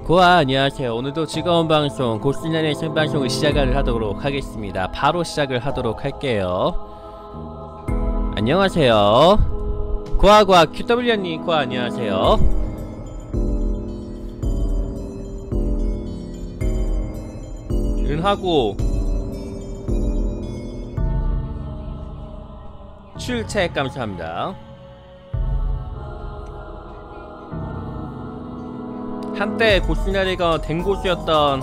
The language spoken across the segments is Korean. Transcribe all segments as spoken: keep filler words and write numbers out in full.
고아 안녕하세요. 오늘도 즐거운 방송 고스란의 생방송을 시작을 하도록 하겠습니다. 바로 시작을 하도록 할게요. 안녕하세요. 고아고아 큐더블유님 고아 안녕하세요. 은하고 출첵 감사합니다. 한때 고스나리가 된 곳이었던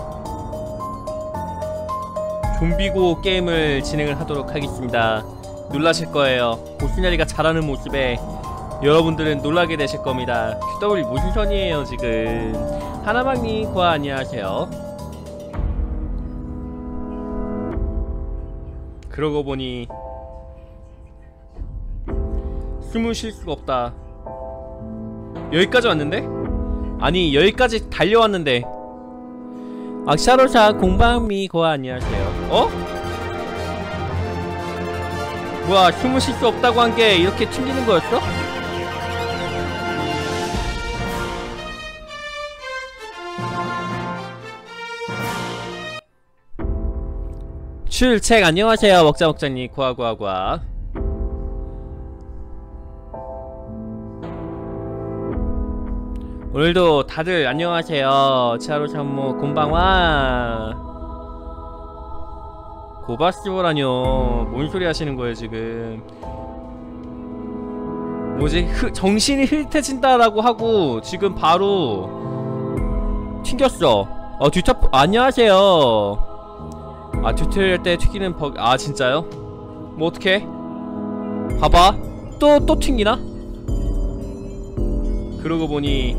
좀비고 게임을 진행을 하도록 하겠습니다. 놀라실 거예요. 고스나리가 잘하는 모습에 여러분들은 놀라게 되실 겁니다. 큐더블유 무슨 선이에요 지금. 하나방님 고아 안녕하세요. 그러고 보니 숨을 쉴 수가 없다. 여기까지 왔는데? 아니 여기까지 달려왔는데. 악샤로샤 공방미 고아 안녕하세요. 어? 뭐야 숨을 쉴 수 없다고 한 게 이렇게 튕기는 거였어? 출첵 안녕하세요. 먹자먹자님 고아고아고아. 오늘도 다들 안녕하세요. 차로참모 곤방와. 고바스보라뇨. 뭔 소리 하시는 거예요 지금. 뭐지? 흐, 정신이 흐릿해진다라고 하고 지금 바로 튕겼어. 어 듀터 안녕하세요. 아 튜토리얼 때 튀기는 버... 아 진짜요? 뭐 어떡해? 봐봐 또 또 튕기나? 그러고 보니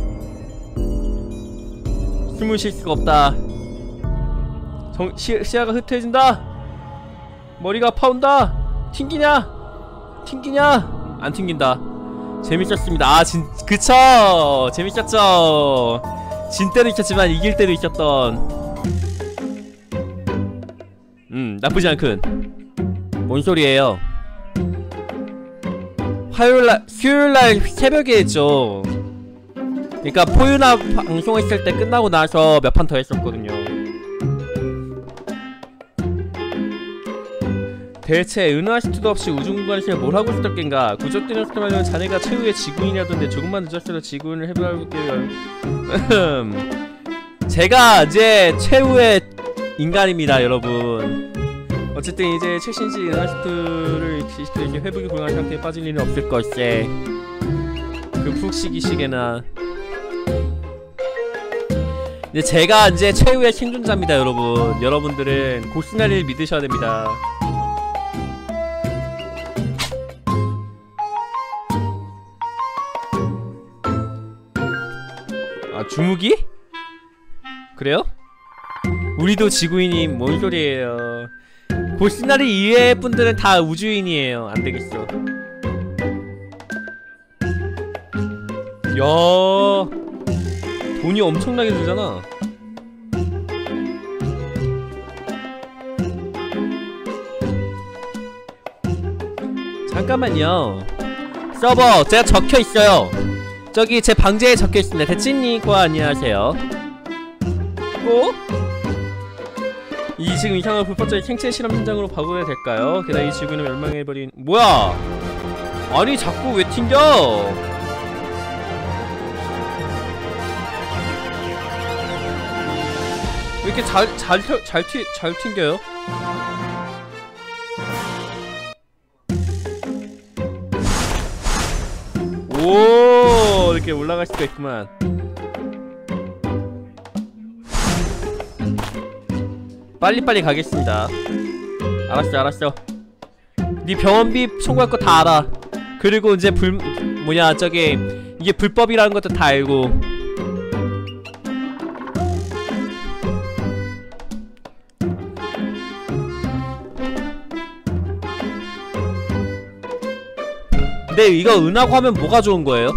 숨을 쉴 수가 없다. 정, 시, 시야가 흩어진다. 머리가 아파온다. 튕기냐? 튕기냐? 안 튕긴다. 재밌었습니다. 아 진, 그쵸? 재밌었죠? 진 때도 있었지만 이길 때도 있었던. 음 나쁘지 않군. 뭔 소리예요? 화요일날 수요일날 새벽에 했죠. 그니까 포유나 방송했을 때 끝나고 나서 몇 판 더 했었거든요. 대체 은하할 수도 없이 우주공간에서 뭘 하고 있었던 겐가. 구조되는 스토리는 자네가 최후의 지구인이라던데 조금만 늦었어도 지구인을 해볼게요. 제가 이제 최후의 인간입니다 여러분. 어쨌든 이제 최신지 은하시트를 이제 회복이 불가능한 상태에 빠질 일은 없을 것세. 그 푹시기시게나. 이제 제가 이제 최후의 생존자입니다 여러분. 여러분들은 고스나리를 믿으셔야 됩니다. 아 주무기? 그래요? 우리도 지구인이 뭔 소리예요. 고스나리 이외의 분들은 다 우주인이에요. 안되겠어. 야 돈이 엄청나게 들잖아. 잠깐만요. 서버 제가 적혀있어요. 저기 제 방제에 적혀있습니다. 대치님 고아 안녕하세요. 고? 이 지금 이상한 불법적인 생체 실험 현장으로 바꿔야 될까요? 게다가 이 지구는 멸망해버린. 뭐야? 아니 자꾸 왜 튕겨? 왜 이렇게 잘 잘 잘 튀 잘 튕겨요? 오 이렇게 올라갈 수가 있구만. 빨리빨리 가겠습니다. 알았어 알았어. 네 병원비 청구할 거 다 알아. 그리고 이제 불 뭐냐 저기 이게 불법이라는 것도 다 알고. 근데 이거 은하고 하면 뭐가 좋은 거예요?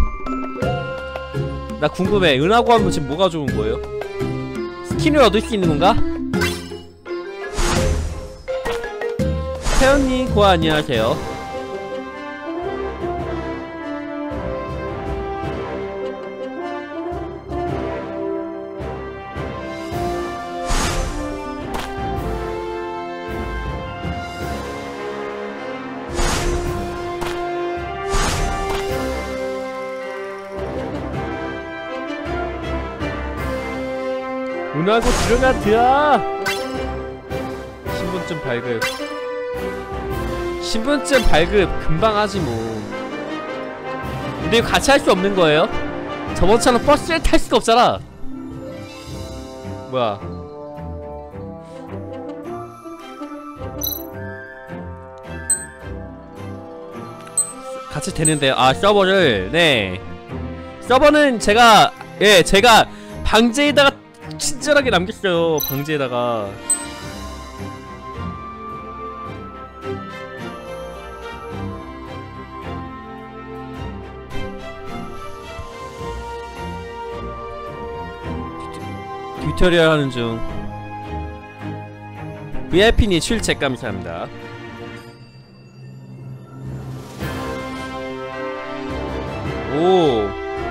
나 궁금해. 은하고 하면 지금 뭐가 좋은 거예요? 스킨을 얻을 수 있는 건가? 태연님 고아 안녕하세요. 은하고 들어가 드야. 신분증 발급. 신분증 발급 금방 하지 뭐. 근데 이거 같이 할 수 없는 거예요? 저번처럼 버스를 탈 수가 없잖아. 뭐야? 같이 되는데요. 아, 서버를. 네, 서버는 제가 예 제가 방제에다가 친절하게 남겼어요. 방제에다가. 튜토리얼 하는 중. 브이아이피님 출첵 감사합니다. 오,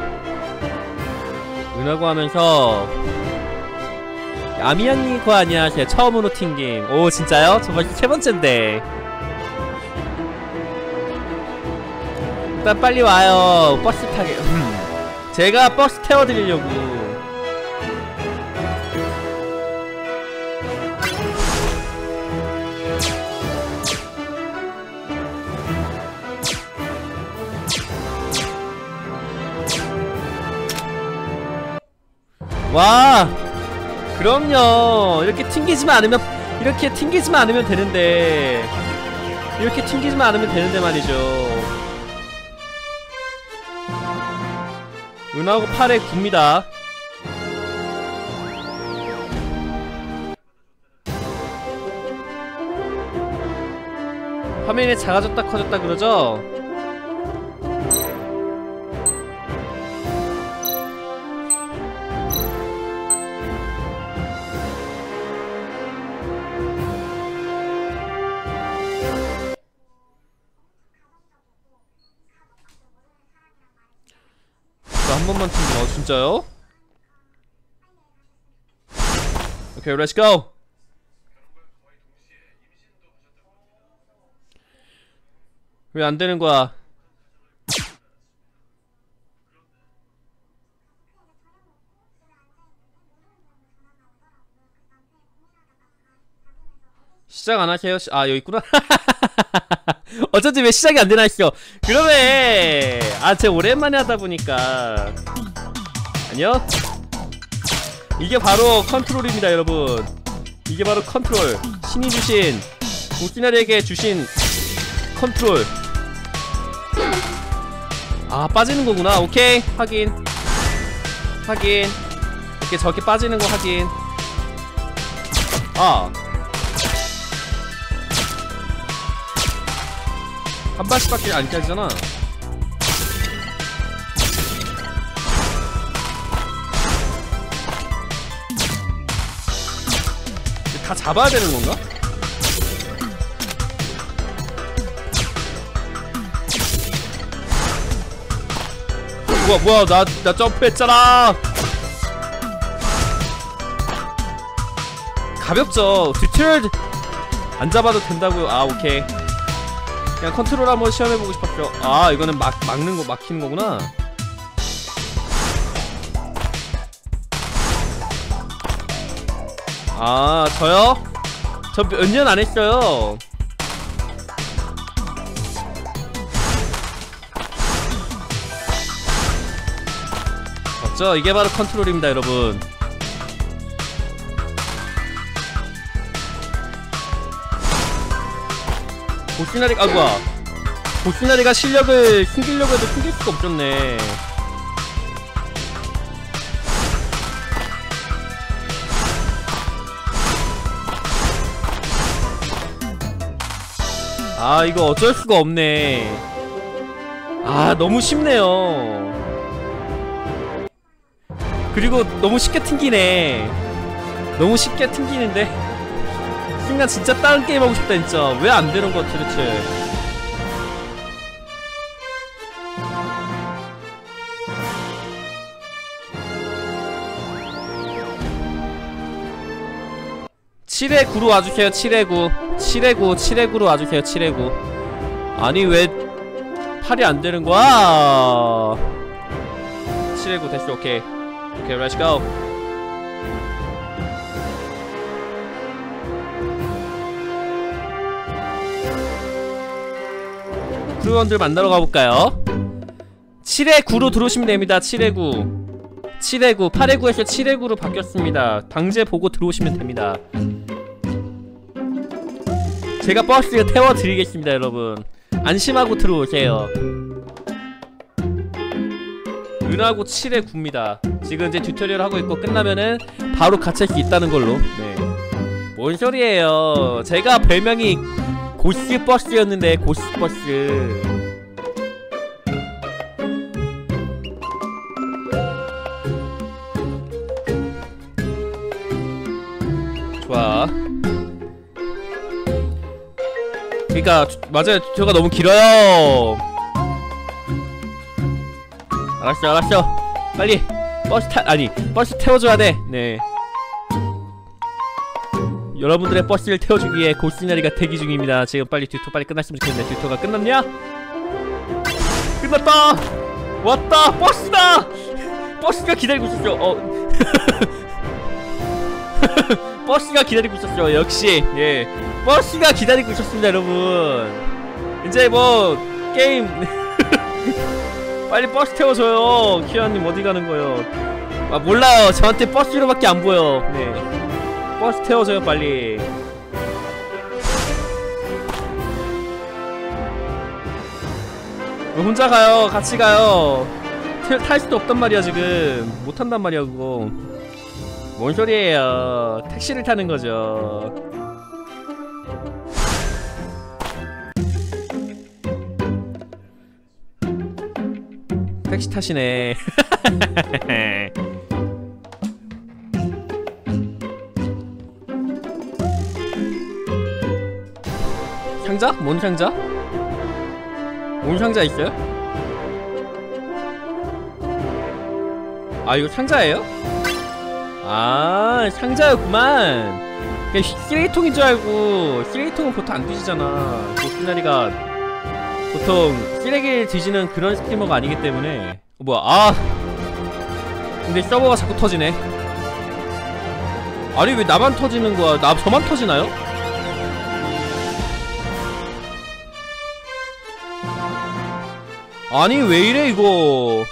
은하고 하면서 아미양님과 안녕하세요. 처음으로 튕김. 오, 진짜요? 저 벌써 세 번째인데. 일단 빨리 와요. 버스 타게. 제가 버스 태워드리려고. 와, 그럼요. 이렇게 튕기지만 않으면, 이렇게 튕기지만 않으면 되는데, 이렇게 튕기지만 않으면 되는데 말이죠. 은하고 팔에 굽니다. 화면이 작아졌다 커졌다 그러죠? 한 번만 튕겨. 어, 진짜요? 오케이, 렛츠 고! 왜 안 되는 거야? 시작 안 하세요? 아, 여기 있구나. 어쩐지 왜 시작이 안 되나 했어. 그러네. 아, 제가 오랜만에 하다 보니까. 아니요? 이게 바로 컨트롤입니다, 여러분. 이게 바로 컨트롤. 신이 주신, 우키나리에게 주신 컨트롤. 아, 빠지는 거구나. 오케이. 확인. 확인. 이렇게 저렇게 빠지는 거 확인. 아. 한 발씩밖에 안 깨지잖아. 다 잡아야 되는 건가? 뭐야 뭐야 나, 나 점프했잖아. 가볍죠. 튜토리얼 안 잡아도 된다고요. 아, 오케이. 그냥 컨트롤 한번 시험해보고 싶었죠. 아, 이거는 막, 막는 거, 막히는 거구나. 아, 저요? 저 몇 년 안 했어요. 맞죠? 이게 바로 컨트롤입니다, 여러분. 보시나리가, 아구야. 보시나리가 실력을 숨기려고 해도 숨길 수가 없었네. 아, 이거 어쩔 수가 없네. 아, 너무 쉽네요. 그리고 너무 쉽게 튕기네. 너무 쉽게 튕기는데. 순간 진짜 다른 게임 하고 싶다 진짜. 왜 안 되는 것 같아 대체. 칠회 구로 와주세요. 칠회 구 칠회 구 칠회 구로 와주세요. 칠회 구. 아니 왜 팔이 안 되는 거야? 칠회 구 됐어. 오케이 오케이 렛츠 고. 크루원들 만나러 가볼까요? 칠의 구로 들어오시면 됩니다. 칠의 구 칠의 구 팔의 구에서 칠의 구로 바뀌었습니다. 방제 보고 들어오시면 됩니다. 제가 버스 태워드리겠습니다. 여러분 안심하고 들어오세요. 은하고 칠의 구입니다. 지금 이제 튜토리얼 하고 있고 끝나면은 바로 같이 할 수 있다는 걸로. 네. 뭔 소리예요. 제가 별명이 고스버스였는데 고스버스. 좋아. 그니까 맞아요. 튜토가 너무 길어요. 알았어 알았어. 빨리 버스 타 아니 버스 태워줘야 돼. 네. 여러분들의 버스를 태워주기 위해 고스나리가 대기 중입니다. 지금 빨리 듀토 빨리 끝났으면 좋겠는데 듀토가 끝났냐? 끝났다! 왔다! 버스다! 버스가 기다리고 있었어. 어. 버스가 기다리고 있었어. 역시 예 버스가 기다리고 있었습니다. 여러분 이제 뭐 게임 빨리 버스 태워줘요. 키아님 어디 가는 거요? 아 몰라요. 저한테 버스로밖에 안 보여. 네 버스 태워줘요 빨리. 혼자 가요. 같이 가요. 태, 탈 수도 없단 말이야. 지금 못 탄단 말이야 그거. 뭔 소리예요. 택시를 타는 거죠. 택시 타시네. 상자? 뭔 상자? 뭔 상자 있어요? 아 이거 상자예요? 아 상자였구만. 그냥 쓰레기통인 줄 알고. 쓰레기통은 보통 안 뒤지잖아. 고스나리가 보통 쓰레기를 뒤지는 그런 스트리머가 아니기 때문에. 어, 뭐야 아 근데 서버가 자꾸 터지네. 아니 왜 나만 터지는 거야? 나 저만 터지나요? 아니 왜 이래 이거.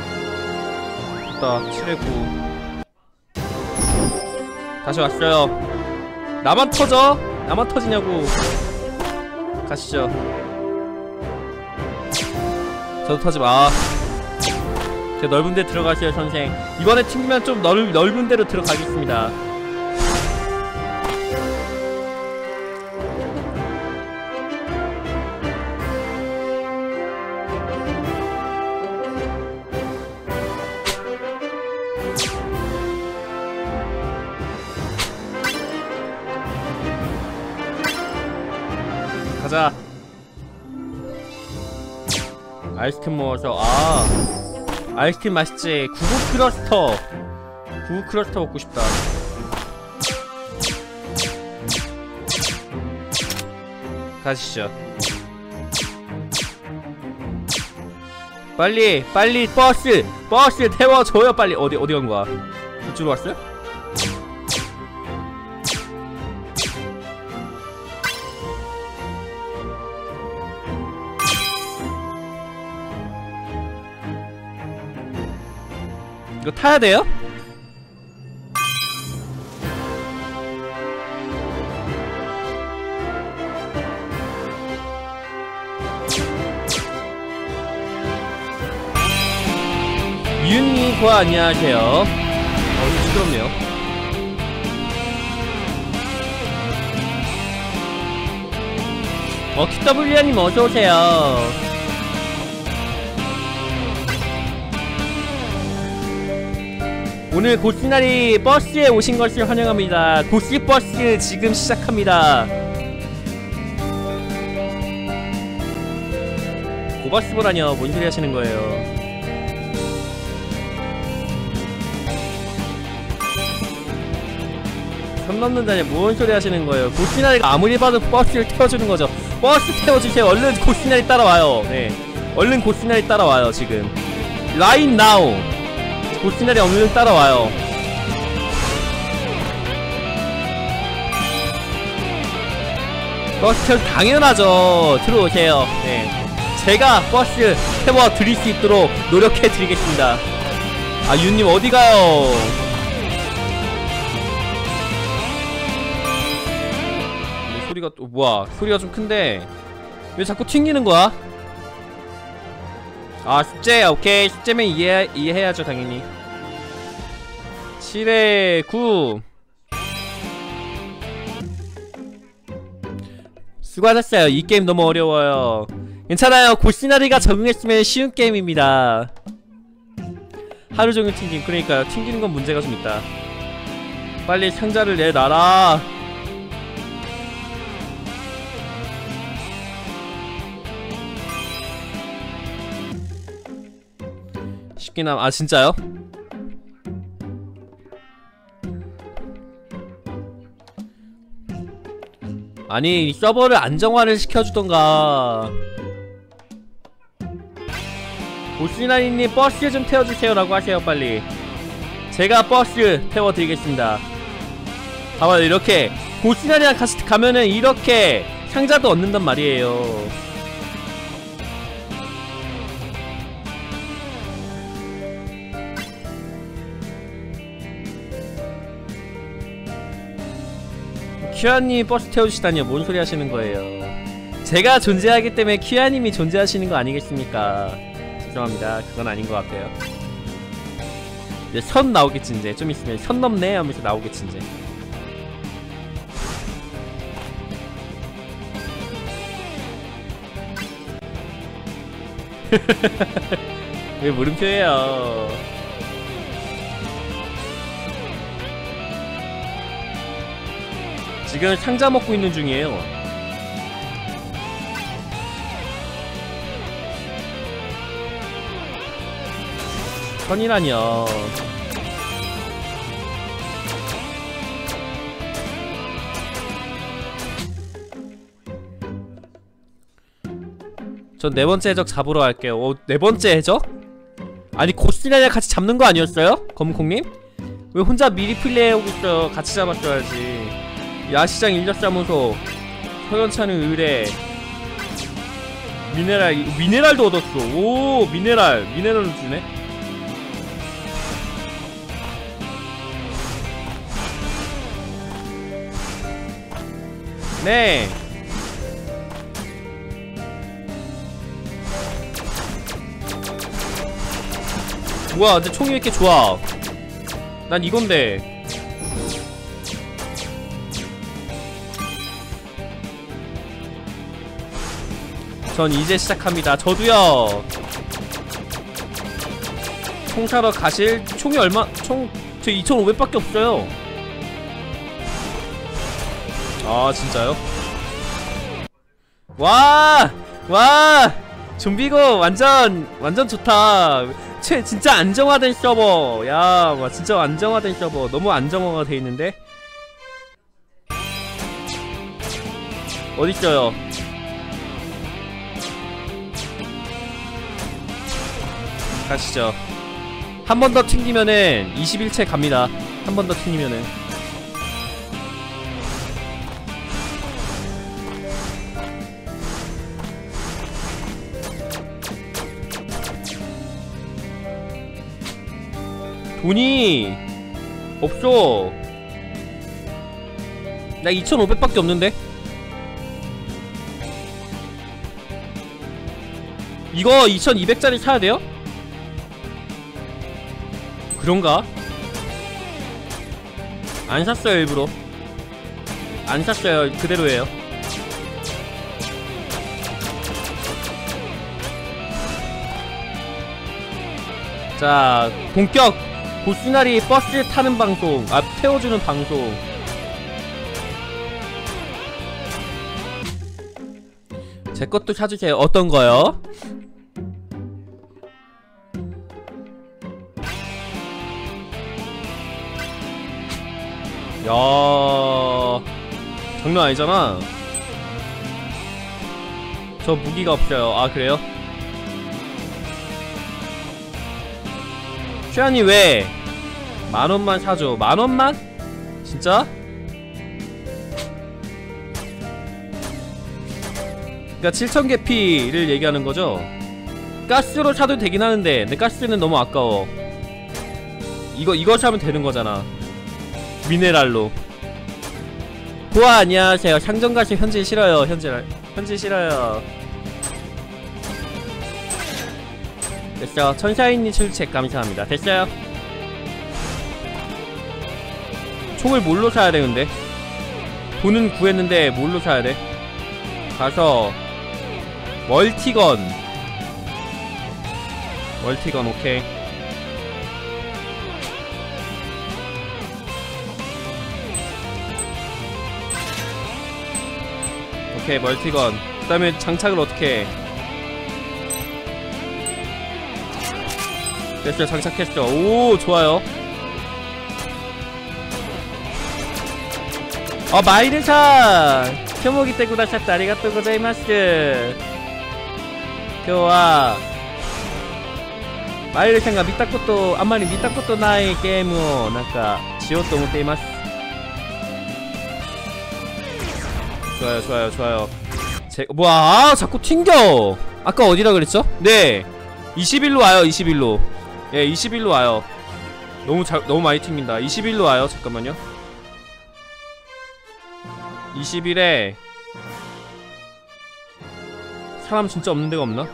됐다. 칠의 구 다시 왔어요. 나만 터져? 나만 터지냐고. 가시죠. 저도 터지마. 제 넓은 데 들어가세요 선생. 이번에 튕기면 좀 넓, 넓은 데로 들어가겠습니다. 가자. 아이스크림 먹어서. 아 아이스크림 맛있지. 구구 크러스터. 구구 크러스터 먹고 싶다. 가시죠. 빨리 빨리 버스 버스 태워줘요 빨리. 어디 어디 간 거야? 이쪽으로 왔어요? 이거 타야 돼요? 윤이과 안녕하세요. 어, 이거 시끄럽네요. 어, 큐더블유아님 어서오세요. 오늘 고스나리 버스에 오신 것을 환영합니다. 고스버스 지금 시작합니다. 고버스보라뇨. 뭔 소리 하시는 거예요? 선 넘는다니 뭔 소리 하시는 거예요? 고스나리가 아무리 봐도 버스를 태워주는 거죠. 버스 태워주세요. 얼른 고스나리 따라와요. 네, 얼른 고스나리 따라와요. 지금 right now. 고스나리 얼른 따라와요. 버스 태워 당연하죠. 들어오세요. 네, 제가 버스 태워 드릴 수 있도록 노력해 드리겠습니다. 아 윤님 어디가요? 소리가 또 뭐야? 소리가 좀 큰데 왜 자꾸 튕기는 거야? 아 숙제 오케이 숙제면 이해 이해해야죠 당연히. 칠에 구 수고하셨어요. 이 게임 너무 어려워요. 괜찮아요. 고시나리가 적응했으면 쉬운 게임입니다. 하루종일 튕김. 그러니까요. 튕기는 건 문제가 좀 있다. 빨리 상자를 내놔라. 쉽게 남.. 아 진짜요? 아니 서버를 안정화를 시켜주던가. 고시나리님 버스 좀 태워주세요 라고 하세요. 빨리 제가 버스 태워드리겠습니다. 봐봐요. 이렇게 고시나리랑 같이 가면은 이렇게 상자도 얻는단 말이에요. 큐아님 버스 태워주시다니요. 뭔 소리 하시는 거예요. 제가 존재하기 때문에 큐아님이 존재하시는 거 아니겠습니까? 죄송합니다. 그건 아닌 것 같아요. 이제 선 나오겠지. 이제 좀 있으면 선 넘네 하면서 나오겠지 이제. 왜 물음표예요? 지금 상자 먹고 있는 중이에요. 선이라뇨. 전 네번째 해적 잡으러 갈게요. 어, 네번째 해적? 아니 고시나리랑 같이 잡는 거 아니었어요? 검콩님? 왜 혼자 미리 플레이하고 있어요? 같이 잡았어야지. 야시장 인력사무소, 서연차는 의뢰, 미네랄, 미네랄도 얻었어. 오, 미네랄, 미네랄을 주네. 네. 뭐야, 근데 총이 왜 이렇게 좋아? 난 이건데. 전 이제 시작합니다. 저도요. 총 사러 가실? 총이 얼마? 총 저 이천오백 밖에 없어요. 아 진짜요? 와! 와! 좀비고 완전 완전 좋다. 최 진짜 안정화된 서버. 야, 와 진짜 안정화된 서버. 너무 안정화가 돼 있는데. 어디 있어요? 가시죠. 한 번 더 튕기면은 이십일 채 갑니다. 한 번 더 튕기면은. 돈이 없어. 나 이천오백 밖에 없는데? 이거 이천이백 짜리 사야 돼요? 그런가? 안 샀어요. 일부러 안 샀어요. 그대로예요. 자, 본격 고시나리 버스 타는 방송, 아 태워주는 방송. 제 것도 사주세요. 어떤 거요? 야, 장난 아니잖아. 저 무기가 없어요. 아 그래요? 슈아니 왜 만원만 사줘. 만원만? 진짜? 그니까 칠천 개 피를 얘기하는 거죠. 가스로 사도 되긴 하는데 근데 가스는 너무 아까워. 이거 이거 사면 되는 거잖아. 미네랄로. 보아 안녕하세요. 상점가시 현질 싫어요. 현질 현질 싫어요. 됐어. 천사인님 출첵 감사합니다. 됐어요. 총을 뭘로 사야 되는데? 돈은 구했는데 뭘로 사야 돼? 가서 멀티건 멀티건 오케이. 오케이 멀티건. 그 다음에 장착을 어떻게 해? 됐어 장착했어. 오 좋아요. 어 마이ルさん 今日も来てくださってありがとうございます。今日はマイルさんが見たことあんまり見たことないゲームをなんかしようと思っています。 좋아요 좋아요 좋아요. 제 뭐야 아, 자꾸 튕겨. 아까 어디라 그랬죠? 네 이십일로 와요. 이십일로. 예 이십일로 와요. 너무 잘 너무 많이 튕긴다. 이십일로 와요. 잠깐만요. 이십일에 사람 진짜 없는 데가 없나?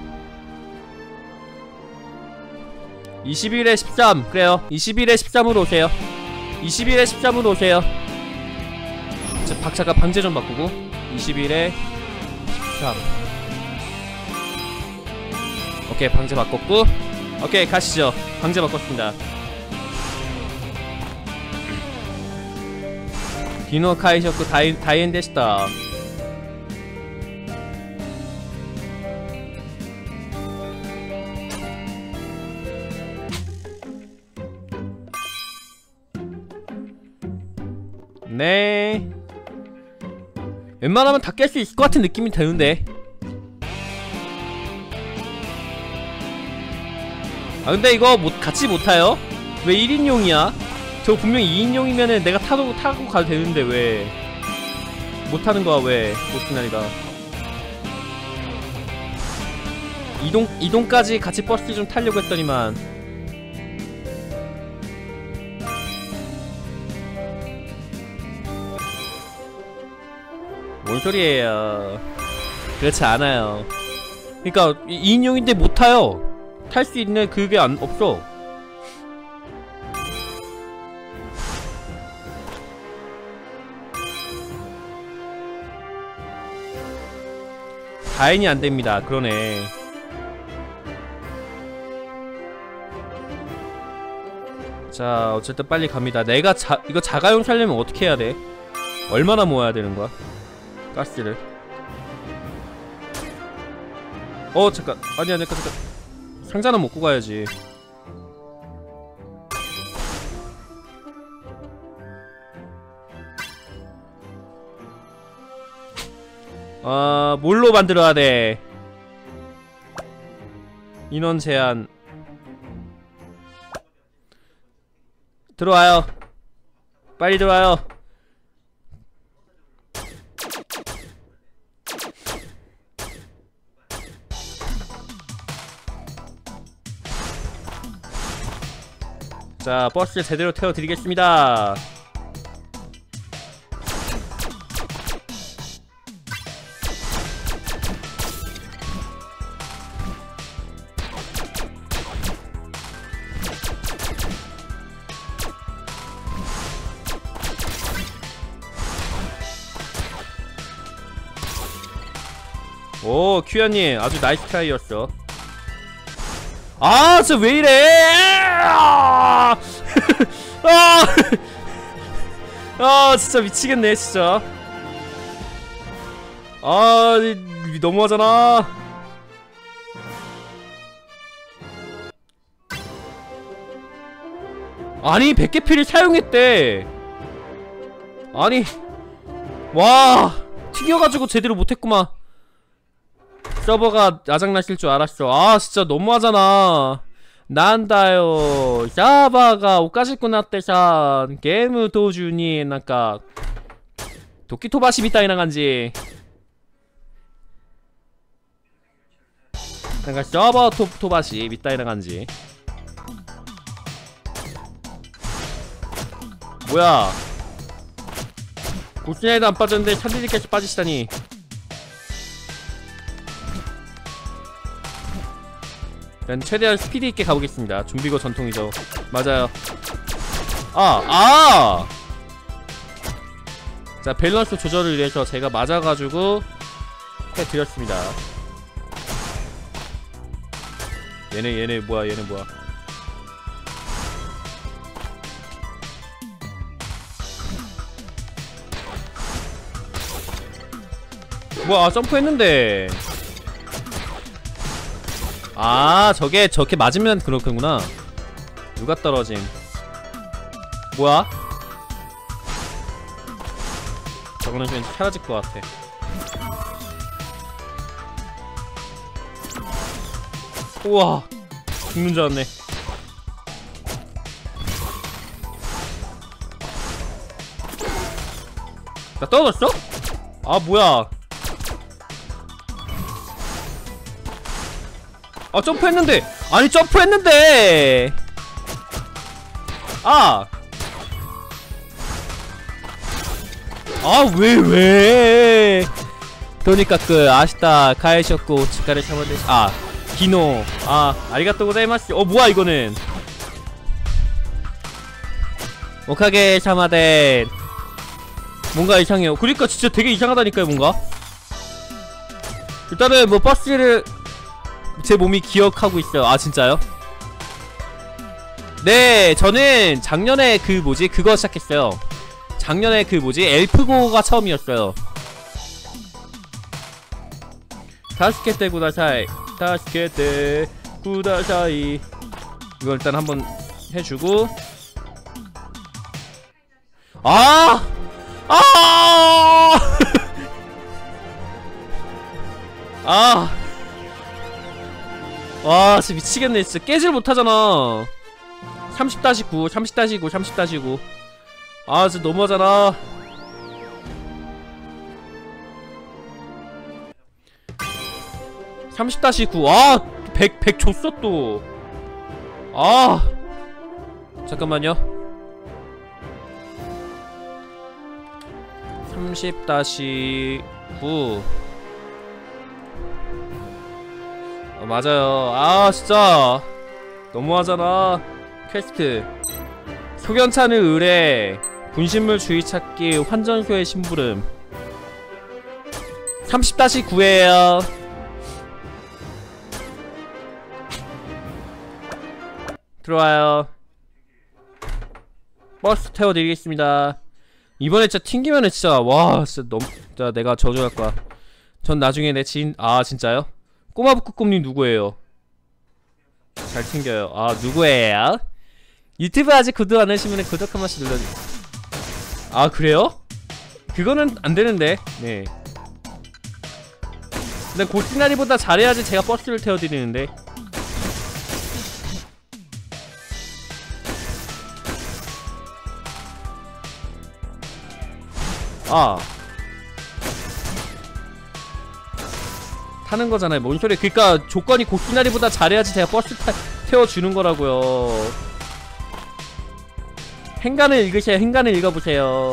이십일에 십삼 그래요. 이십일에 십삼으로 오세요. 이십일에 십삼으로 오세요. 자, 박자가 방제 좀 바꾸고 이십일에 십삼. 오케이 방제 바꿨고 오케이 가시죠. 방제 바꿨습니다. 기노 카이쇼크 다이, 다이엔 데시다. 네 웬만하면 다 깰 수 있을 것 같은 느낌이 드는데. 아 근데 이거 못, 같이 못 타요? 왜 일 인용이야? 저 분명 이 인용이면은 내가 타도, 타고 가도 되는데 왜 못타는 거야. 왜 모스나리가 이동, 이동까지 같이 버스 좀 타려고 했더니만 뭔 소리예요. 그렇지 않아요. 그니까 이 인용인데 못 타요. 탈 수 있는 그게 안, 없어. 다행히 안됩니다. 그러네. 자 어쨌든 빨리 갑니다. 내가 자, 이거 자가용 살려면 어떻게 해야 돼? 얼마나 모아야 되는 거야? 가스를. 어 잠깐 아니야 잠깐 잠깐 상자는 먹고 가야지. 아 뭘로 만들어야 돼? 인원 제한. 들어와요. 빨리 들어와요. 자 버스 제대로 태워드리겠습니다. 오 큐야님 아주 나이스 트라이였어. 아 진짜 왜이래. 아, 아, 아 진짜 미치겠네 진짜. 아 너무하잖아. 아니 백 개 피를 사용했대. 아니 와 튀겨가지고 제대로 못했구만. 서버가 아작나실 줄 알았어. 아 진짜 너무하잖아. 난다요. 서버가 오카시쿠 나tteさ ゲーム途中になんか時飛ばしみたいな感じ。 그러니까 서버 토, 토바시 밑다이나 간지. 뭐야, 고스나이도 안 빠졌는데 샨디님께서 빠지시다니. 일단 최대한 스피드 있게 가보겠습니다. 좀비고 전통이죠. 맞아요. 아! 아! 자, 밸런스 조절을 위해서 제가 맞아가지고 해드렸습니다. 얘네 얘네 뭐야, 얘네 뭐야. 뭐야, 아, 점프했는데. 아, 저게 저렇게 맞으면 그렇구나. 누가 떨어짐. 뭐야? 저거는 왠지 사라질 것 같아. 우와, 죽는 줄 알았네. 나 떨어졌어? 아, 뭐야. 아, 점프했는데! 아니, 점프했는데! 아! 아, 왜, 왜! 그러니까 그, 아시다, 가에셨고, 치카를 샤머데, 아, 기노. 아, 아리가또 고자이마스. 어, 뭐야, 이거는. 오카게 샤마데. 뭔가 이상해요. 그러니까 진짜 되게 이상하다니까요, 뭔가. 일단은 뭐, 버스를, 제 몸이 기억하고 있어요. 아, 진짜요? 네, 저는 작년에 그 뭐지 그거 시작했어요. 작년에 그 뭐지 엘프고가 처음이었어요. 다스케테 구다사이, 다스케테 구다사이. 이거 일단 한번 해주고. 아! 아! 아! 와, 진짜 미치겠네. 진짜 깨질 못하잖아. 삼십 구, 삼십 구, 삼십 구. 아, 진짜 너무하잖아. 삼십 구. 아, 백, 백 줬어 또. 아, 잠깐만요. 삼십 구. 어, 맞아요. 아, 진짜 너무하잖아. 퀘스트 소견찬의 의뢰, 분신물 주의 찾기, 환전소의 심부름. 삼십 구에요 들어와요. 버스 태워드리겠습니다. 이번에 진짜 튕기면은 진짜 와, 진짜 너무 진짜 내가 저주할 거야. 전 나중에 내 지인. 아, 진짜요? 꼬마북꾸꿈님 누구예요? 잘 튕겨요. 아, 누구예요? 유튜브 아직 구독 안 하시면 구독 한 번씩 눌러주세요. 아, 그래요? 그거는 안 되는데. 네. 근데 고티나리보다 잘해야지 제가 버스를 태워드리는데. 아, 타는 거잖아요. 뭔 소리. 그니까 조건이 고티나리보다 잘해야지 제가 버스 타, 태워주는 거라고요. 행간을 읽으세요. 행간을 읽어보세요.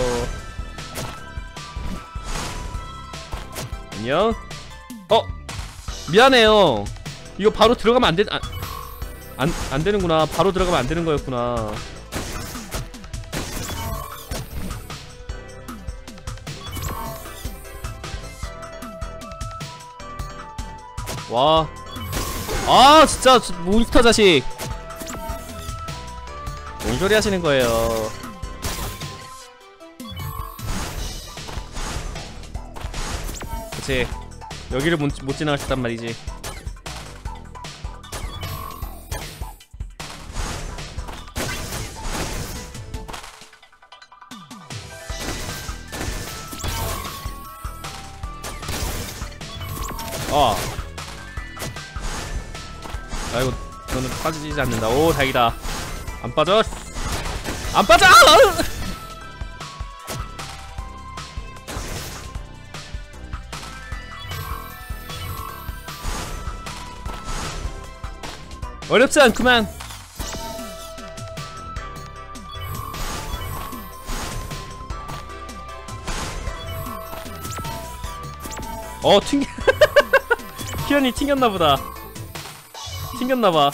안녕. 어, 미안해요. 이거 바로 들어가면 안 되.. 안, 안, 안 되는구나. 바로 들어가면 안 되는 거였구나. 와. 아, 진짜 몬스터 자식. 뭔 소리 하시는 거예요. 그치. 여기를 못, 못 지나가셨단 말이지. 아. 아이고, 너는 빠지지 않는다. 오, 다행이다. 안 빠져! 안 빠져! 어렵지 않구만. 어 튕겨. 키연이 튕겼나보다. 튕겼나봐.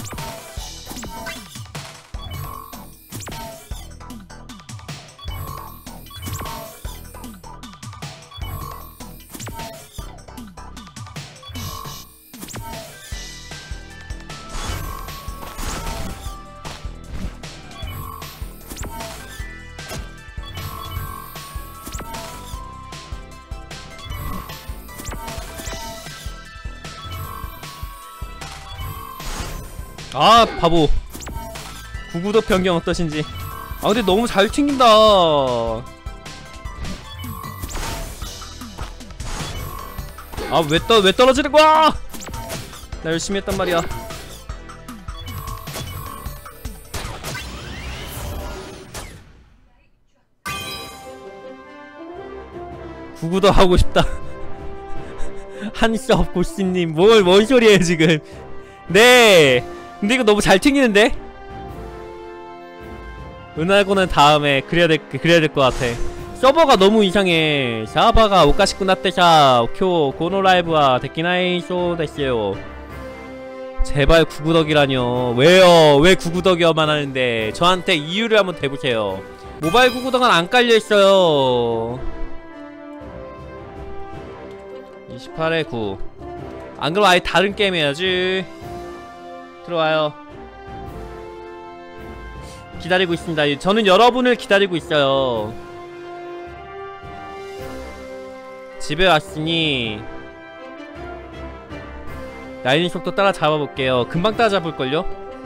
아 바보. 구구덕 변경 어떠신지. 아 근데 너무 잘 튕긴다. 아 왜 떠 왜 떨어지는 거야? 나 열심히 했단 말이야. 구구덕 하고 싶다. 한시업 고씨님 뭘 뭔 소리예요 지금. 네 근데 이거 너무 잘 튕기는데? 은하고는 다음에 그래야 될 그래야 될 것 같아. 서버가 너무 이상해. 사바가 오카시쿠 나떼샤 쿄 고노 라이브와 데키나이 쇼 됐어요. 제발 구구덕이라뇨. 왜요? 왜 구구덕이어만 하는데? 저한테 이유를 한번 대보세요. 모바일 구구덕은 안 깔려있어요. 이십팔에 구. 안 그럼 아예 다른 게임 해야지. 들어와요. 기다리고 있습니다. 저는 여러분을 기다리고 있어요. 집에 왔으니 라이닝 속도 따라 잡아볼게요. 금방 따라 잡을걸요?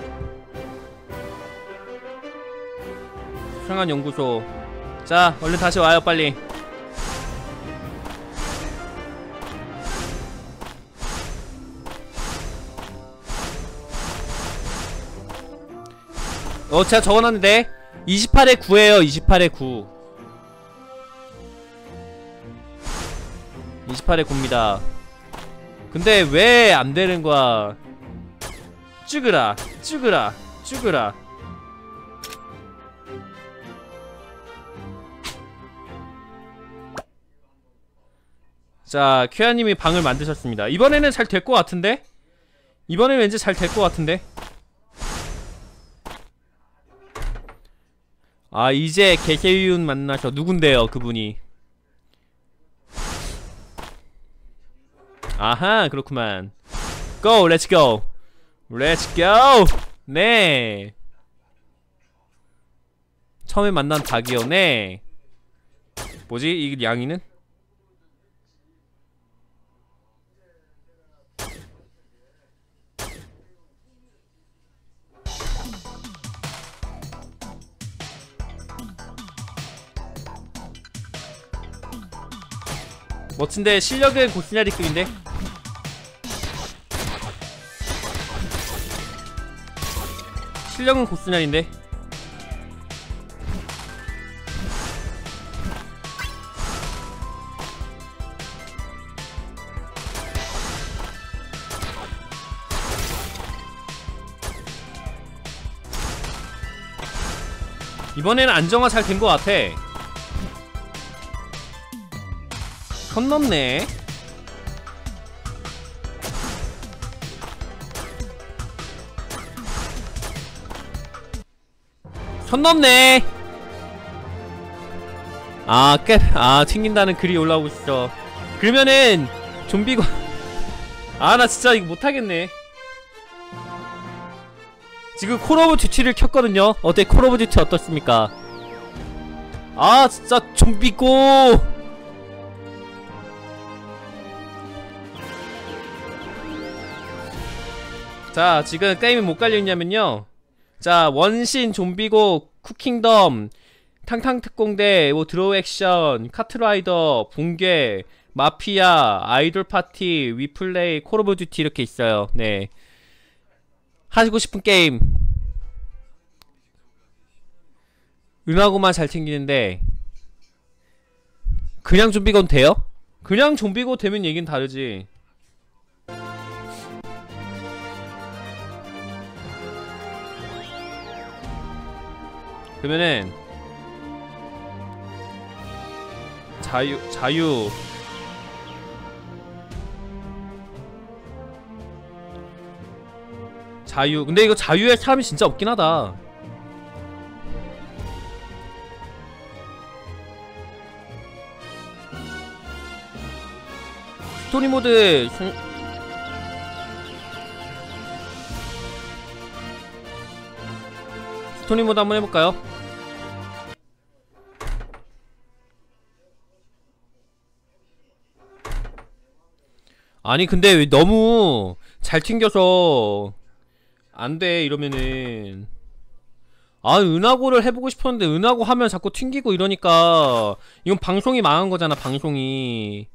수상한 연구소. 자 얼른 다시 와요 빨리. 어 제가 적어놨는데 이십팔에 구에요. 이십팔에 구. 이십팔에 구입니다. 근데 왜 안되는거야. 쭈그라 쭈그라 쭈그라. 자 큐아님이 방을 만드셨습니다. 이번에는 잘 될 것 같은데? 이번엔 왠지 잘 될 것 같은데? 아 이제 개세윤 만나셔. 누군데요 그분이? 아하 그렇구만. 고! 렛츠 고! 렛츠 고! 네 처음에 만난 닭이요. 네 뭐지 이 양이는? 멋진데 실력은 고스냐리급인데? 실력은 고스냐리인데? 이번에는 안정화 잘 된 것 같아. 선 넘네. 선 넘네. 아, 깨, 아, 튕긴다는 글이 올라오고 있어. 그러면은 좀비고. 아, 나 진짜 이거 못하겠네. 지금 콜 오브 듀티를 켰거든요. 어때? 콜 오브 듀티 어떻습니까? 아, 진짜 좀비고. 자 지금 게임이 못 깔려있냐면요. 자 원신 좀비고 쿠킹덤 탕탕특공대 뭐 드로우 액션 카트라이더 붕괴 마피아 아이돌 파티 위플레이 콜 오브 듀티 이렇게 있어요. 네 하시고 싶은 게임 은하고만 잘 챙기는데 그냥 좀비고 돼요? 그냥 좀비고 되면 얘긴 다르지. 그러면은 자유 자유 자유. 근데 이거 자유에 사람이 진짜 없긴 하다. 스토리 모드 성... 스토리 모드 한번 해볼까요? 아니 근데 왜 너무 잘 튕겨서 안돼 이러면은. 아 은하고를 해보고 싶었는데 은하고 하면 자꾸 튕기고 이러니까 이건 방송이 망한 거잖아. 방송이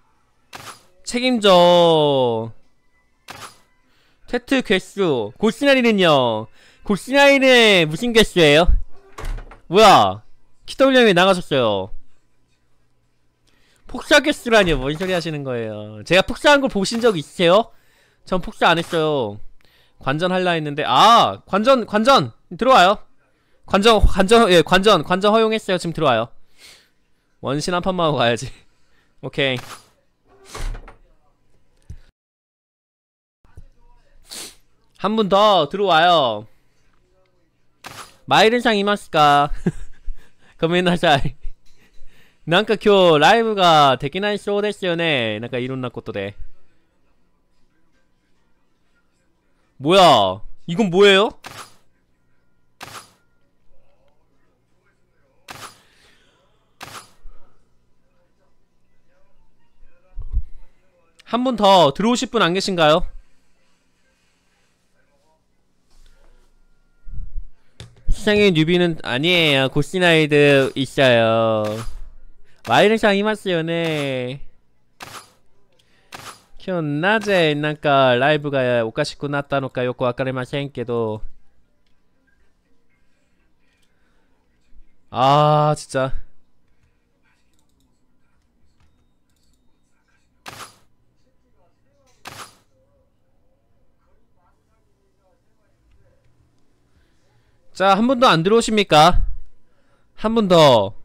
책임져. 테트 괴수 골시나리는요? 골시나리는 무슨 괴수예요? 뭐야 키더블유엠에 나가셨어요. 폭사 괴수라니요? 뭔 소리 하시는 거예요? 제가 폭사한 걸 보신 적 있으세요? 전 폭사 안 했어요. 관전 할라 했는데. 아 관전 관전 들어와요. 관전 관전 예 관전 관전 허용했어요. 지금 들어와요. 원신 한 판만 하고 가야지. 오케이. 한 분 더 들어와요. 마이른상 이마스까? 고멘나사이. なんか今日ライブができないそうですよね。なんかいろんなことで。 뭐야 이건 뭐예요? 한 분 더 들어오실 분 안 계신가요? 세상의 뉴비는 아니에요. 고시나이드 있어요. 마이른상 이마스요네. 今日なぜなんかライブがおかしくなったのかよくわかりませんけど。 아 진짜 자 한 분도 안 들어오십니까? 한 분 더.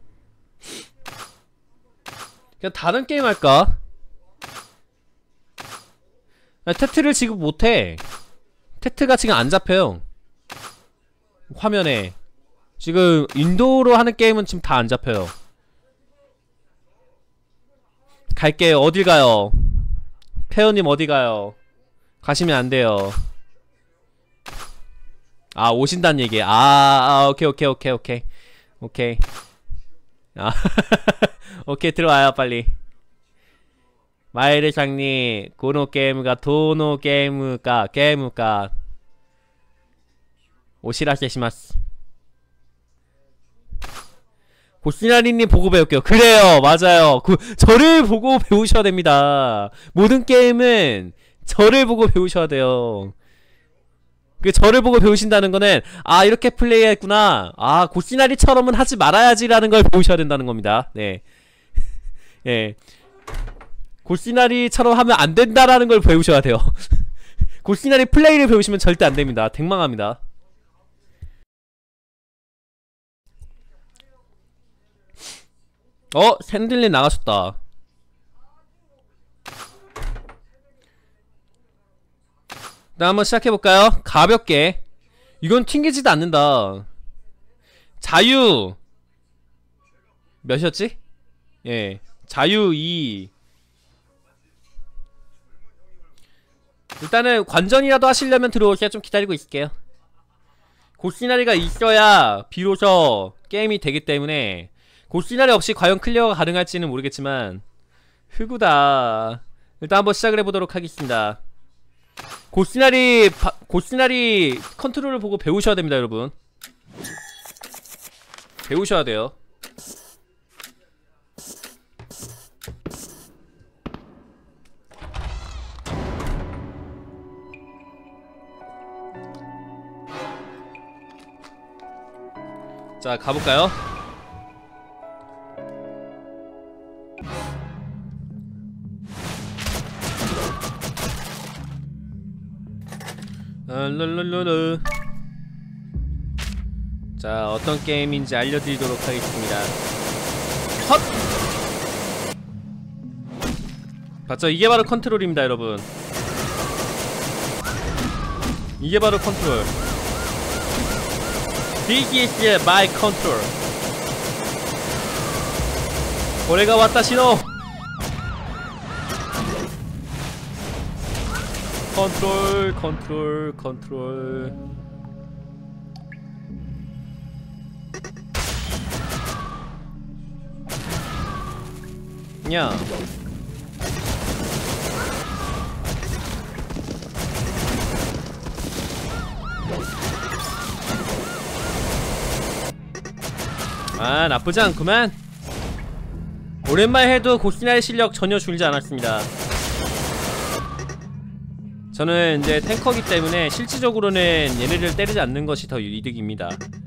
그냥 다른 게임 할까? 아, 테트를 지금 못해. 테트가 지금 안 잡혀요. 화면에 지금 인도로 하는 게임은 지금 다 안 잡혀요. 갈게요. 어딜 가요? 페어님 어디 가요? 가시면 안 돼요. 아 오신다는 얘기. 아, 아 오케이 오케이 오케이 오케이 오케이. 아 오케이 들어와요 빨리. 마이르상님, このゲームがどのゲームかゲームかお知らせします. 고시나리님 보고 배울게요. 그래요 맞아요. 그 저를 보고 배우셔야 됩니다. 모든 게임은 저를 보고 배우셔야 돼요. 그 저를 보고 배우신다는 거는 아 이렇게 플레이했구나, 아 고시나리처럼은 하지 말아야지라는 걸 배우셔야 된다는 겁니다. 네. 예. 고시나리처럼 하면 안 된다라는 걸 배우셔야 돼요. 고시나리 플레이를 배우시면 절대 안 됩니다. 댕망합니다. 어? 샌들린 나가셨다. 나 한번 시작해볼까요? 가볍게. 이건 튕기지도 않는다. 자유 몇이었지? 예, 자유 이. 일단은 관전이라도 하시려면 들어오세요. 좀 기다리고 있을게요. 고시나리가 있어야 비로소 게임이 되기 때문에 고시나리 없이 과연 클리어가 가능할지는 모르겠지만 흑우다. 일단 한번 시작을 해보도록 하겠습니다. 고시나리 바, 고시나리 컨트롤을 보고 배우셔야 됩니다 여러분. 배우셔야 돼요. 자 가볼까요? 랄랄랄랄라. 자, 어떤 게임인지 알려드리도록 하겠습니다. 헛! 봤죠? 이게 바로 컨트롤입니다, 여러분. 이게 바로 컨트롤. This is my control. 고래가 왔다 신호. 컨트롤, 컨트롤, 컨트롤. 야. 아, 나쁘지 않구만. 오랜만에 해도 고시나의 실력 전혀 줄지 않았습니다. 저는 이제 탱커기 때문에 실질적으로는 얘네를 때리지 않는 것이 더 이득입니다.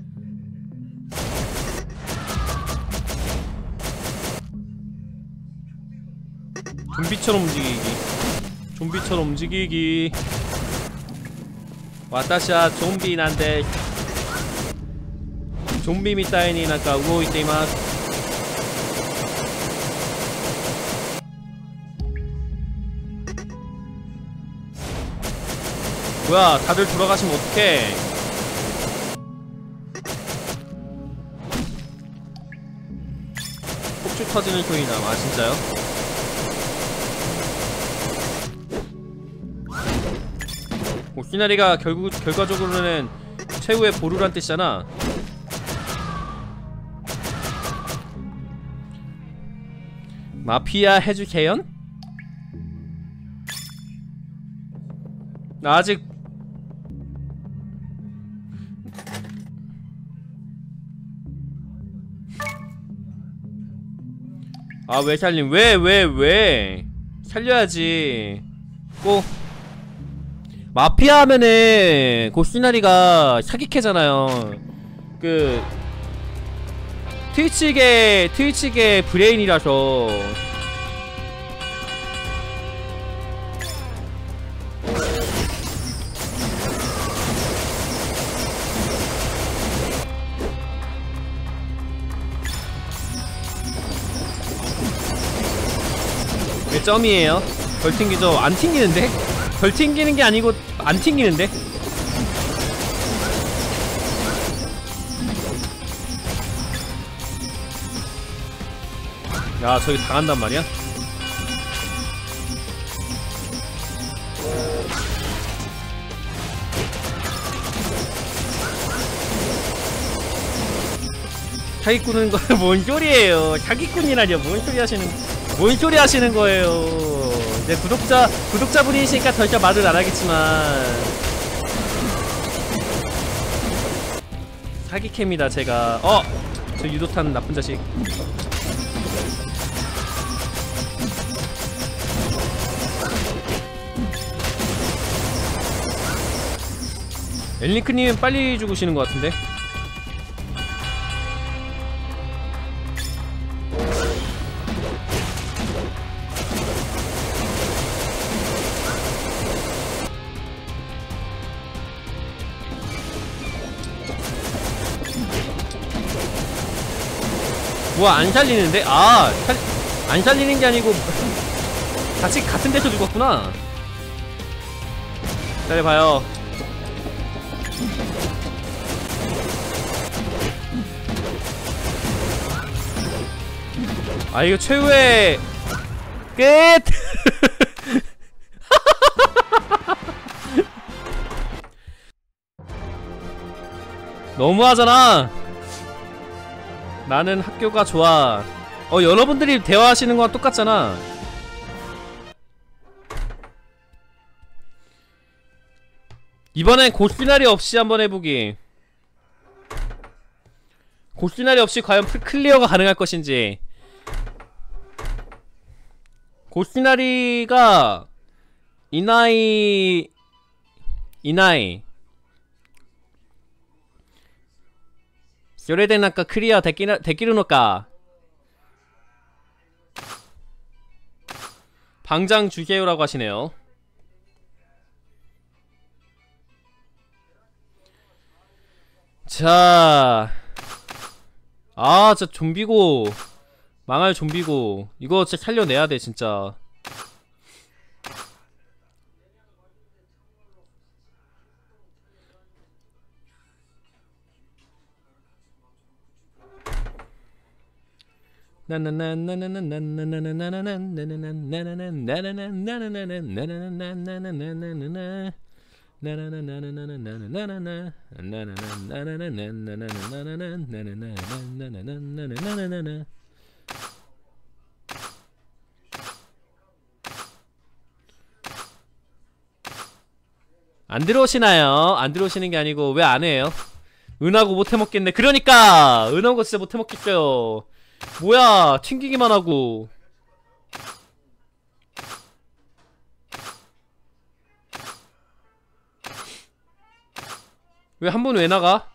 좀비처럼 움직이기. 좀비처럼 움직이기. 와타시와 좀비 난데 좀비 미타이니 나까 우오이테이마스. 뭐야, 다들 돌아가시면 어떡해. 폭죽 터지는 소리나. 아, 진짜요? 오키나리가 결국 결과적으로는 최후의 보루란 뜻이잖아. 마피아 해주세연? 나 아직 아, 왜 살림? 왜, 왜, 왜? 살려야지. 꼭 마피아 하면은 고시나리가 사기캐잖아요. 그 트위치계 트위치계 브레인이라서. 몇 점이에요? 덜 튕기죠? 안 튕기는데? 덜 튕기는 게 아니고 안 튕기는데? 야, 저기 당한단 말이야? 사기꾼은 거 뭔 소리예요? 사기꾼이라뇨? 뭔 소리 하시는 뭔 소리 하시는 거예요? 이제 구독자 구독자분이시니까 더 이상 말을 안 하겠지만 사기캐입니다, 제가. 어, 저 유도탄 나쁜 자식. 엘링크님은 빨리 죽으시는 것 같은데? 뭐야, 안 살리는데? 아, 살, 안 살리는 게 아니고 같이 같은 데서 죽었구나. 기다려봐요. 아, 이거 최후의 끝! 너무하잖아. 나는 학교가 좋아. 어, 여러분들이 대화하시는 거랑 똑같잖아. 이번엔 고시나리 없이 한번 해보기. 고시나리 없이 과연 클리어가 가능할 것인지. 고시나리가 이나이 이나이 요레데나까 클리어 데키나 데키르노까. 방장 주세요라고 하시네요. 자, 아 진짜 좀비고 망할 좀비고 이거 진짜 살려내야 돼 진짜. 안 들어오시나요? 안 들어오시는 게 아니고 왜 안 해요? 은하고 못 해먹겠네. 그러니까 은하고 진짜 못 해먹겠어요. 뭐야 튕기기만 하고. 왜 한 번 왜 나가?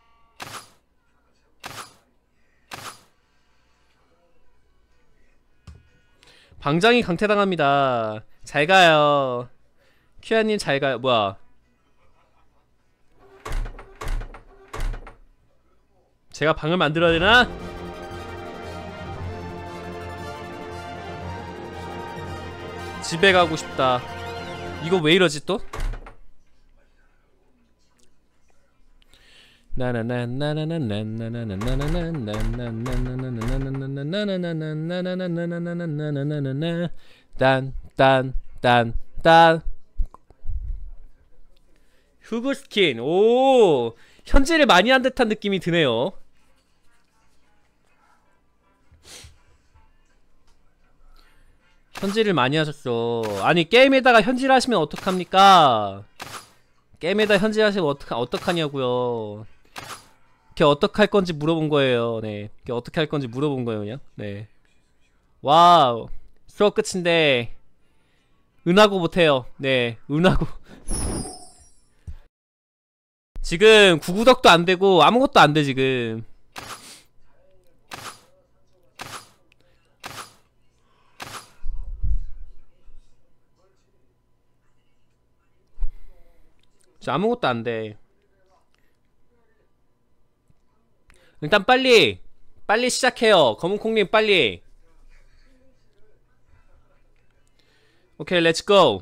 방장이 강퇴당합니다. 잘 가요. 큐아님 잘 가요. 뭐야? 제가 방을 만들어야 되나? 집에 가고 싶다. 이거 왜 이러지 또? 딴딴딴딴딴 후보 스킨. 오, 현질을 많이 한 듯한 느낌이 드네요. 현질을 많이 하셨어. 아니 게임에다가 현질하시면 어떡합니까? 게임에다 현질하시면 어떡하, 어떡하냐고요. 걔 어떡할 건지 물어본 거예요. 네, 걔 어떻게 할 건지 물어본 거예요 그냥. 네. 와우, 수업 끝인데 은하고 못해요. 네, 은하고 지금 구구덕도 안되고 아무것도 안돼 지금. 진짜 아무것도 안돼. 일단 빨리 빨리 시작해요. 검은콩님 빨리. 오케이 렛츠고.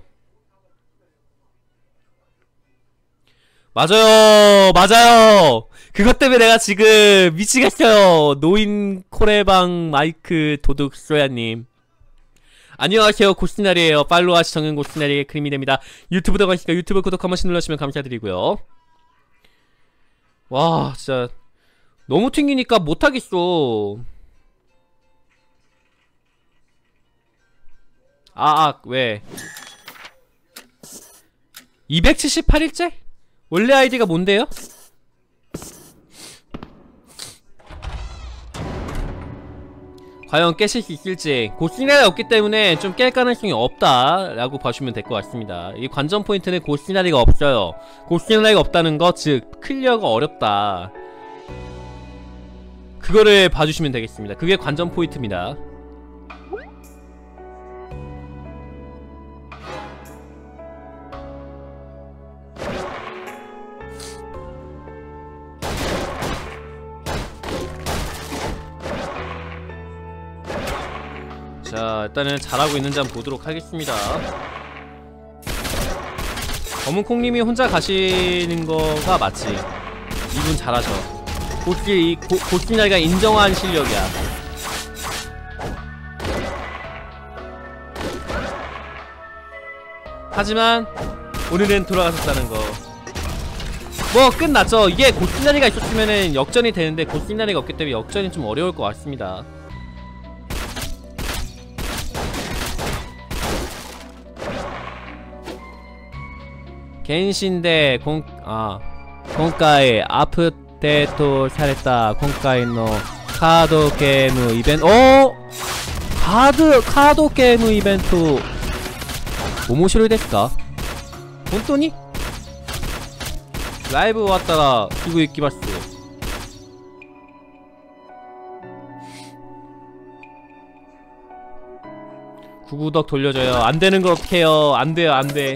맞아요 맞아요. 그것 때문에 내가 지금 미치겠어요. 노인 코레방 마이크 도둑 소야님 안녕하세요. 고스나리에요. 팔로우하시 정은 고스나리의 그림이 됩니다. 유튜브 들어가시니까 유튜브 구독 한 번씩 눌러주시면 감사드리고요. 와 진짜 너무 튕기니까 못하겠어. 아, 아, 왜? 이백칠십팔 일째? 원래 아이디가 뭔데요? 과연 깨실 수 있을지. 고시나리가 없기 때문에 좀 깰 가능성이 없다 라고 봐주면 될 것 같습니다. 이 관전 포인트는 고시나리가 없어요. 고시나리가 없다는 거, 즉 클리어가 어렵다. 그거를 봐주시면 되겠습니다. 그게 관전 포인트입니다. 자, 일단은 잘하고 있는지 한번 보도록 하겠습니다. 검은콩님이 혼자 가시는 거가 맞지. 이분 잘하셔. 고시, 이 고시나리가 인정한 실력이야. 하지만 오늘은 돌아가셨다는 거. 뭐 끝났죠. 이게 고시나리가 있었으면은 역전이 되는데 고시나리가 없기 때문에 역전이 좀 어려울 것 같습니다. 겐신데 공.. 아今回 アップデートされた今回のカードゲームイベント、おカードカードゲームイベント面白いですか？本当に？ライブ終わったらすぐ行きます。구구덕 돌려줘요. 안되는 걸 어떡해요. 안돼요 안돼.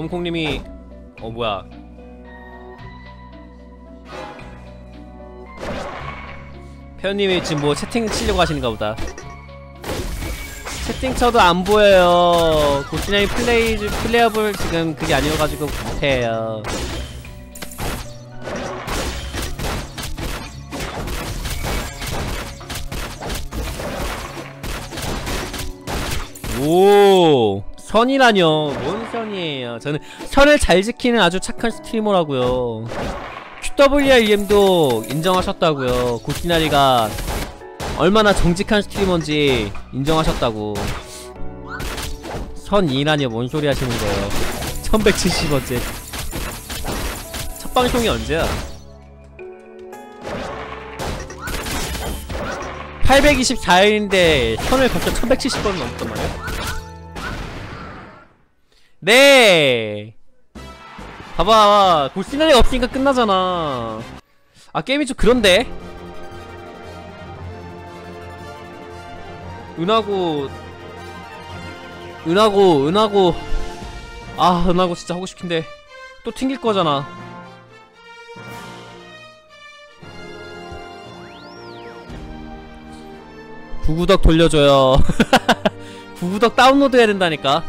검콩님이 어 뭐야 페어님이 지금 뭐 채팅 치려고 하시는가 보다. 채팅 쳐도 안 보여요. 고치나이 플레이 플레이어블 지금 그게 아니어가지고 못해요. 오 선이라뇨. 뭔 선이에요. 저는 선을 잘 지키는 아주 착한 스트리머라고요. 큐더블유알이엠도 인정하셨다고요. 고치나리가 얼마나 정직한 스트리머인지 인정하셨다고. 선이라뇨. 뭔 소리 하시는 거예요. 천백칠십 번째 첫 방송이 언제야? 팔백이십사 일인데 선을 벌써 천백칠십 번 넘었단 말이야? 네! 봐봐, 골시나리가 없으니까 끝나잖아. 아, 게임이 좀 그런데? 은하고 은하고 은하고 아 은하고 진짜 하고 싶긴데 또 튕길 거잖아. 구구덕 돌려줘요. 구구덕 다운로드 해야 된다니까.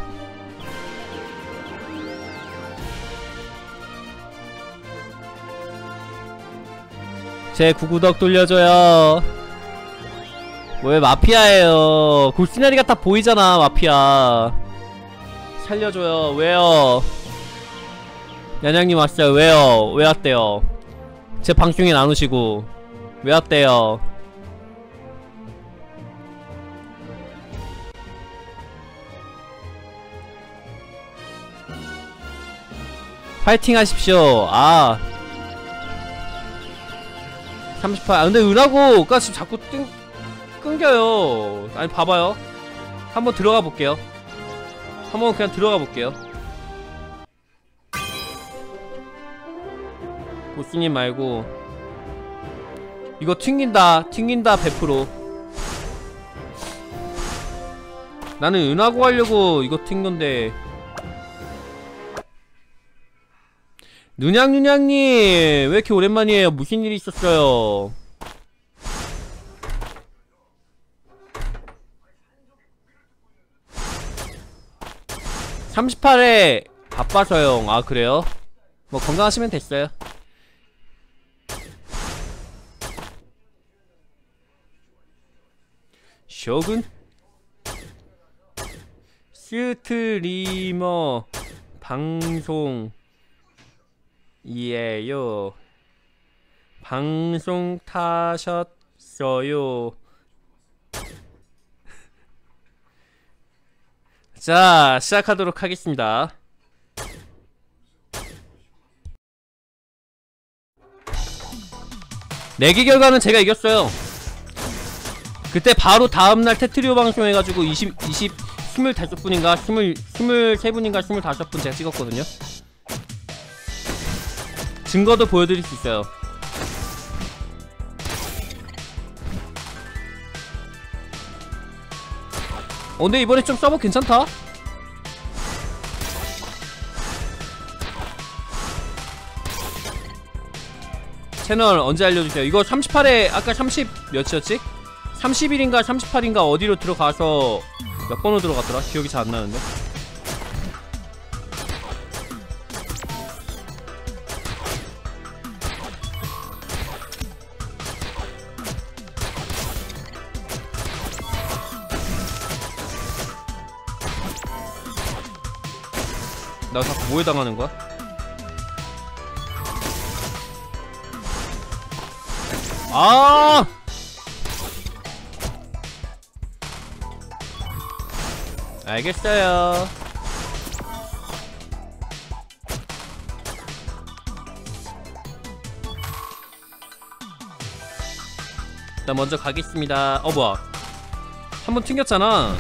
제 구구덕 돌려줘요. 왜 마피아예요. 골시나리가 다 보이잖아. 마피아 살려줘요. 왜요? 야냥님 왔어요. 왜요? 왜 왔대요? 제 방송에 안 오시고 왜 왔대요? 파이팅 하십시오. 아 삼십팔. 아 근데 은하고가 지금 자꾸 뜬 끊겨요. 아니 봐봐요. 한번 들어가 볼게요. 한번 그냥 들어가 볼게요. 보스님 말고 이거 튕긴다. 튕긴다 백 퍼센트. 나는 은하고 하려고 이거 튕건데. 누냥누냥님 왜 이렇게 오랜만이에요? 무슨 일이 있었어요? 삼십팔 회 바빠서요. 아 그래요? 뭐 건강하시면 됐어요. 쇼군? 스트리머 방송이에요. 방송 타셨어요. 자, 시작하도록 하겠습니다. 내기 결과는 제가 이겼어요. 그때 바로 다음날 테트리오 방송해가지고 이십, 이십, 스물다섯 분인가 스물, 스물세 분인가 스물다섯 분 제가 찍었거든요. 증거도 보여드릴 수 있어요. 어 근데 이번에 좀 서버 괜찮다? 채널 언제 알려주세요. 이거 삼십팔 회 아까 삼십 몇이었지? 삼십 일인가 삼십팔 일인가 어디로 들어가서 몇 번으로 들어갔더라? 기억이 잘 안 나는데. 나 자꾸 뭐에 당하는 거야? 아! 알겠어요. 나 먼저 가겠습니다. 어 뭐야? 한 번 튕겼잖아.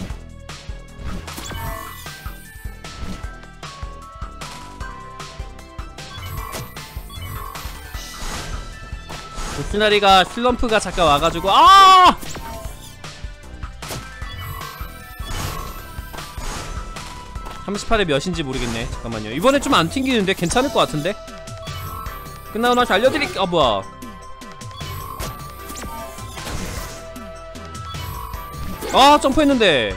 보스나리가 슬럼프가 잠깐 와가지고 아! 삼십팔에 몇인지 모르겠네. 잠깐만요. 이번에 좀 안 튕기는데 괜찮을 것 같은데? 끝나고 나서 알려드릴게. 아 뭐야. 아 점프했는데.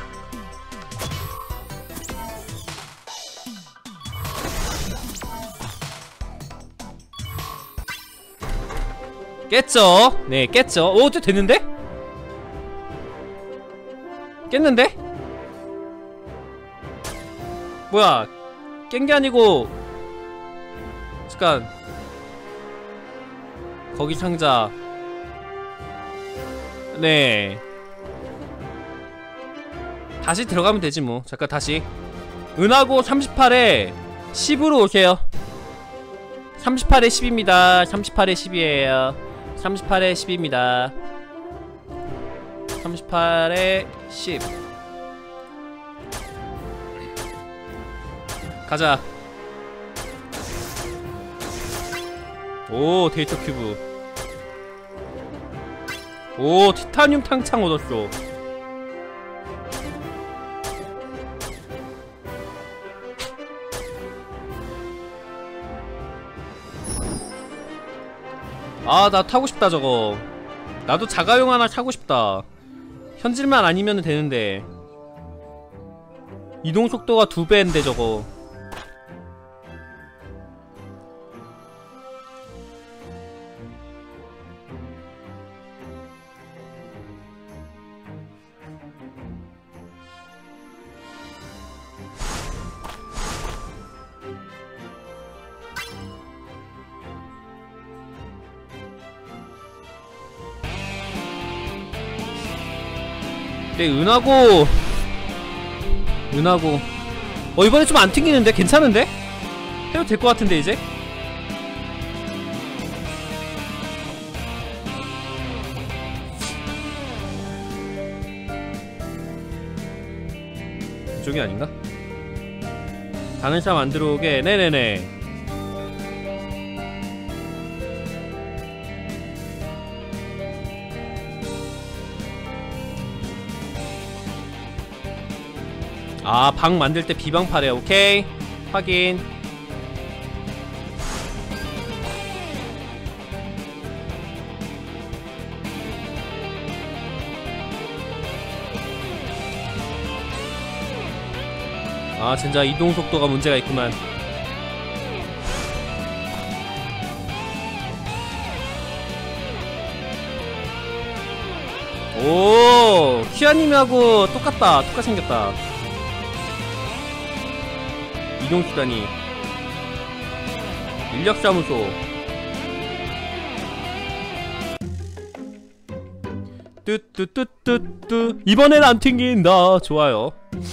깼죠? 네 깼죠. 오 저 됐는데? 깼는데? 뭐야 깬 게 아니고 잠깐 거기 상자. 네 다시 들어가면 되지 뭐. 잠깐 다시 은하고 삼십팔에 십으로 오세요. 삼십팔에 십입니다. 삼십팔에 십이에요 삼십팔에 십입니다 삼십팔에 십 가자. 오 데이터 큐브. 오 티타늄 탕창 얻었어. 아 나 타고 싶다 저거. 나도 자가용 하나 타고 싶다. 현질만 아니면 되는데. 이동 속도가 두 배인데 저거. 네 은하고 은하고 어 이번에 좀 안 튕기는데? 괜찮은데? 해도 될 것 같은데 이제? 이쪽이 아닌가? 다른 사람 안 들어오게. 네네네. 아, 방 만들 때 비방파래. 오케이. 확인. 아, 진짜 이동 속도가 문제가 있구만. 오, 키아님하고 똑같다. 똑같이 생겼다. 이동수단이 인력사무소. 뚜뚜뚜뚜뚜. 이번엔 안 튕긴다. 좋아요.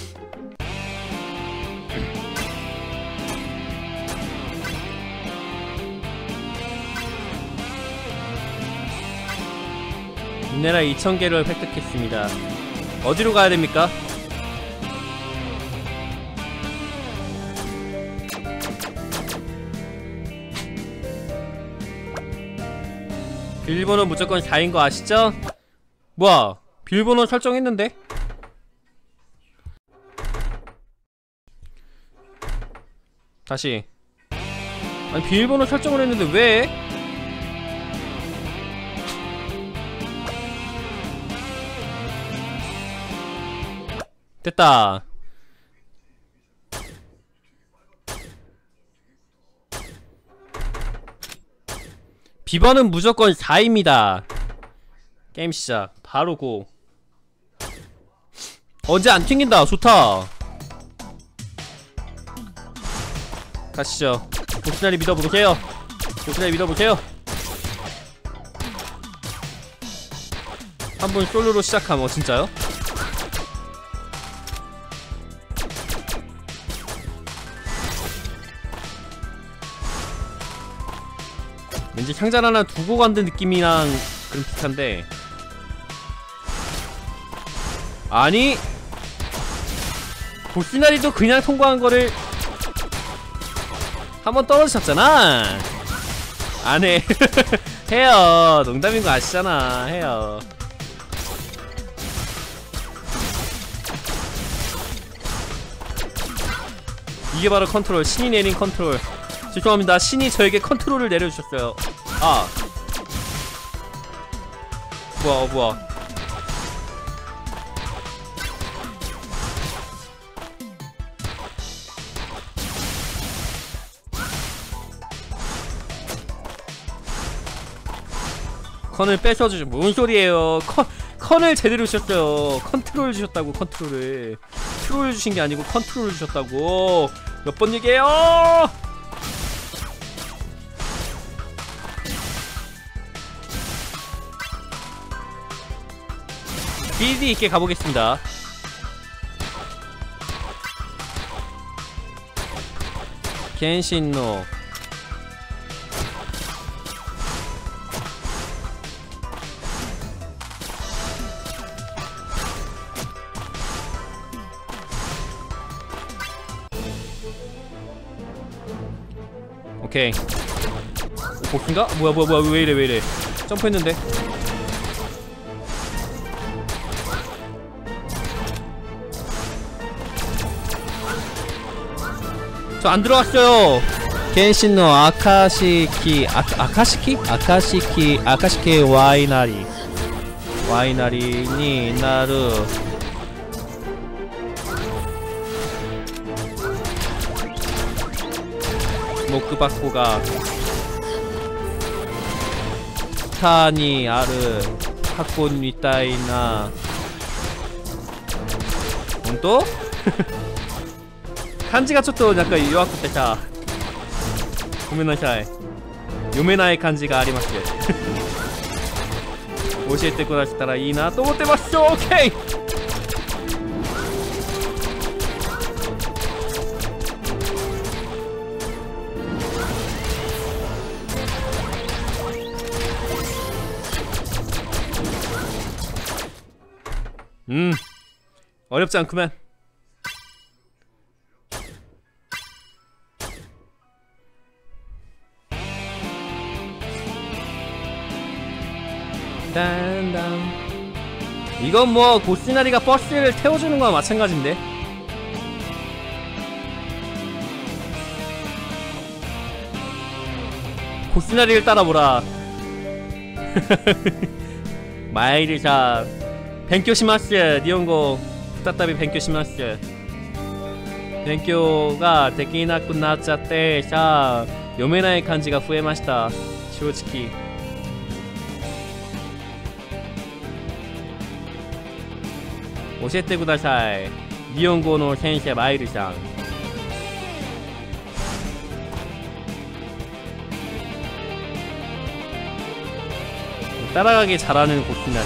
미네랄 이천 개를 획득했습니다. 어디로 가야 됩니까? 비밀번호 무조건 사인 거 아시죠? 뭐야, 비밀번호 설정했는데? 다시. 아니 비밀번호 설정을 했는데 왜? 됐다. 비번은 무조건 사입니다. 게임 시작. 바로 고. 언제 안 튕긴다. 좋다. 가시죠. 보스나리 믿어보세요. 보스나리 믿어보세요. 한 분 솔로로 시작함. 어 진짜요? 왠지 상자를 하나 두고 간다는 느낌이랑 그런 비슷한데. 아니 보스나리도 그냥 통과한 거를 한번 떨어지셨잖아. 안해. 해요. 농담인 거 아시잖아. 해요. 이게 바로 컨트롤, 신이 내린 컨트롤. 죄송합니다, 신이 저에게 컨트롤을 내려주셨어요. 아 뭐야 어 뭐야. 컨을 뺏어주죠. 뭔 소리예요. 컨, 컨을 제대로 주셨어요. 컨트롤 주셨다고. 컨트롤을 트롤 주신 게 아니고 컨트롤 주셨다고. 몇 번 얘기해요. 빌드 있게 가보겠습니다. 겐신노. 오케이. 복수인가? 뭐야 뭐야 뭐야 왜이래 왜이래. 점프했는데. 저 안 들어왔어요. 겐신노 아카시키 아, 아카시키? 아카시키 아카시키 와이나리 와이나리 니 나루 모크바코가 타니 아르 하콘 미타이나 또? 간지가 쫓도 약간 요아쿠 때자 고메나샤이 요메나의 간지가 아리마스 오시에테 쿠다시타라 이나 또 못해봤어. 오케이. 음 어렵지 않구만. 딴딴. 이건 뭐 고시나리가 버스를 태워주는 거와 마찬가지인데. 고시나리를 따라보라. 마이르샤 벤교시마스 니온고再び 벤교시마스. 벤교가 데키나쿠 나っちゃって 자 요메나의 간지가 후회마시다. 솔직히 오시에테 쿠다사이 니온고노 센세 마이르상. 따라가기 잘하는 고시나리.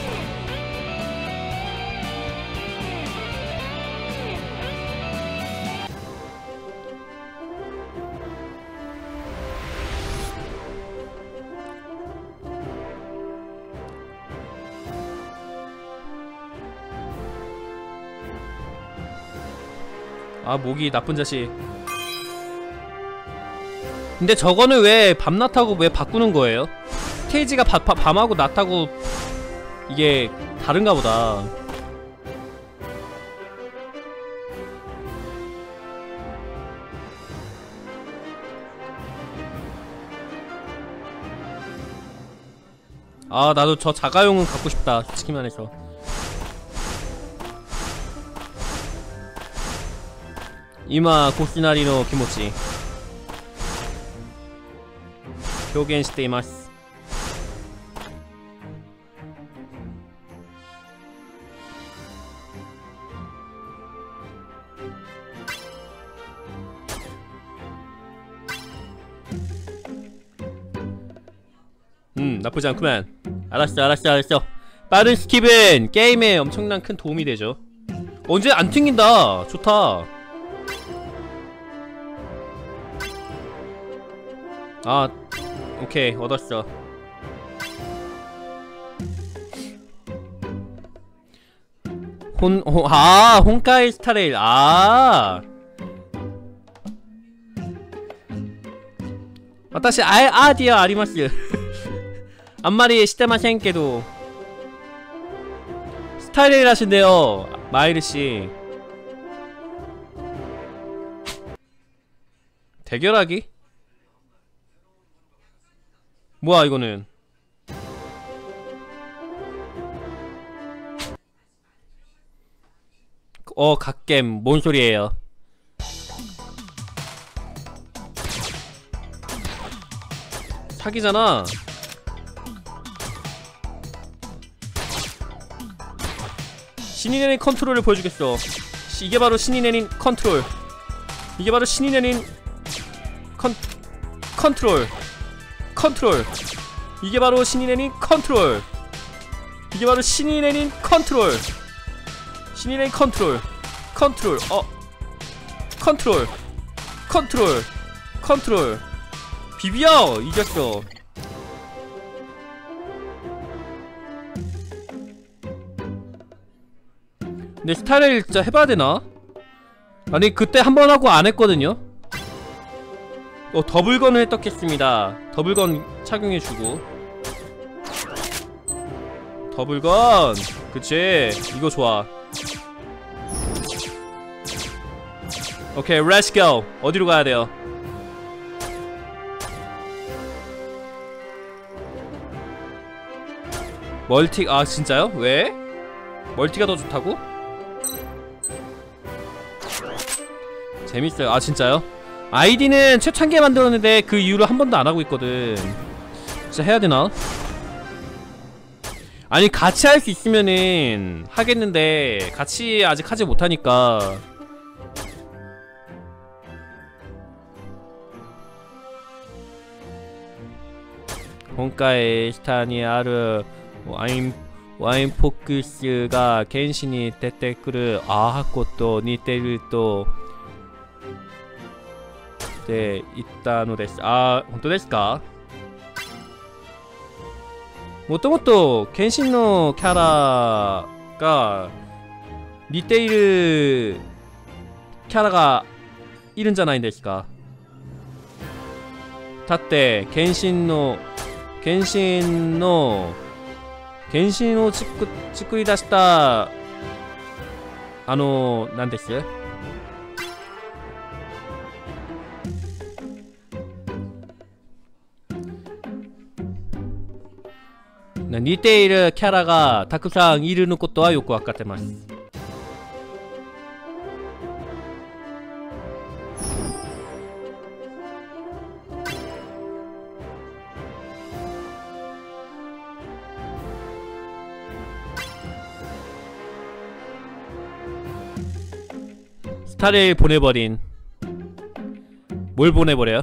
아 목이 나쁜 자식. 근데 저거는 왜 밤낮하고 왜 바꾸는 거예요? 스테이지가 바, 바, 밤하고 낮하고 이게 다른가 보다. 아 나도 저 자가용은 갖고 싶다 솔직히 말해서. 이마 고시나리노 기모치 표현しています. 음 나쁘지 않구만. 알았어 알았어 알았어. 빠른 스킵은 게임에 엄청난 큰 도움이 되죠. 언제 안 튕긴다. 좋다. 아 오케이 얻었어. 혼.. 호, 아 혼카이 스타레일. 아 와타시 아에 아디아 아리마스. 안마리 시테마센けど 스타레일 하신대요 마이르씨. 대결하기? 뭐야 이거는. 어 갓겜 뭔 소리예요. 사기잖아. 신이 내린 컨트롤을 보여주겠어. 이게 바로 신이 내린 컨트롤. 이게 바로 신이 내린 컨 컨트롤 컨트롤. 이게 바로 신이 내린 컨트롤. 이게 바로 신이 내린 컨트롤. 신이 내린 컨트롤. 컨트롤. 어 컨트롤 컨트롤 컨트롤. 비비어 이겼어. 근데 스타일 진짜 해봐야 되나? 아니 그때 한 번 하고 안 했거든요. 어 더블건을 획득했습니다. 더블건 착용해주고. 더블건 그치 이거 좋아. 오케이 렛츠 고. 어디로 가야 돼요? 멀티. 아 진짜요? 왜? 멀티가 더 좋다고? 재밌어요. 아 진짜요? 아이디는 최창기에 만들었는데 그 이후로 한 번도 안 하고 있거든. 진짜 해야 되나? 아니 같이 할 수 있으면은 하겠는데 같이 아직 하지 못하니까. 본가의 스타니 아르 와인 와인 포크스가 겐신이 때때그르 아하코토 니테르토 네 있다のです。 あ、本当ですか？もともと剣心のキャラが似ているキャラがいるんじゃないですか？だって剣心の剣心の剣心を作作り出したあのなんです？似ているキャラがたくさんいるのことはよくわかってます。스타를 보내버린. 뭘 보내버려요?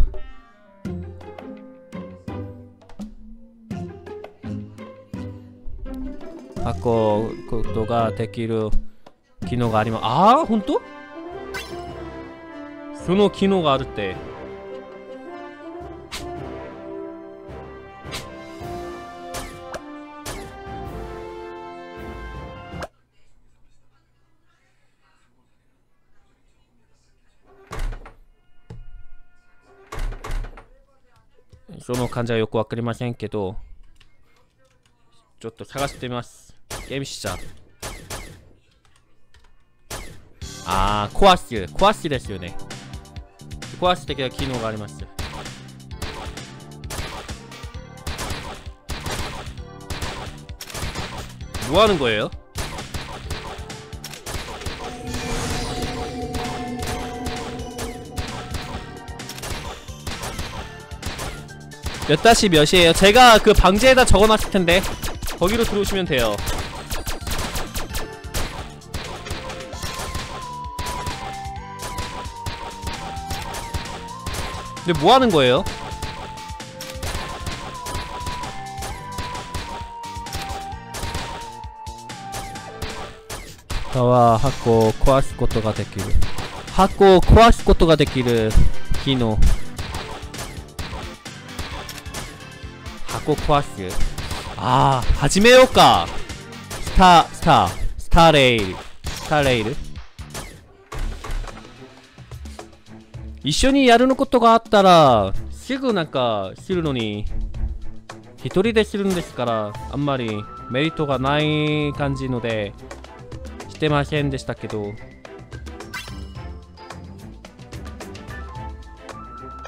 바꿔 것도가 できる機能があります。あー、ほんと？その機能があるって。その感じはよくわかりませんけど、ちょっと探してみます。ゲームしちゃう。あー、壊す。壊すですよね。壊す的な機能があります。뭐 하는 거예요? 몇 다시 몇이에요? 제가 그 방지에다 적어놨을 텐데 거기로 들어오시면 돼요. 근데 뭐 하는 거예요? 타와 하고 코아스 것도가 できる 하고 코아스 것도가 できる 機能 하고 코아스. 아, 하지메요까. 스타, 스타, 스타레일, 스타레일. 一緒にやるのことがあったらすぐなんかするのに一人でするんですからあんまりメリットがない感じのでしてませんでしたけど。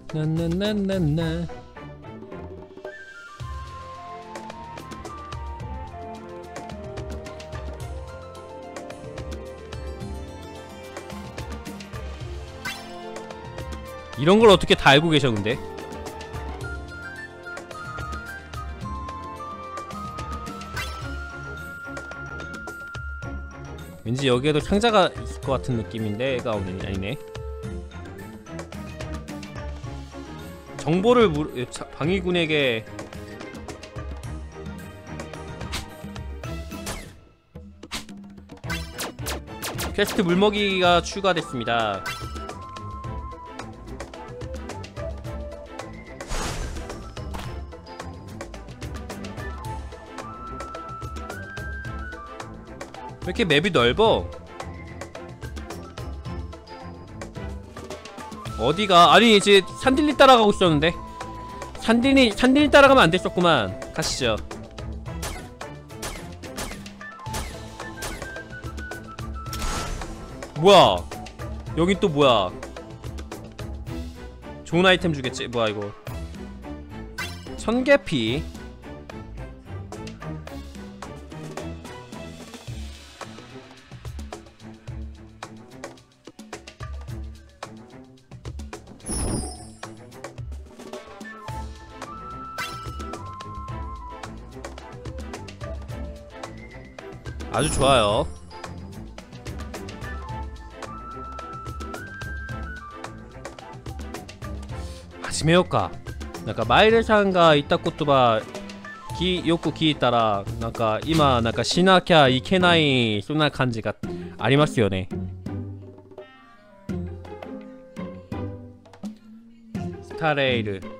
나나나나나. 이런 걸 어떻게 다 알고 계셔 근데? 왠지 여기에도 상자가 있을 것 같은 느낌인데 애가 없네. 아니네. 정보를 물... 방위군에게 퀘스트 물먹이가 추가됐습니다. 왜 이렇게 맵이 넓어? 어디가? 아니 이제 산딜리 따라가고 있었는데 산딜리 산딜리 따라가면 안 됐었구만. 가시죠. 뭐야? 여긴 또 뭐야? 좋은 아이템 주겠지? 뭐야 이거? 천개피. 아주 좋아요. 하지메요까. なんかマイルさんが言った言葉きよく聞いたらなんか今なんかしなきゃいけないそんな感じがありますよね。スタレイル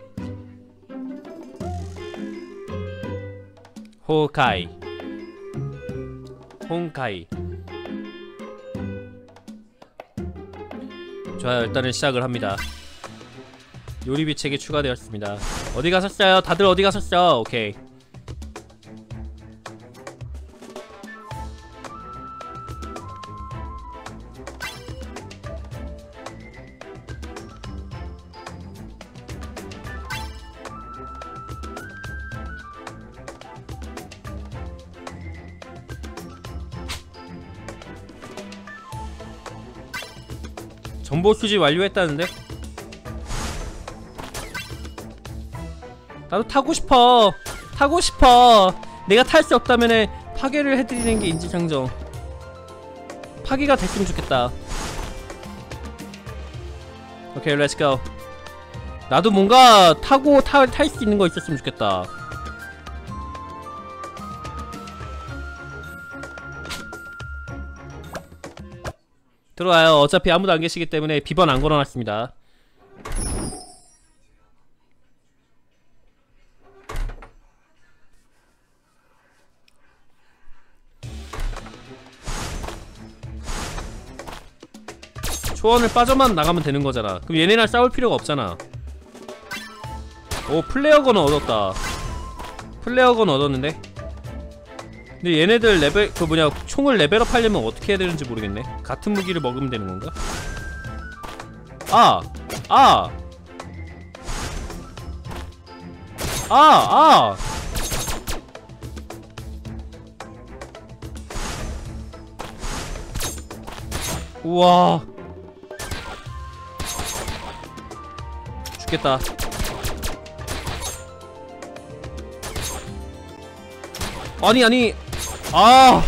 崩壊혼카이. 좋아요. 일단은 시작을 합니다. 요리비 책이 추가되었습니다. 어디 가셨어요? 다들 어디 가셨어? 오케이. 정보 수집 완료했다는데? 나도 타고 싶어. 타고 싶어. 내가 탈 수 없다면은 파괴를 해드리는 게 인지상정. 파괴가 됐으면 좋겠다. 오케이, 렛츠고. 나도 뭔가 타고 탈 수 있는 거 있었으면 좋겠다. 들어와요. 어차피 아무도 안 계시기 때문에 비번 안 걸어놨습니다. 초원을 빠져만 나가면 되는 거잖아. 그럼 얘네랑 싸울 필요가 없잖아. 오, 플레어건 얻었다. 플레어건 얻었는데? 근데 얘네들 레벨, 그 뭐냐, 총을 레벨업 하려면 어떻게 해야 되는지 모르겠네. 같은 무기를 먹으면 되는 건가? 아! 아! 아! 아! 우와. 죽겠다. 아니 아니 아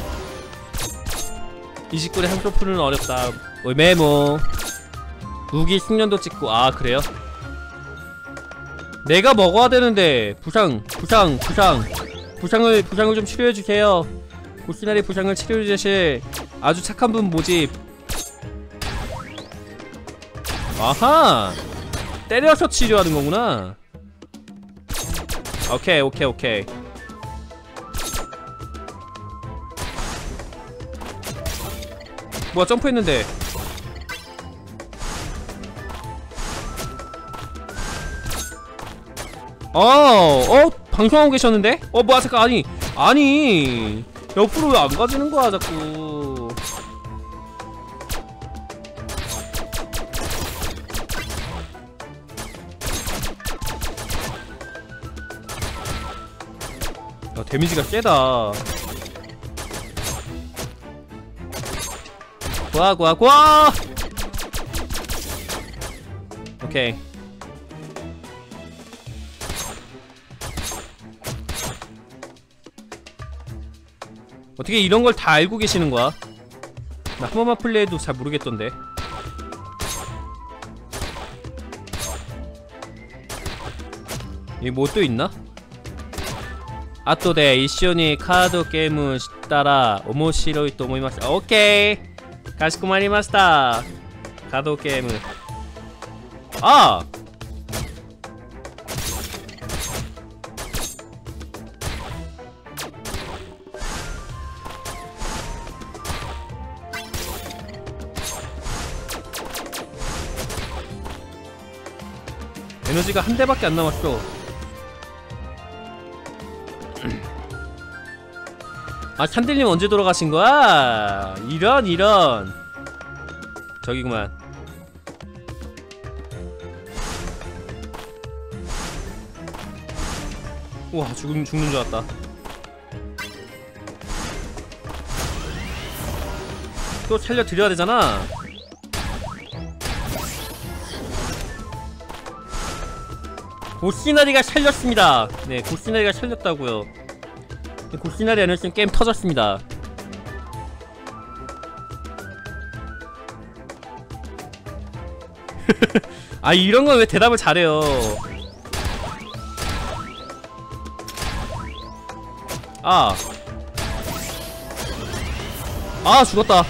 이십구 대 한표프는 어렵다. 어, 메모 무기 숙련도 찍고. 아 그래요? 내가 먹어야 되는데 부상 부상 부상 부상을 부상을 좀 치료해주세요. 고시나리 부상을 치료해주실 아주 착한 분 모집. 아하 때려서 치료하는 거구나. 오케이 오케이 오케이. 뭐야 점프했는데. 어, 어? 방송하고 계셨는데? 어 뭐야 잠깐. 아니 아니 옆으로 왜 안 가지는 거야 자꾸. 데미지가 세다. 구아 구아 구아. 오케이. 어떻게 이런 걸 다 알고 계시는 거야? 나 한 번만 플레이해도 잘 모르겠던데. 여기 뭐 또 있나? 아토데 이쇼니 카드 게임을 따라 오모시로이 또 모이마시다. 오케이. 가시코마리마시다. 카드 게임을. 아! 에너지가 한 대밖에 안 남았어. 아, 칸들님 언제 돌아가신 거야? 이런 이런. 저기구만. 우와, 죽음, 죽는 줄 알았다. 또 살려드려야 되잖아. 고시나리가 살렸습니다. 네, 고시나리가 살렸다고요. 고시나리 아니었으면 게임 터졌습니다. 아, 이런 건 왜 대답을 잘해요. 아. 아, 죽었다.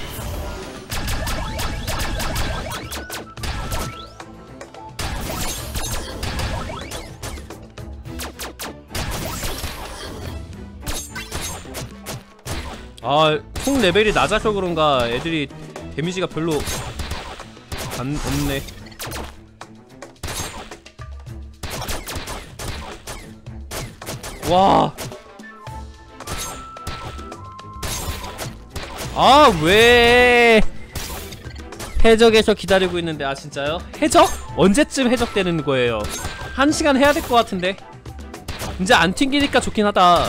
아, 총 레벨이 낮아서 그런가 애들이 데미지가 별로 안 없네. 와. 아, 왜 해적에서 기다리고 있는데. 아, 진짜요? 해적? 언제쯤 해적되는 거예요? 한 시간 해야 될 것 같은데. 이제 안 튕기니까 좋긴 하다.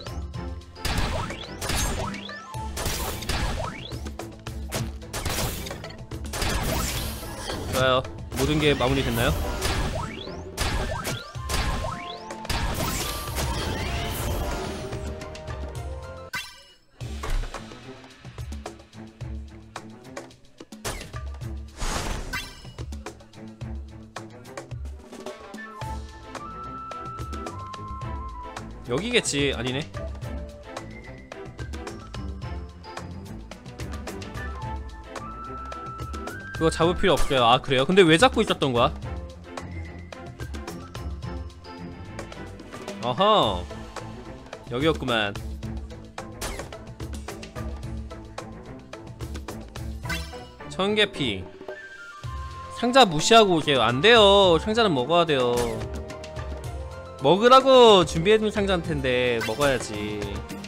좋아요. 모든 게 마무리 됐나요? 여기겠지. 아니네. 그거 잡을 필요 없어요. 아, 그래요? 근데 왜 잡고 있었던 거야? 어허, 여기였구만. 청계피. 상자 무시하고 오세요. 안돼요. 상자는 먹어야 돼요. 먹으라고 준비해둔 상자인텐데 먹어야지.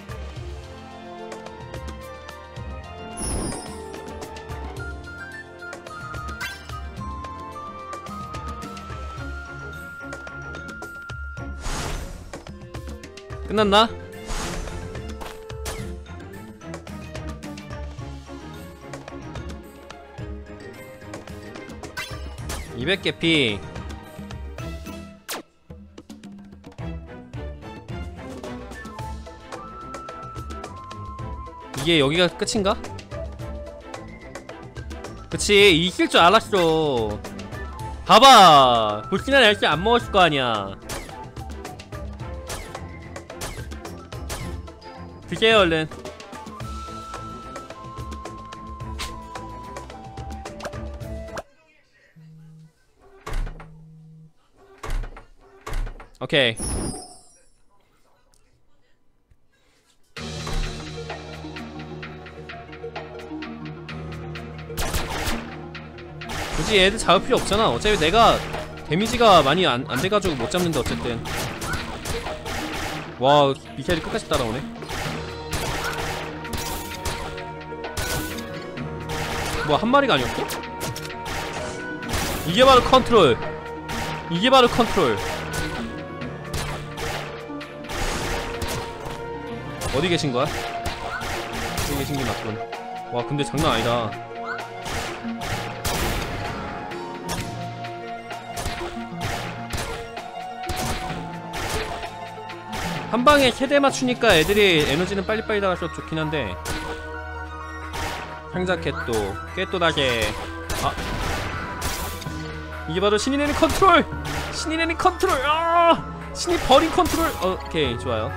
끝났나? 이백 개 피. 이게 여기가 끝인가? 그치, 이길 줄 알았어. 봐봐, 볼시나 날씨 안 먹었을 거 아니야. 드세요 얼른. 오케이. 굳이 얘들 잡을 필요 없잖아. 어차피 내가 데미지가 많이 안, 안 돼가지고 못 잡는데 어쨌든. 와, 미사일이 끝까지 따라오네. 뭐 한 마리가 아니었어? 이게 바로 컨트롤. 이게 바로 컨트롤. 어디 계신 거야? 여기 계신 게 맞군. 와 근데 장난 아니다. 한 방에 세대 맞추니까 애들이 에너지는 빨리빨리 나가서 좋긴 한데. 상자 캣도 캣도 다게. 아 이게 바로 신이 내는 컨트롤! 신이 내는 컨트롤! 아! 신이 버린 컨트롤! 어, 오케이 좋아요.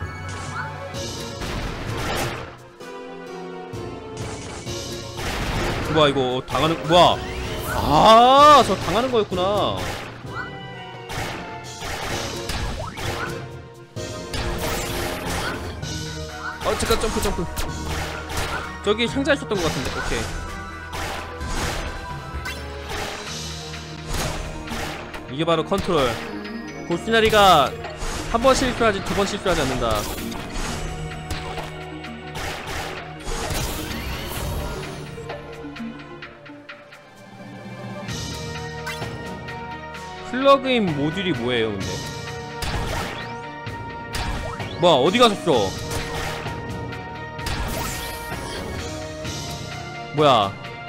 뭐야 이거 당하는 뭐야? 아, 저 당하는 거였구나. 어 잠깐 점프 점프. 저기 상자 있었던 것 같은데. 오케이. 이게 바로 컨트롤. 보스나리가 한 번 실수하지 두 번 실수하지 않는다. 플러그인 모듈이 뭐예요 근데? 뭐야 어디 가셨어? 뭐야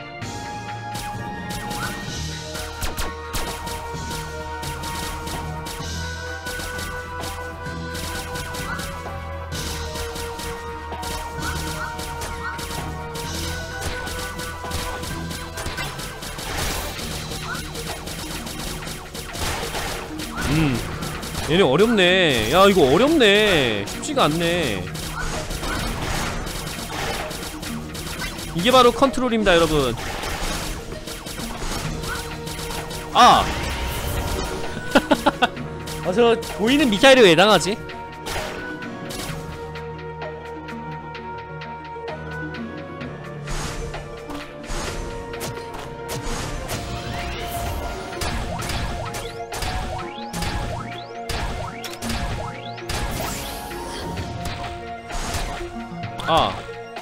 음 얘네 어렵네. 야 이거 어렵네. 쉽지가 않네. 이게 바로 컨트롤입니다 여러분. 아! 아 저 보이는 미사일이 왜 당하지? 아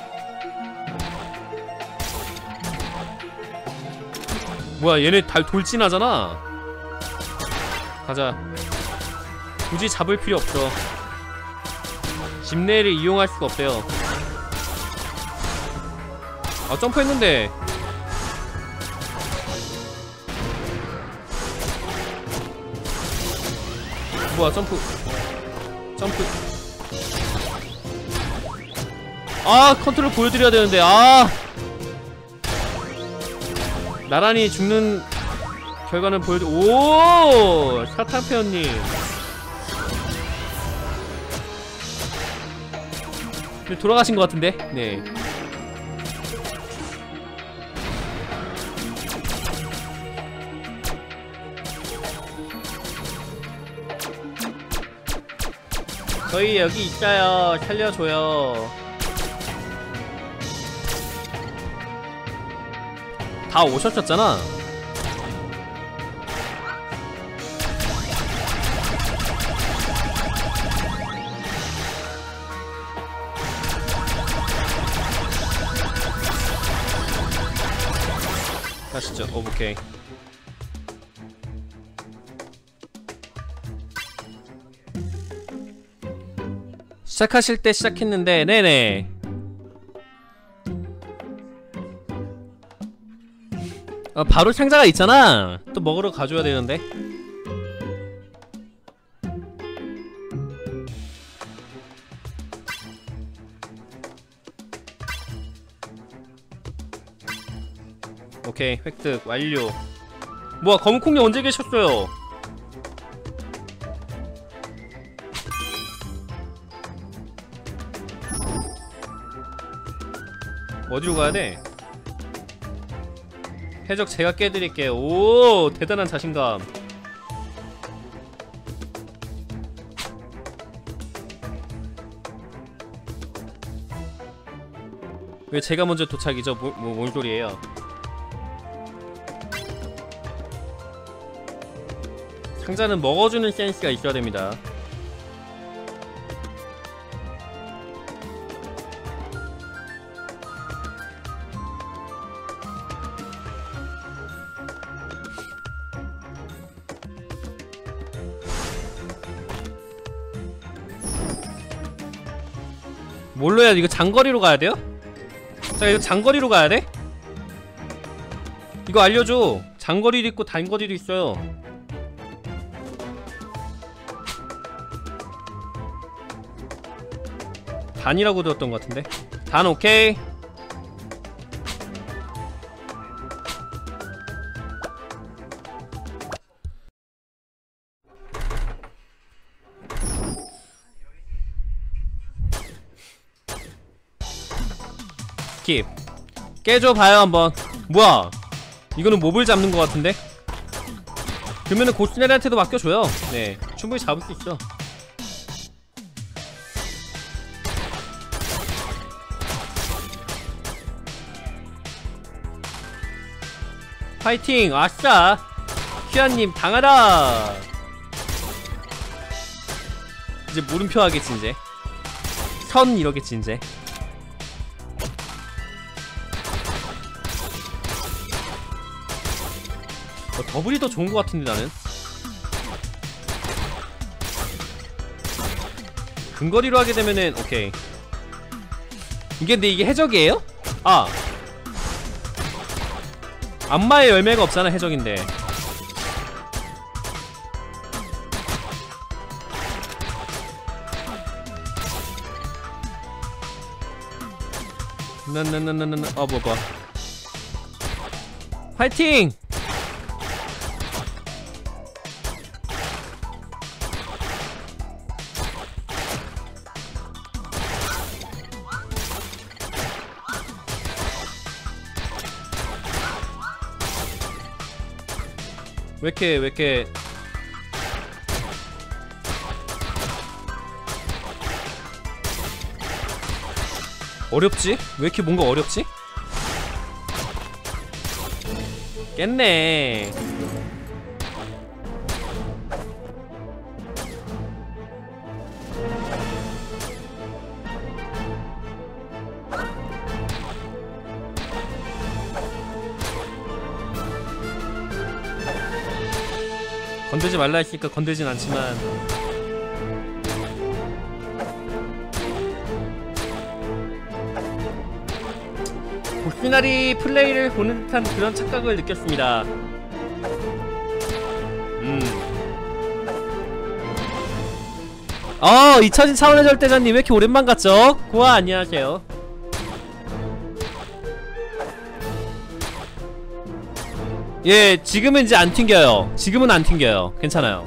뭐야 얘네 달 돌진하잖아. 가자. 굳이 잡을 필요 없어. 집내를 이용할 수가 없대요. 아 점프했는데. 뭐야 점프 점프. 아 컨트롤 보여드려야 되는데. 아 나란히 죽는 결과는 보여드. 오 사탕페어님 돌아가신 것 같은데. 네. 저희 여기 있어요. 살려줘요. 다 오셨었잖아. 가시죠. 오, 오케이. 시작하실 때 시작했는데, 네네. 어, 바로 상자가 있잖아. 또 먹으러 가줘야 되는데. 오케이 획득 완료. 뭐야 검은콩님 언제 계셨어요? 어디로 가야돼? 해적 제가 깨드릴게요. 오 대단한 자신감. 왜 제가 먼저 도착이죠? 뭐, 뭐, 뭔 소리예요? 상자는 먹어주는 센스가 있어야 됩니다. 뭘로 해야 돼? 이거 장거리로 가야 돼요? 자, 이거 장거리로 가야 돼? 이거 알려줘. 장거리도 있고 단거리도 있어요. 단이라고 들었던 것 같은데. 단 오케이. 스킵. 깨줘봐요 한번. 뭐야, 이거는 몹을 잡는 것 같은데? 그러면은 고스네리한테도 맡겨줘요. 네, 충분히 잡을 수 있어. 파이팅! 아싸! 퀴아님 당하라! 이제 물음표 하겠지 이제. 선 이러겠지 이제. 어, 더블이 더 좋은 것 같은데 나는. 근거리로 하게 되면은 오케이. 이게 근데 이게 해적이에요? 아, 안마의 열매가 없잖아. 해적인데. 나나나나나. 어 뭐 뭐. 화이팅! 왜 이렇게 왜 이렇게 어렵지? 왜 이렇게 뭔가 어렵지? 깼네. 건들지 말라 했으니까 건들진 않지만 보스나리 플레이를 보는 듯한 그런 착각을 느꼈습니다. 음. 어, 잊혀진 차원의 절대자님 왜 이렇게 오랜만 같죠? 고아 안녕하세요. 예, 지금은 이제 안 튕겨요. 지금은 안 튕겨요. 괜찮아요.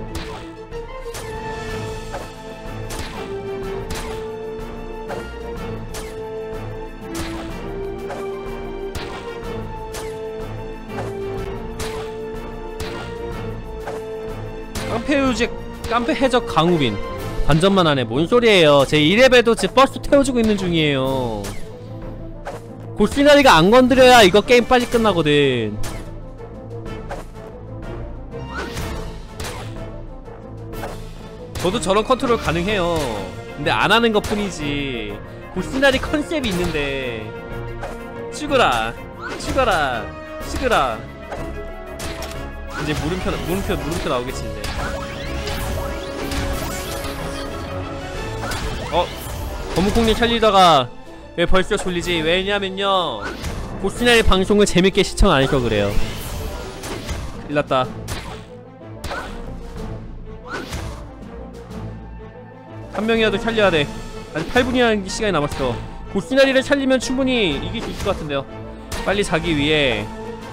깡패유직, 깡패해적 강우빈 반전만 하네. 뭔 소리예요. 제 일 렙에도 제 버스 태워주고 있는 중이에요. 고스나리가 안 건드려야 이거 게임 빨리 끝나거든. 저도 저런 컨트롤 가능해요. 근데 안 하는 것 뿐이지. 고스나리 컨셉이 있는데. 죽어라, 죽어라, 죽어라. 이제 물음표, 물음표, 물음표 나오겠지 이제. 어? 거무콩님 살리다가 왜 벌써 졸리지? 왜냐면요, 고스나리 방송을 재밌게 시청 안 해서 그래요. 큰일났다. 한 명이라도 살려야 돼. 아직 팔 분이라는 시간이 남았어. 고스나리를 살리면 충분히 이길 수 있을 것 같은데요. 빨리 자기 위해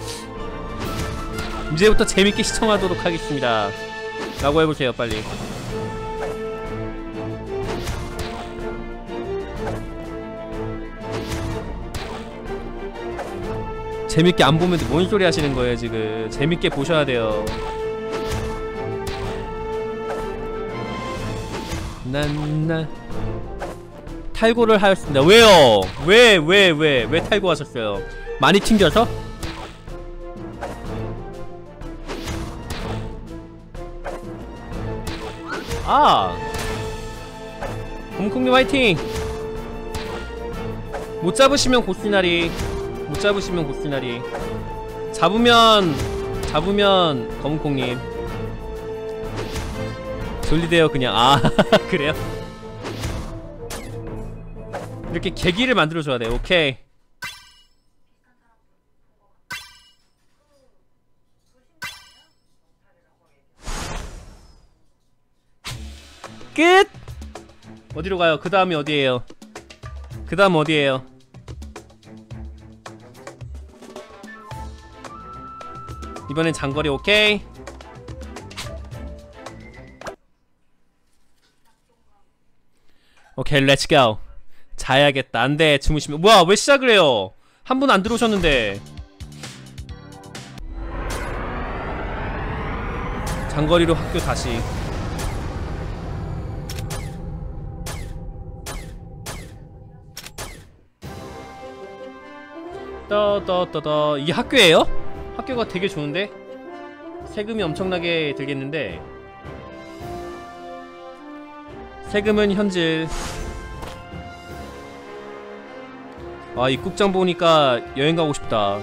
이제부터 재밌게 시청하도록 하겠습니다 라고 해보세요. 빨리. 재밌게 안 보면 뭔 소리 하시는 거예요 지금. 재밌게 보셔야 돼요. 난나 탈구를 하였습니다. 왜요? 왜 왜 왜 왜 탈구하셨어요? 많이 튕겨서? 아, 곰콩님 화이팅! 못 잡으시면 고스나리, 못 잡으시면 고스나리, 잡으면 잡으면 검은콩님 졸리대요 그냥. 아 그래요? 이렇게 계기를 만들어줘야 돼. 오케이. 끝! 어디로 가요? 그 다음이 어디에요? 그 다음 어디에요? 이번엔 장거리. 오케이. 오케이 렛츠고. 자야겠다. 안돼 주무시면. 뭐야 왜 시작을 해요? 한 분 안 들어오셨는데. 장거리로 학교 다시. 떠떠떠떠. 이게 학교예요? 학교가 되게 좋은데? 세금이 엄청나게 들겠는데. 세금은 현질. 아 입국장 보니까 여행 가고 싶다.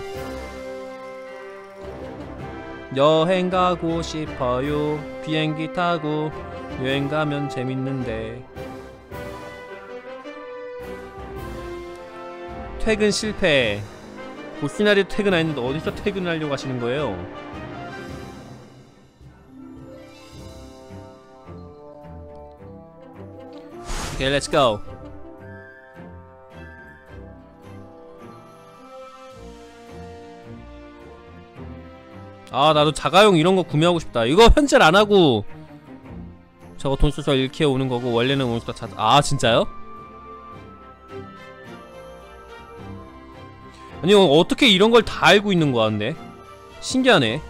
여행 가고 싶어요. 비행기 타고 여행 가면 재밌는데. 퇴근 실패. 보시나리 퇴근 안 했는데 어디서 퇴근을 하려고 하시는 거예요? 오케이 렛츠고. 아 나도 자가용 이런거 구매하고 싶다. 이거 현질 안하고 저거 돈 써서 일케어 오는 거고 원래는 온수다 차. 아 진짜요? 아니 어떻게 이런 걸 다 알고 있는 거야 근데? 신기하네.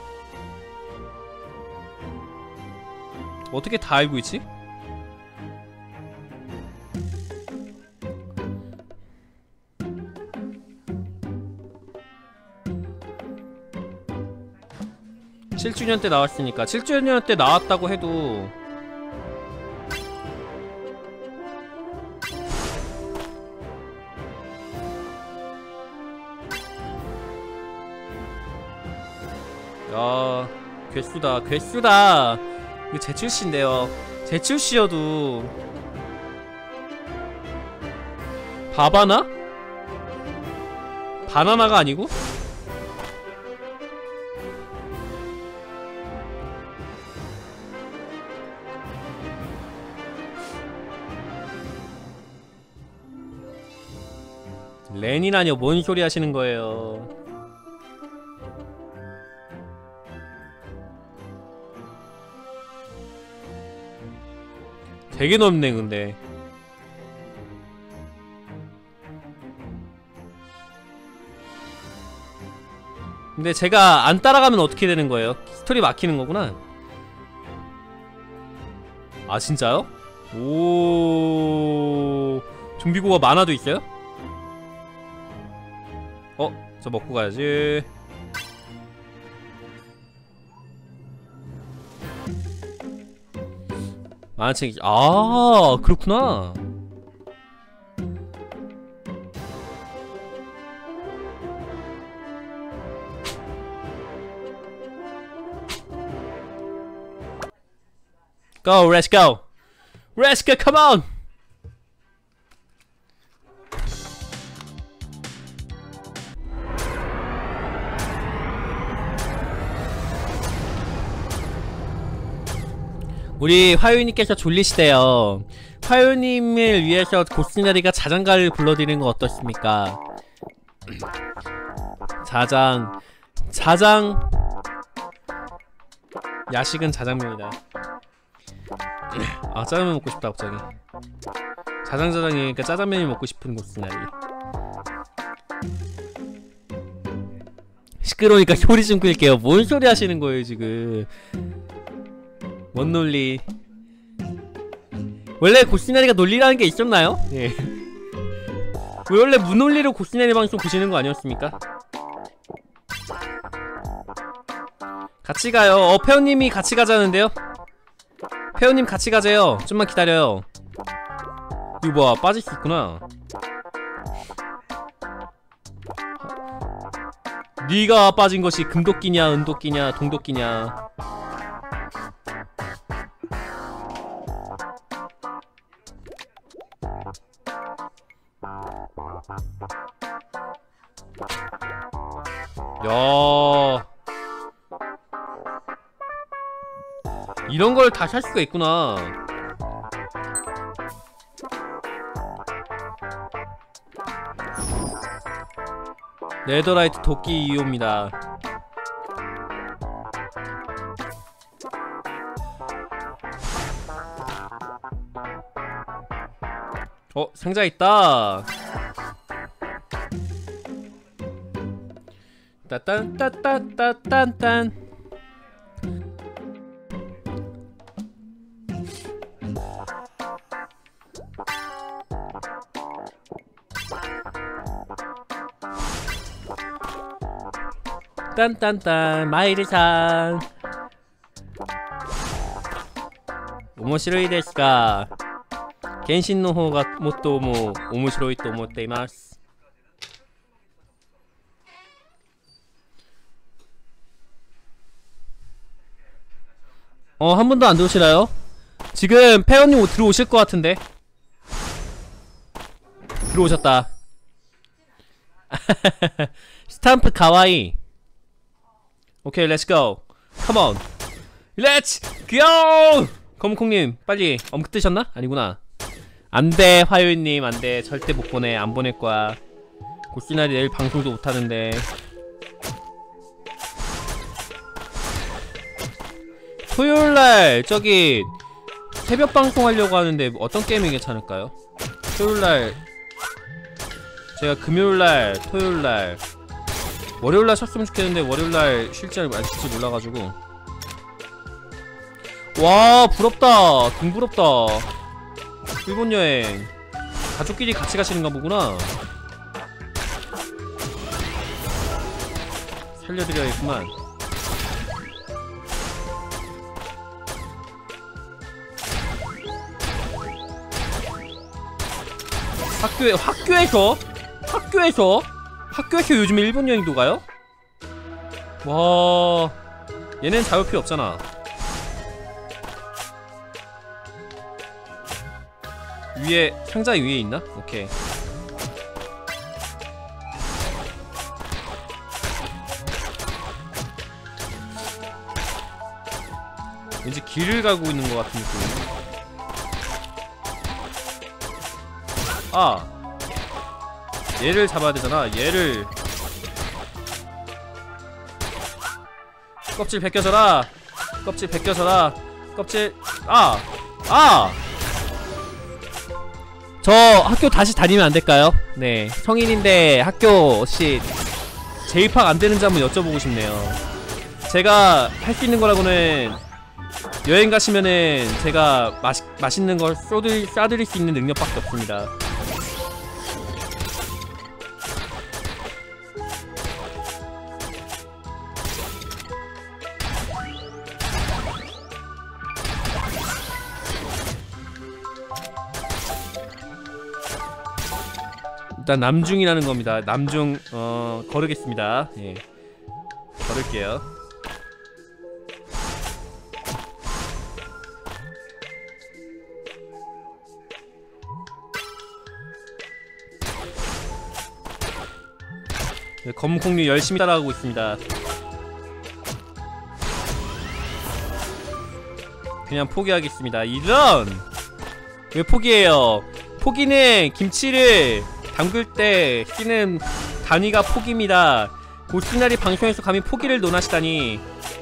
어떻게 다 알고 있지? 칠 주년 때 나왔으니까. 칠 주년 때 나왔다고 해도 야 괴수다 괴수다. 이거 제 출시인데요. 제 출시여도 바바나? 바나나가 아니고? 렌이라뇨. 뭔 소리 하시는 거예요? 되게 넓네 근데. 근데 제가 안 따라가면 어떻게 되는 거예요? 스토리 막히는 거구나. 아 진짜요? 오 좀비고가 만화도 있어요? 어? 저 먹고 가야지. 만화책이. 아 그렇구나. Go, let's go. Let's go, come on. 우리 화요님께서 졸리시대요. 화요님을 위해서 고스나리가 자장가를 불러드리는 거 어떻습니까? 자장 자장 야식은 자장면이다. 아 짜장면 먹고 싶다 갑자기. 자장자장이니까 짜장면이 먹고 싶은 고스나리. 시끄러우니까 소리 좀 끌게요. 뭔 소리 하시는 거예요 지금. 뭔 논리. 원래 고스나리가 논리라는 게 있었나요? 예. 원래 무논리로 고스나리 방송 보시는 거 아니었습니까? 같이 가요. 어 페어님이 같이 가자는데요? 페어님 같이 가재요. 좀만 기다려요. 이거 뭐야 빠질 수 있구나. 네가 빠진 것이 금도끼냐 은도끼냐 동도끼냐. 야, 이런 걸 다 살 수가 있구나. 네더라이트 도끼 이호입니다. 어, 상자 있다. 따딴따따따딴딴. 딴딴딴 마이르상 오모시로이 데스까? 겐신の方がもっとも面白いと思っています。 어, 한 분도 안 들어오시나요? 지금 페어님 들어오실 것 같은데. 들어오셨다. 스탬프 가와이. 오케이, 렛츠 고. 컴온. 렛츠 고! 검콩님 빨리 엄크 뜨셨나? 아니구나. 안돼 화요일님 안돼. 절대 못 보내. 안 보낼 거야. 고씨날이 내일 방송도 못하는데. 토요일날 저기 새벽 방송 하려고 하는데 어떤 게임이 괜찮을까요? 토요일날 제가 금요일날 토요일날 월요일날 쳤으면 좋겠는데 월요일날 쉴지 안 쉴지 몰라가지고. 와 부럽다. 등 부럽다. 일본 여행 가족끼리 같이 가시는가 보구나. 살려드려야겠구만. 학교에 학교에서 학교에서 학교에서 요즘에 일본 여행도 가요? 와 얘는 자유 필요 없잖아. 위에 상자 위에 있나? 오케이. 왠지 길을 가고 있는 것 같은 느낌. 아 얘를 잡아야 되잖아. 얘를 껍질 벗겨져라. 껍질 벗겨져라. 껍질 아! 아! 저 학교 다시 다니면 안 될까요? 네 성인인데 학교 혹시 재입학 안 되는지 한번 여쭤보고 싶네요. 제가 할 수 있는 거라고는 여행 가시면은 제가 마시, 맛있는 걸 쏘들, 싸드릴 수 있는 능력밖에 없습니다. 일단 남중이라는 겁니다. 남중 어 걸으겠습니다. 예, 걸을게요. 네, 검콩류 열심히 따라가고 있습니다. 그냥 포기하겠습니다. 이런! 왜 포기해요? 포기는 김치를 담글 때 쓰는 단위가 포기입니다. 고시나리 방송에서 감히 포기를 논하시다니.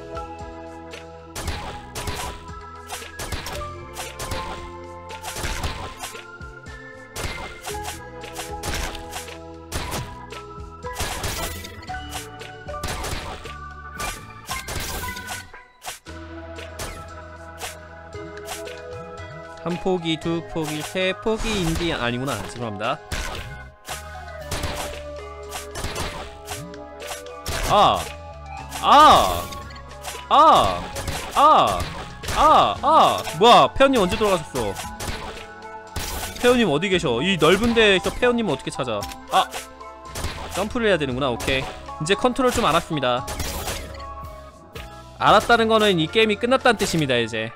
한 포기, 두 포기, 세 포기인지 아니구나. 죄송합니다. 아! 아! 아! 아! 아! 아! 뭐야, 페어님 언제 돌아가셨어? 페어님 어디 계셔? 이 넓은 데에서 페어님은 어떻게 찾아? 아! 점프를 해야 되는구나. 오케이. 이제 컨트롤 좀 알았습니다. 알았다는 거는 이 게임이 끝났다는 뜻입니다, 이제.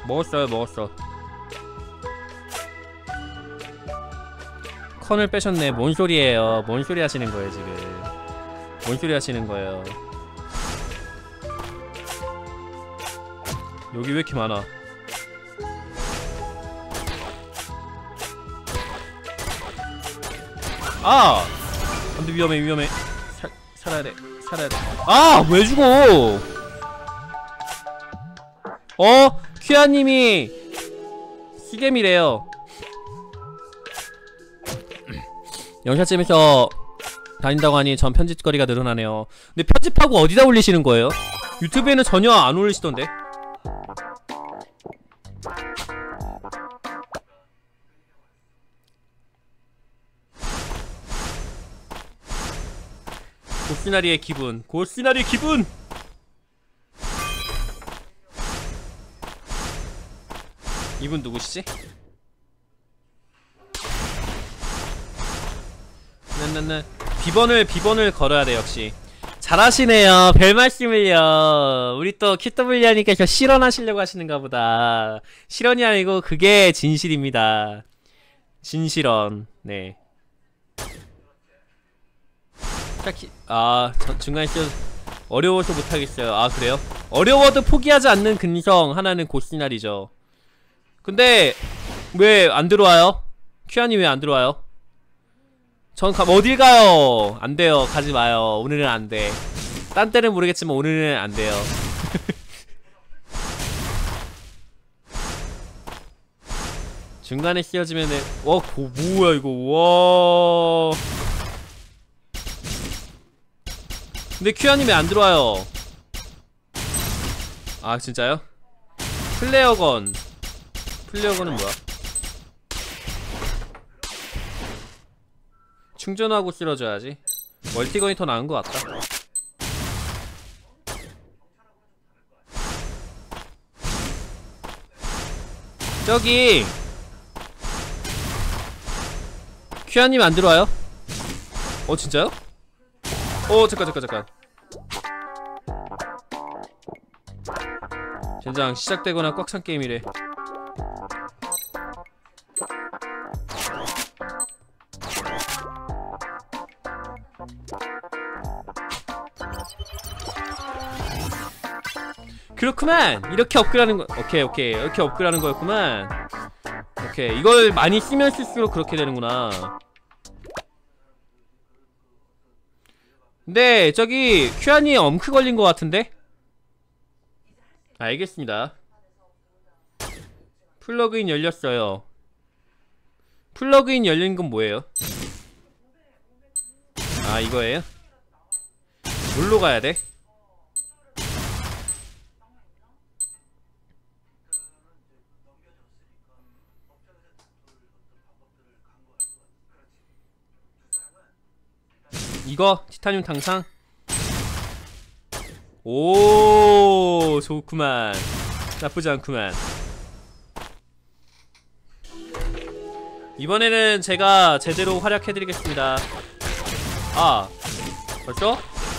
먹었어요 먹었어. 컨을 빼셨네. 뭔 소리예요. 뭔 소리 하시는 거예요 지금. 뭔 소리 하시는 거예요. 여기 왜 이렇게 많아. 아! 안돼 위험해 위험해. 살, 살아야 돼 살아야 돼. 아! 왜 죽어. 어? 퀴아님이 시겜이래요. 영샷집에서 다닌다고 하니 전 편집거리가 늘어나네요. 근데 편집하고 어디다 올리시는 거예요? 유튜브에는 전혀 안 올리시던데. 고시나리의 기분, 고시나리의 기분! 이분 누구시지? 나나나 비번을 비번을 걸어야 돼. 역시 잘하시네요. 별 말씀을요. 우리 또 큐더블유님께서 실언하시려고 하시는가 보다. 실언이 아니고 그게 진실입니다. 진실언. 네. 딱히 아 중간에 좀 어려워서 못하겠어요. 아 그래요? 어려워도 포기하지 않는 근성 하나는 고시나리죠. 근데 왜 안 들어와요? 큐아니 왜 안 들어와요? 전 가, 어딜 가요? 안 돼요. 가지 마요. 오늘은 안 돼. 딴 때는 모르겠지만 오늘은 안 돼요. 중간에 씌워지면은 와, 고, 뭐야 이거. 와. 근데 큐아님 왜 안 들어와요? 아 진짜요? 플레어건. 플레어건은 뭐야? 충전하고 쓸어줘야지. 멀티건이 더 나은 것 같다. 저기 큐아님 안 들어와요? 어 진짜요? 어 잠깐 잠깐 잠깐. 젠장 시작되거나 꽉 찬 게임이래. 그렇구만. 이렇게 업그레이드하는 거. 오케이 오케이 이렇게 업그레이드하는 거였구만. 오케이 이걸 많이 쓰면 쓸수록 그렇게 되는구나. 근데 저기 큐아니 엄크 걸린 거 같은데? 알겠습니다. 플러그인 열렸어요. 플러그인 열린 건 뭐예요? 아 이거예요? 뭘로 가야 돼? 이거? 티타늄 탕창? 오 좋구만. 나쁘지 않구만. 이번에는 제가 제대로 활약해드리겠습니다. 아 벌써?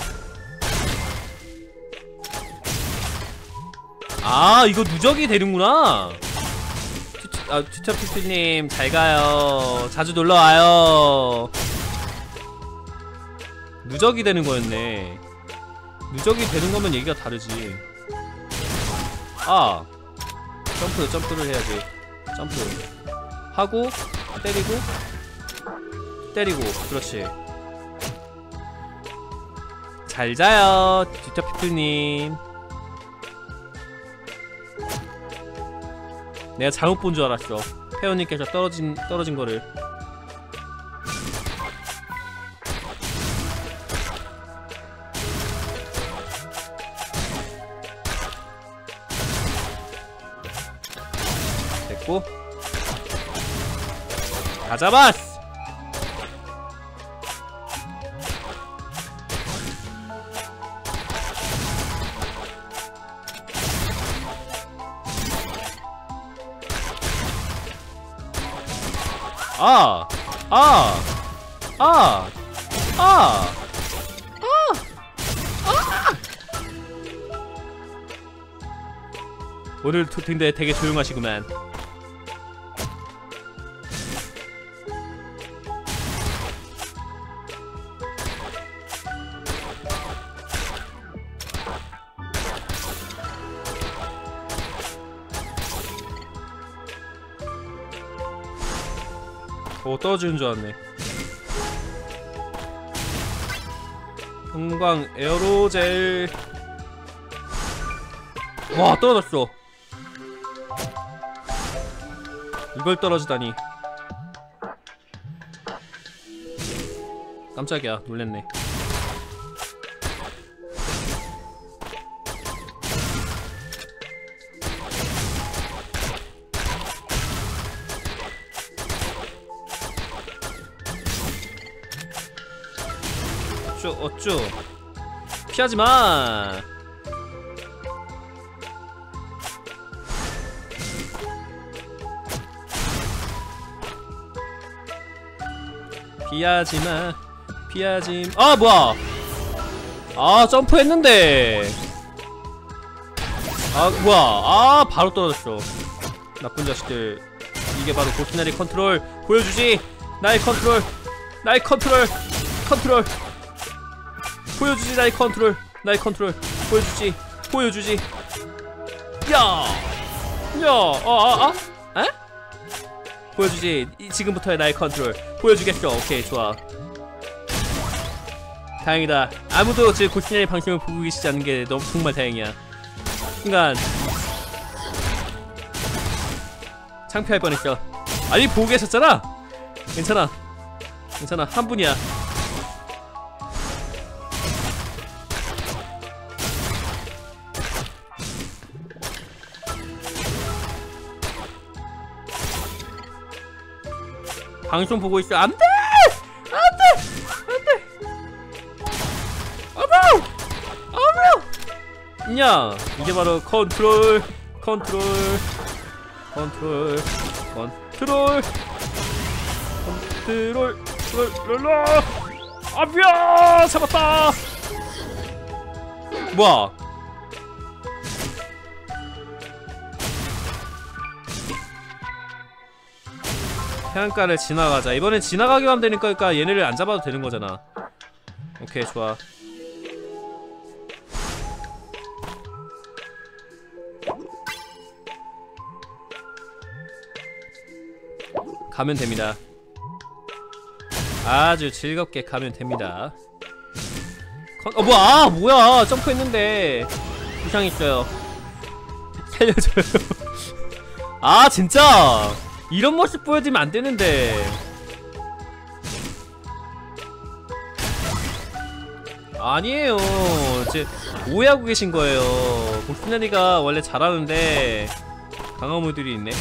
아 이거 누적이 되는구나. 튜, 아 튜터피스님 잘가요. 자주 놀러와요. 누적이 되는 거였네. 누적이 되는 거면 얘기가 다르지. 아 점프 점프를 해야지. 점프 하고 때리고 때리고. 그렇지. 잘 자요 튜터피플님. 내가 잘못 본 줄 알았어. 페어님께서 떨어진 떨어진 거를. 됐고. 다 잡았어. 아! 아! 아! 아! 아! 아! 오늘 근데 되게 조용하시구만. 오, 떨어지는 줄 알았네. 형광 에어로젤. 와, 떨어졌어. 이걸 떨어지다니. 깜짝이야, 놀랬네. 어쭈 어쭈. 피하지마. 피하지마. 피하지. 아 뭐야. 아 점프했는데. 아 뭐야. 아 바로 떨어졌어. 나쁜 자식들. 이게 바로 고키나리 컨트롤. 보여주지. 나의 컨트롤. 나의 컨트롤. 컨트롤. 보여주지. 나의 컨트롤. 나의 컨트롤. 보여주지. 보여주지. 야. 야. 아 아 아? 에? 보여주지. 이, 지금부터의 나의 컨트롤 보여주겠어. 오케이 좋아. 다행이다. 아무도 제 고치나리 방송을 보고 계시지 않은 게 너무 정말 다행이야. 순간 창피할 뻔했어. 아니 보고 계셨잖아. 괜찮아. 괜찮아. 한 분이야. 방송 보고 있어. 안돼! 안돼! 안돼! 아무! 아무! 야, 이게 바로 컨트롤, 컨트롤, 컨트롤, 컨트롤, 컨트롤, 롤롤. 아비야! 잡았다. 뭐야? 해안가를 지나가자. 이번엔 지나가기만 하면 되니까 그러니까 얘네를 안 잡아도 되는 거잖아. 오케이 좋아. 가면 됩니다. 아주 즐겁게 가면 됩니다. 컨... 어 뭐야. 아 뭐야. 점프했는데 이상했어요. 살려줘요. 아 진짜 이런 모습 보여주면 안 되는데. 아니에요. 제 오해하고 계신 거예요. 고키나리가 원래 잘하는데 강화물들이 있네.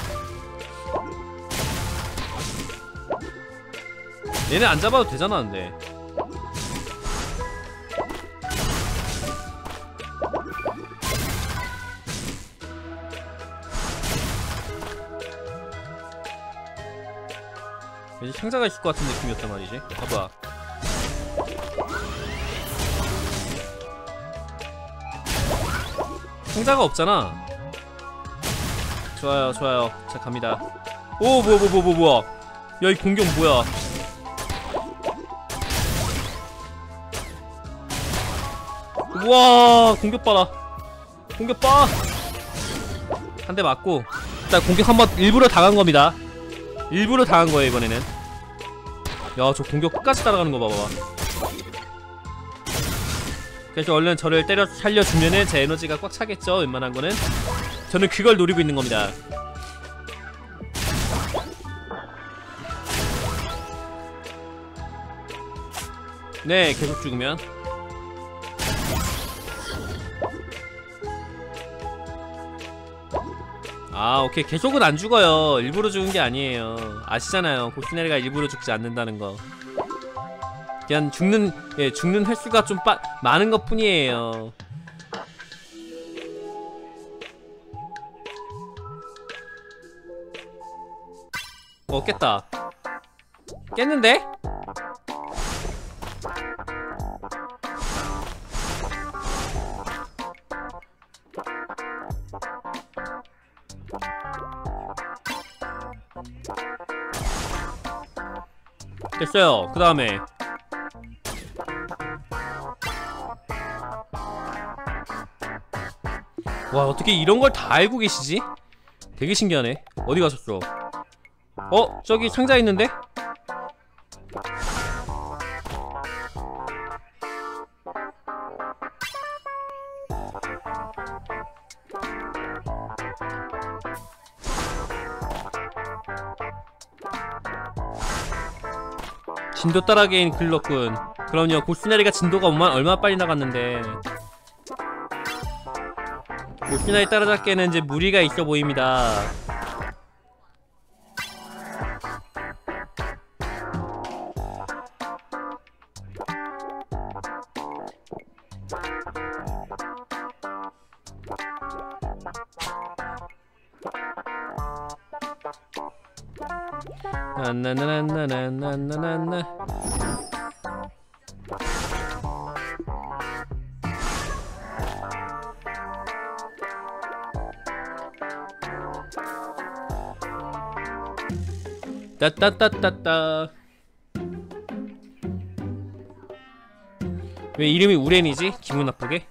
얘네 안 잡아도 되잖아. 근데 왠지 상자가 있을 것 같은 느낌이었단 말이지. 봐봐. 상자가 없잖아. 좋아요 좋아요. 자 갑니다. 오 뭐야 뭐야 뭐야 뭐야. 야 이 공격 뭐야. 우와 공격 봐라. 공격 봐. 한 대 맞고 일단 공격 한번 일부러 당한 겁니다. 일부러 당한 거예요 이번에는. 야 저 공격 끝까지 따라가는 거 봐봐. 그래서 얼른 저를 때려 살려주면은 제 에너지가 꽉 차겠죠. 웬만한 거는 저는 그걸 노리고 있는 겁니다. 네 계속 죽으면. 아 오케이. 계속은 안 죽어요. 일부러 죽은 게 아니에요. 아시잖아요. 고키나리가 일부러 죽지 않는다는 거. 그냥 죽는 예 죽는 횟수가 좀 빠, 많은 것 뿐이에요. 어 깼다. 깼는데? 됐어요. 그 다음에 와, 어떻게 이런 걸 다 알고 계시지? 되게 신기하네. 어디 가셨어? 어? 저기 상자 있는데? 진도 따라가긴 글렀군. 그럼요, 고시나리가 진도가 얼마, 얼마나 빨리 나갔는데. 고시나리 따라잡기에는 이제 무리가 있어 보입니다. 나나나나나나나나나. 따따따따따. 왜 이름이 우렌이지? 기분 나쁘게?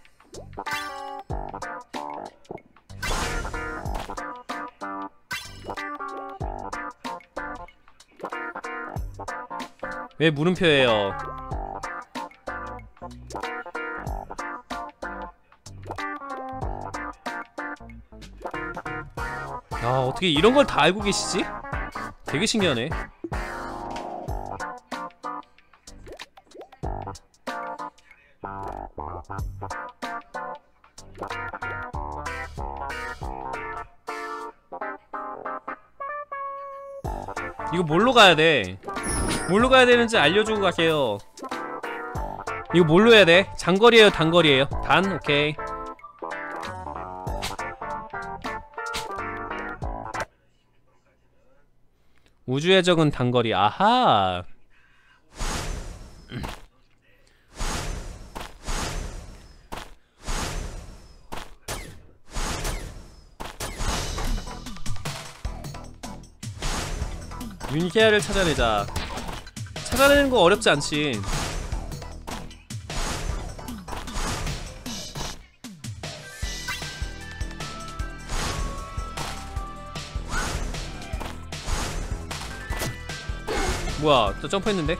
왜 물음표예요? 야, 어떻게 이런 걸 다 알고 계시지? 되게 신기하네. 이거 뭘로 가야 돼? 뭘로 가야 되는지 알려주고 가세요. 이거 뭘로 해야 돼? 장거리에요, 단거리에요? 단? 오케이. 우주의 적은 단거리. 아하. 윤희아를 찾아내자. 찾아내는 거 어렵지 않지. 뭐야, 또 점프했는데?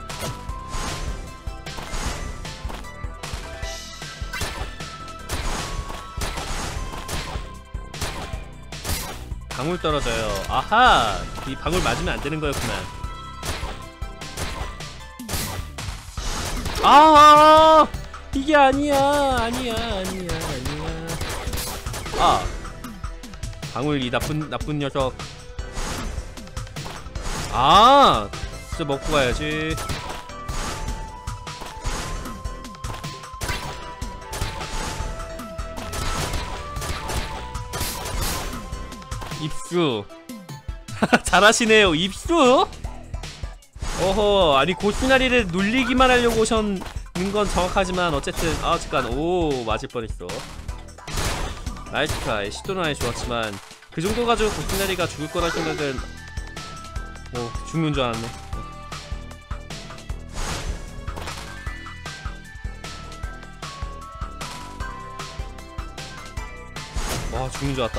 방울 떨어져요. 아하! 이 방울 맞으면 안 되는 거였구나. 아! 이게 아니야! 아니야, 아니야, 아니야. 아! 방울, 이 나쁜, 나쁜 녀석. 아! 진짜 먹고 가야지. 입수. 잘하시네요. 입수? 어허, 아니 고시나리를 놀리기만 하려고 오셨는 건 정확하지만 어쨌든 아 잠깐, 오 맞을 뻔했어. 나이스 트라이. 시도는 아니 좋았지만 그 정도 가지고 고시나리가 죽을 거라 생각은 오 죽는 줄 알았네. 와 죽는 줄 알았다.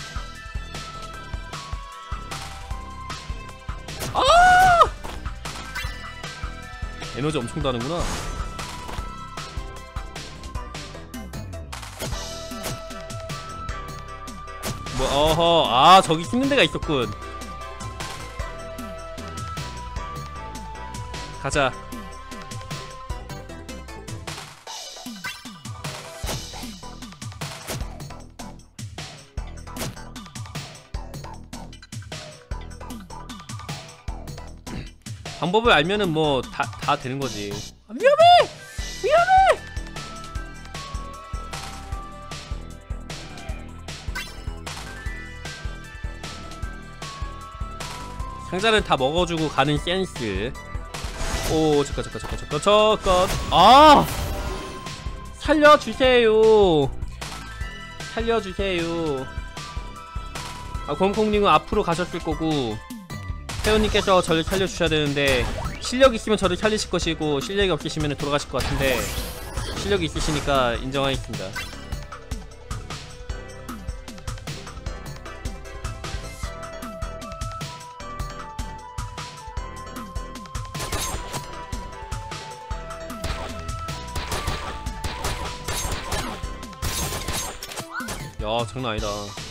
아! 에너지 엄청 다는구나. 뭐 어허, 아 저기 숨는 데가 있었군. 가자. 방법을 알면은 뭐 다 다 되는 거지. 아, 위험해! 위험해! 상자는 다 먹어주고 가는 센스. 오 잠깐 잠깐 잠깐 잠깐 잠깐. 아! 살려주세요. 살려주세요. 아 곰콩님은 앞으로 가셨을 거고 태훈님께서 저를 살려주셔야 되는데 실력 있으면 저를 살리실 것이고 실력이 없으시면 돌아가실 것 같은데 실력이 있으시니까 인정하겠습니다. 야, 장난 아니다.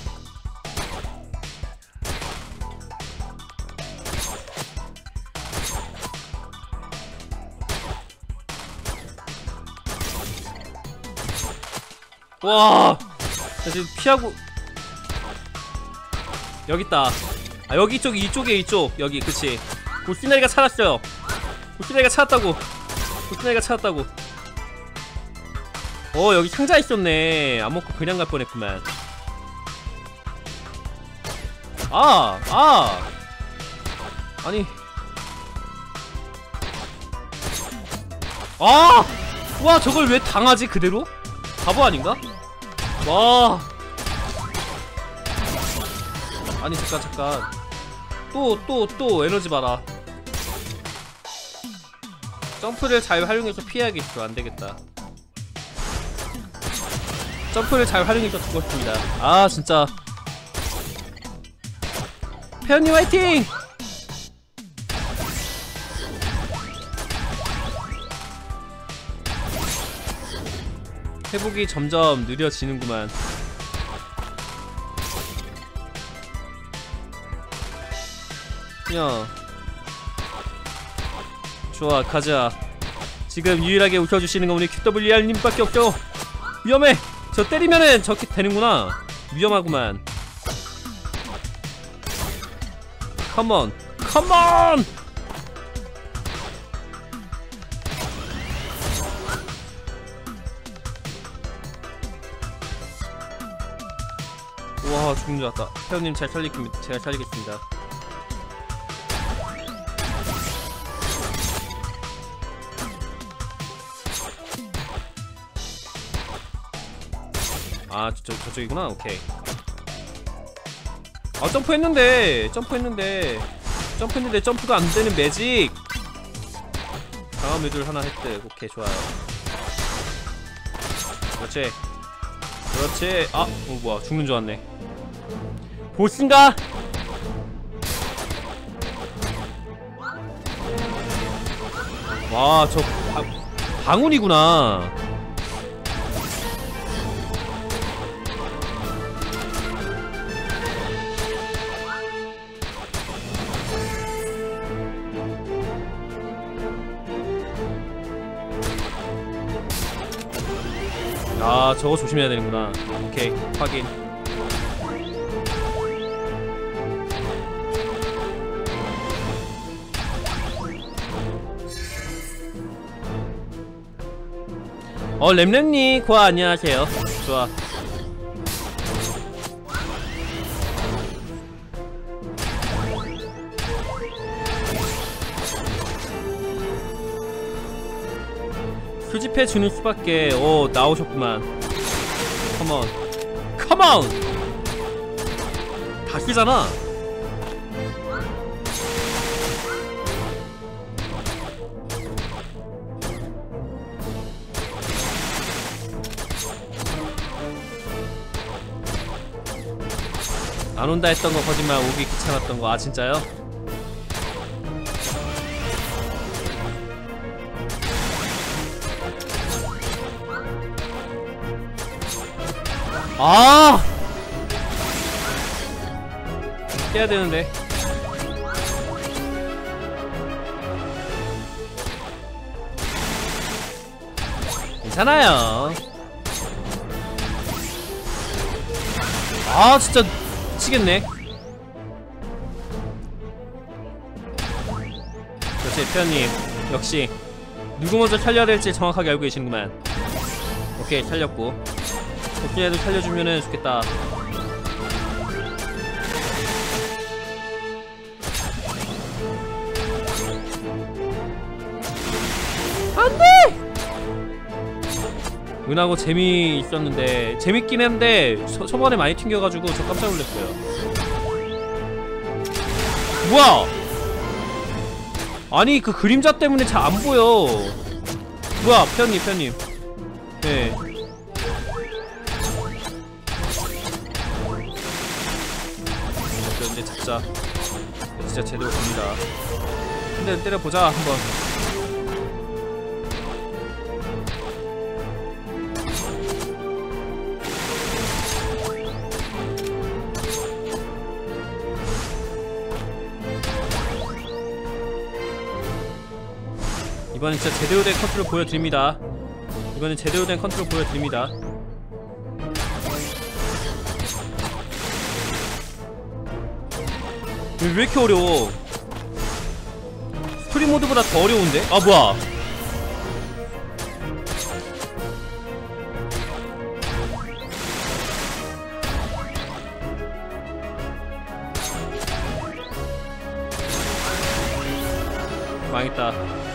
와, 나 지금 피하고 여기 있다. 아, 여기 쪽 이쪽에 이쪽 여기 그치. 고시나리가 찾았어요. 고시나리가 찾았다고. 고시나리가 찾았다고. 어, 여기 상자 있었네. 안 먹고 그냥 갈 뻔했구만. 아, 아, 아니, 아, 와, 저걸 왜 당하지 그대로? 바보 아닌가? 와, 아니 잠깐 잠깐 또 또 또 에너지 봐라. 점프를 잘 활용해서 피해야겠어. 안되겠다. 점프를 잘 활용해서 죽었습니다. 아 진짜 태연님 화이팅! 회복이 점점 느려지는구만. 야, 좋아, 가자. 지금 유일하게 웃겨주시는 건 우리 큐더블유알님밖에 없죠. 위험해. 저 때리면은 저렇게 되는구나. 위험하구만. 컴온, 컴온. 와, 죽는 줄 알았다. 태연님 잘 살리겠습니다. 제가 살리겠습니다. 아, 저쪽, 저쪽이구나. 오케이. 아, 점프했는데 점프했는데 점프했는데 점프가 안되는 매직. 강화 뮤들 하나 획득. 오케이, 좋아요. 그렇지 그렇지. 아, 어 뭐야, 죽는 줄 알았네. 보스인가? 와, 저 방울이구나. 아, 저거 조심해야 되는구나. 오케이, 확인. 어, 램램님 고아 안녕하세요. 좋아. 수집해주는 수밖에. 오, 나오셨구만. 컴온 컴온. 다 끼잖아. 안 온다 했던 거 거짓말. 오기 귀찮았던 거. 아 진짜요? 아! 깨야 되는데. 괜찮아요. 아 진짜 미치겠네. 그렇지, 태연님 역시 누구 먼저 살려야 될지 정확하게 알고 계시는구만. 오케이, 살렸고. 도끼라도 살려주면은 좋겠다. 안돼! 은하고 재미 있었는데, 재밌긴 했는데 초, 초반에 많이 튕겨가지고 저 깜짝 놀랐어요. 뭐야! 아니 그 그림자 때문에 잘 안 보여. 뭐야 편님 편님. 네. 이제 잡자. 진짜 제대로 갑니다. 한 대 때려보자 한번. 이번엔 진짜 제대로 된 컨트롤 보여드립니다. 이번엔 제대로 된 컨트롤 보여드립니다. 왜 이렇게 어려워? 스토리 모드보다 더 어려운데? 아 뭐야? 망했다.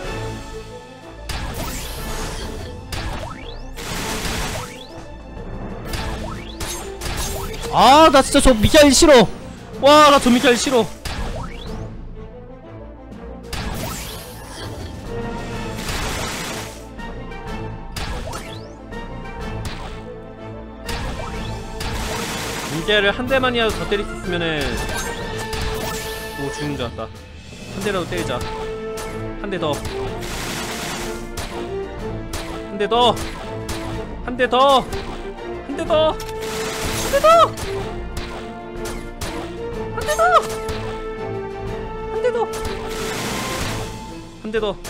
아 나 진짜 저 미카엘 싫어. 와 나 저 미카엘 싫어. 미카엘을 한 대만이라도 더 때릴 수 있으면은 오 죽는 줄 알았다. 한 대라도 때리자. 한 대 더. 한 대 더. 한 대 더. 한 대 더. 한 대 더! 한 대 더! 한 대 더! 한 대 더!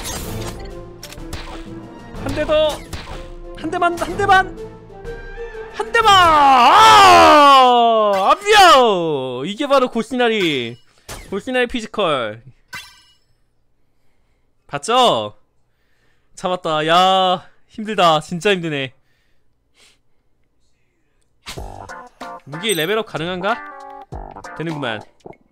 한 대 더! 한 대만! 한 대만! 한 대만! 아! 아비야! 이게 바로 고시나리! 고시나리 피지컬! 봤죠? 잡았다. 야, 힘들다. 진짜 힘드네. 무기 레벨업 가능한가? 되는구만.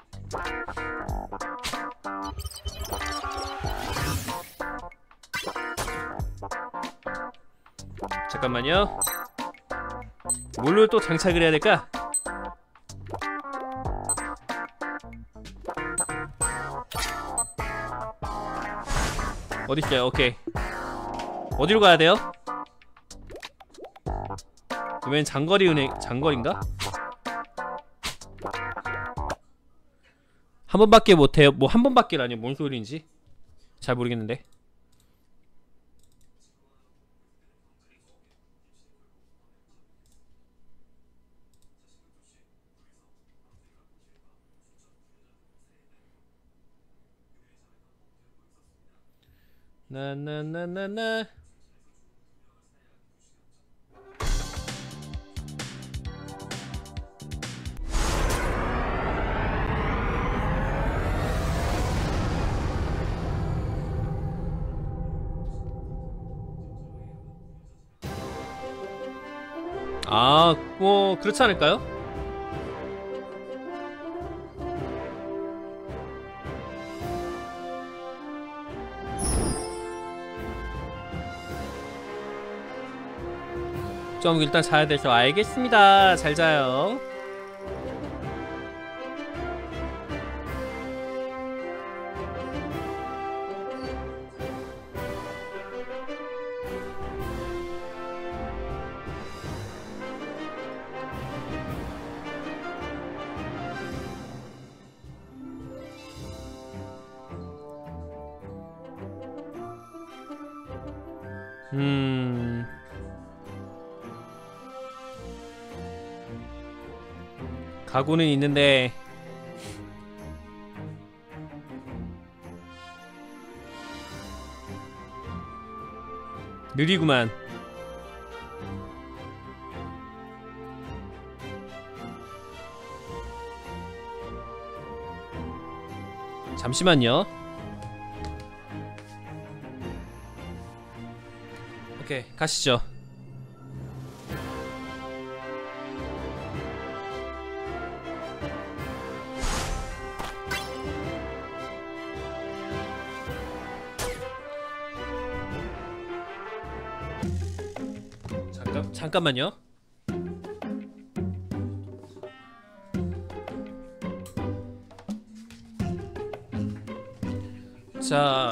잠깐만요. 뭘로 또 장착을 해야 될까? 어딨어요? 오케이. 어디로 가야 돼요? 웬 장거리 은행, 장거리인가? 한 번밖에 못해요. 뭐 한 번밖에라니 뭔 소리인지 잘 모르겠는데. 나나나나나. 아, 뭐 그렇지 않을까요? 좀 일단 자야 돼서. 알겠습니다. 잘 자요. 음... 가구는 있는데 느리구만. 잠시만요. 오케이, 가시죠. 잠깐, 잠깐만요. 자,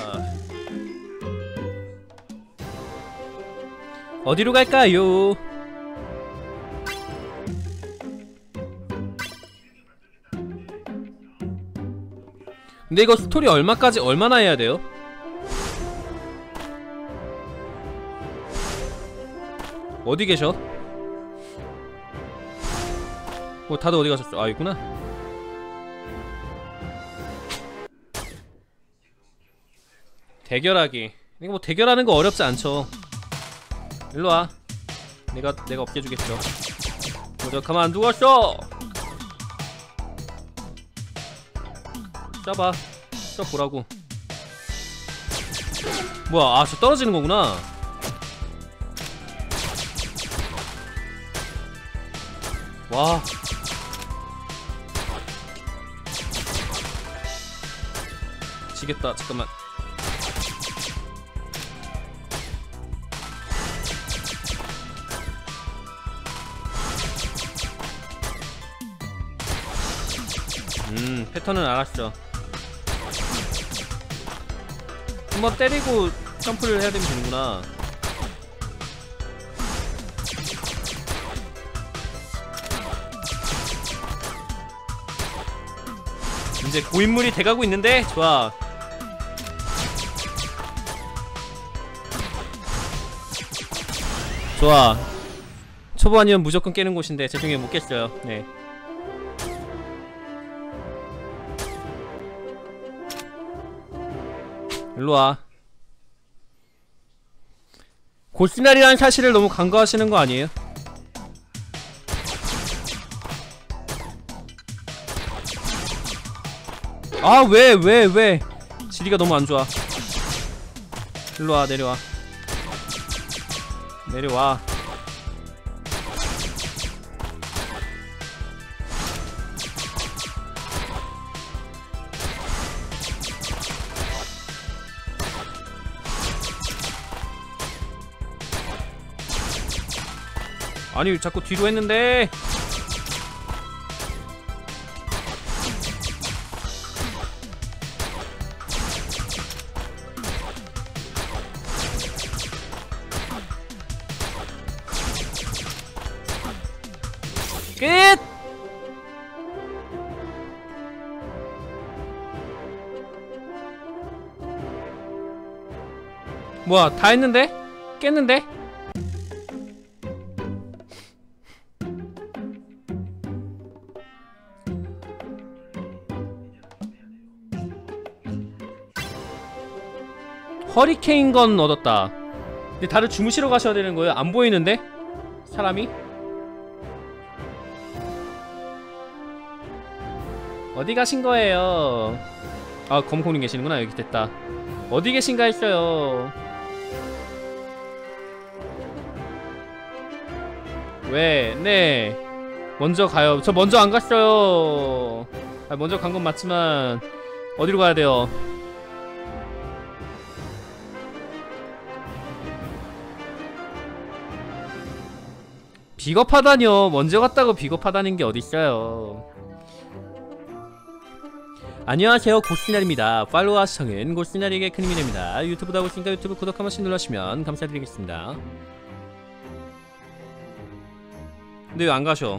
어디로 갈까요? 근데 이거 스토리 얼마까지 얼마나 해야 돼요? 어디 계셔? 뭐 다들 어디 가셨어? 아, 있구나. 대결하기. 이거 뭐 대결하는 거 어렵지 않죠. 일로 와. 내가 내가 어깨 주겠죠. 먼저 가만 안 두었어. 쏴봐. 쏴 보라고. 뭐야? 아, 저 떨어지는 거구나. 와. 지겠다. 잠깐만. 음, 패턴은 알았어. 한번 때리고 점프를 해야 되면 되는구나. 이제 고인물이 돼가고 있는데? 좋아. 좋아. 초보 아니면 무조건 깨는 곳인데 제 중에 못 깼어요. 네. 일로와. 골시날이라는 사실을 너무 간과하시는 거 아니에요? 아, 왜, 왜, 왜? 지리가 너무 안 좋아. 일로와, 내려와. 내려와. 아니, 자꾸 뒤로 했는데. 끝! 뭐야, 다 했는데? 깼는데? 허리케인 건 얻었다. 근데 다들 주무시러 가셔야 되는 거예요? 안 보이는데? 사람이? 어디 가신 거예요? 아, 검콩님 계시는구나. 여기 됐다. 어디 계신가 했어요. 왜? 네. 먼저 가요. 저 먼저 안 갔어요. 아, 먼저 간 건 맞지만 어디로 가야 돼요? 비겁하다뇨. 먼저 갔다고 비겁하다는 게 어딨어요. 안녕하세요, 고시나리입니다. 팔로우와 시청은 고시나리에게 큰 힘이 됩니다. 유튜브도 하고 있으니까 유튜브 구독 한 번씩 눌러주시면 감사드리겠습니다. 근데 왜 안 가셔?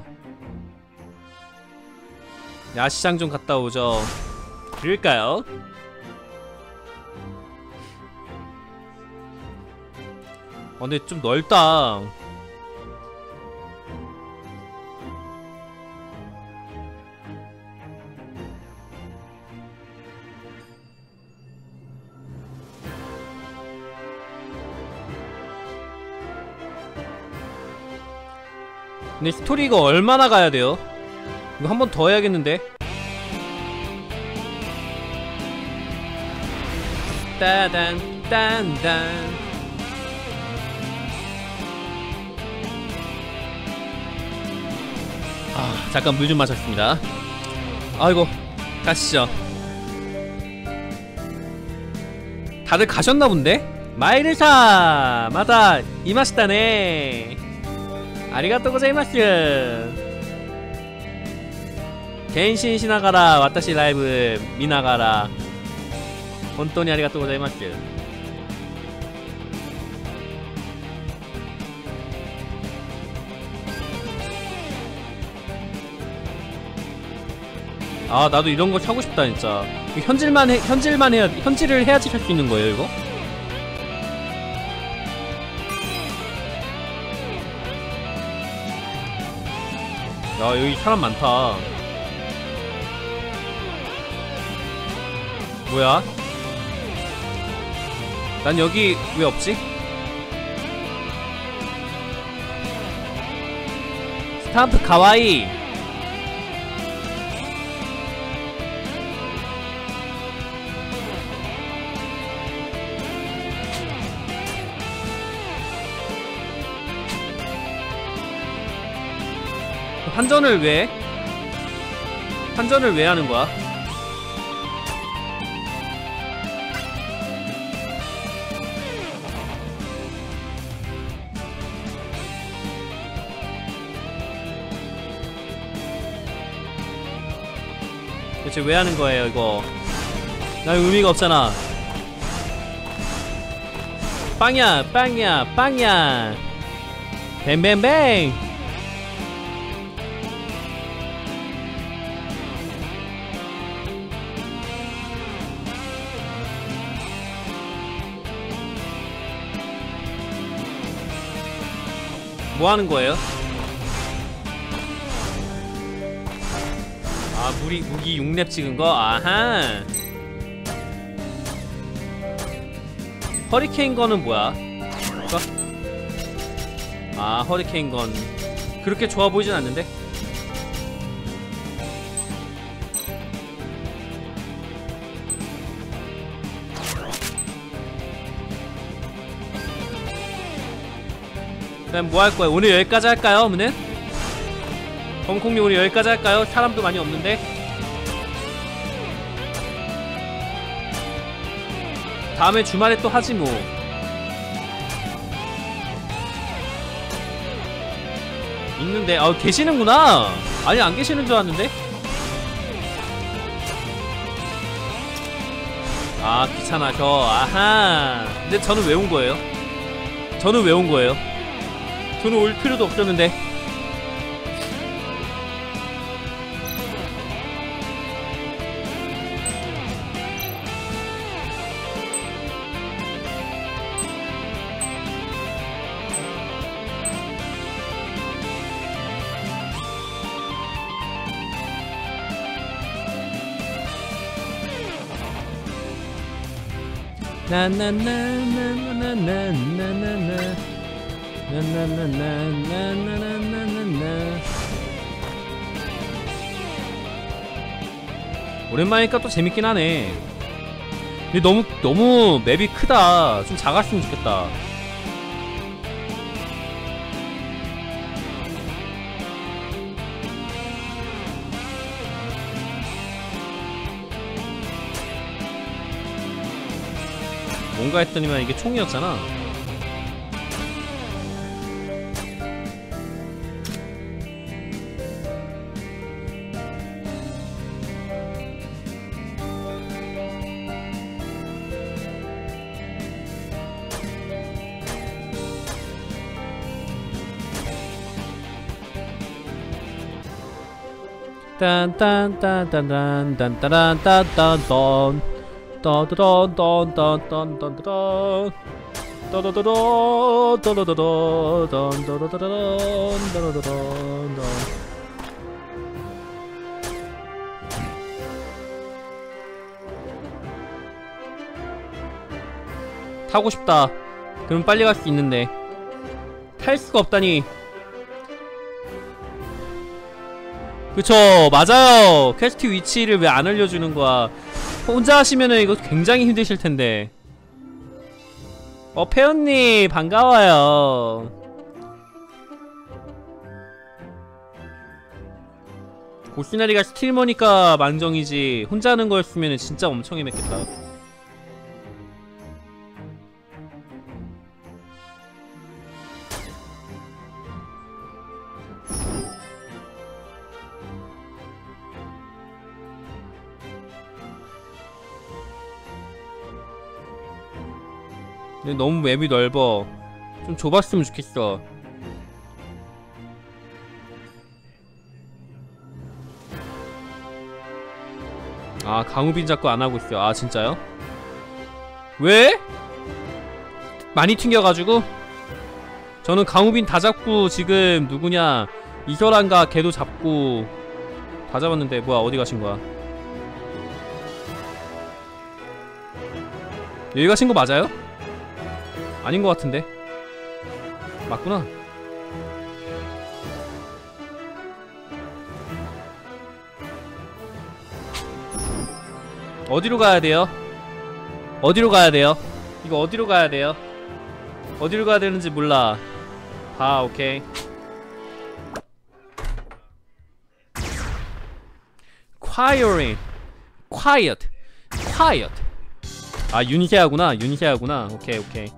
야시장 좀 갔다 오죠. 그럴까요? 어, 근데 좀 넓다. 근데 스토리 이거 얼마나 가야 돼요? 이거 한 번 더 해야겠는데? 따단 딴단. 아, 잠깐 물 좀 마셨습니다. 아이고, 가시죠. 다들 가셨나 본데? 마이르사 마다 이마시다네. 아리가또 고자이마스. 겐신 시나가라 와타시 라이브 미나가라. 혼돈이 아리가또 고자이마스. 아 나도 이런 거 사고 싶다 진짜. 현질만 해, 현질만 해야, 현질을 해야지 살 수 있는 거예요 이거? 야 여기 사람 많다. 뭐야? 난 여기 왜 없지? 스탬프 가와이. 환전을 왜? 환전을 왜 하는 거야? 대체 왜 하는 거예요 이거? 나 의미가 없잖아. 빵야 빵야 빵야 뱅뱅뱅. 뭐 하는 거예요? 아, 무리, 무기 육 렙 찍은 거? 아하. 허리케인 건은 뭐야? 이거? 아, 허리케인 건. 그렇게 좋아 보이진 않는데? 그럼 뭐 할 거야? 오늘 여기까지 할까요, 오늘? 검콩님 오늘 여기까지 할까요? 사람도 많이 없는데? 다음에 주말에 또 하지 뭐. 있는데, 아 계시는구나. 아니 안 계시는 줄 알았는데? 아 귀찮아서. 아하. 근데 저는 왜 온 거예요? 저는 왜 온 거예요? 저는 올 필요도 없었는데. 나나나나나나나나나 나나나나나나나나나. 오랜만이니까 또 재밌긴 하네. 근데 너무 너무 맵이 크다. 좀 작았으면 좋겠다. 뭔가 했더니만 이게 총이었잖아. 딴딴딴딴딴딴딴딴딴딴 따다단단단단단단 따다다단 따다다단 따다다단 따다다단. 타고 싶다. 그럼 빨리 갈 수 있는데 탈 수가 없다니. 그쵸, 맞아요. 퀘스트 위치를 왜 안 알려주는 거야. 혼자 하시면은 이거 굉장히 힘드실 텐데. 어, 페언님 반가워요. 고시나리가 스트리머니까 망정이지 혼자 하는 거였으면 진짜 엄청 헤맸겠다. 근데 너무 맵이 넓어. 좀 좁았으면 좋겠어. 아, 강우빈 잡고 안하고 있어. 아, 진짜요? 왜? 많이 튕겨가지고? 저는 강우빈 다 잡고 지금 누구냐 이설한가 걔도 잡고 다 잡았는데 뭐야, 어디 가신 거야? 여기 가신 거 맞아요? 아닌 거 같은데. 맞구나. 어디로 가야 돼요? 어디로 가야 돼요? 이거 어디로 가야 돼요? 어디로 가야 되는지 몰라. 아, 오케이. quiet, quiet, quiet. 아, 윤세아구나. 윤세아구나. 오케이, 오케이.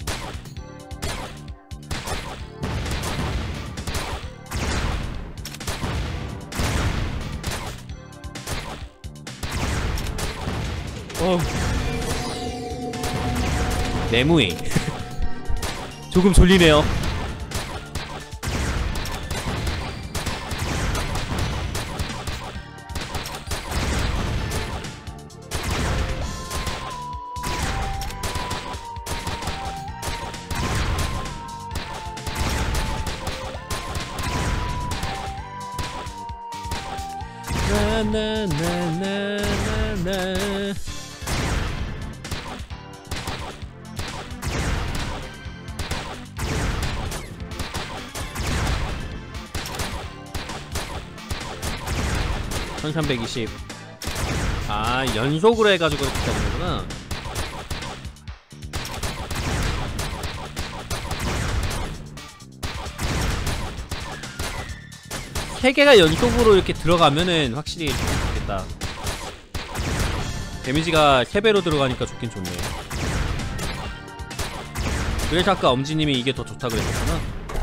어. 네모이. 조금 졸리네요. 나나나나나나. 천삼백이십. 아, 연속으로 해가지고 이렇게 하는 거구나. 세 개가 연속으로 이렇게 들어가면은 확실히 좋겠다. 데미지가 세 배로 들어가니까 좋긴 좋네. 그래서 아까 엄지님이 이게 더 좋다 그랬었구나.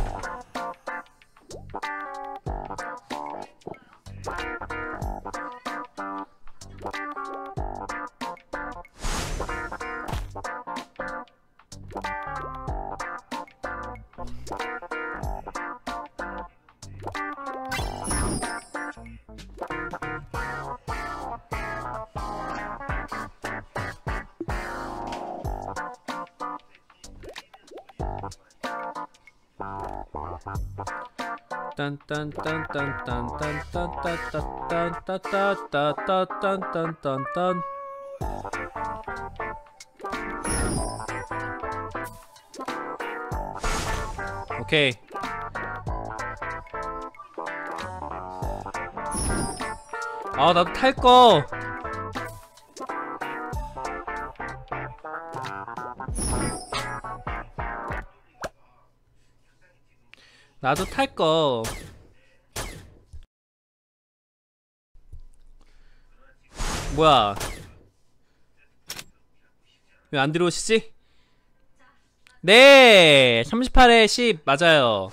딴딴딴딴딴딴딴딴딴딴딴딴딴딴딴딴딴. 오케이. 아, 나도 탈거. 나도 탈거. 뭐야, 왜 안 들어오시지? 네, 삼십팔에 십 맞아요.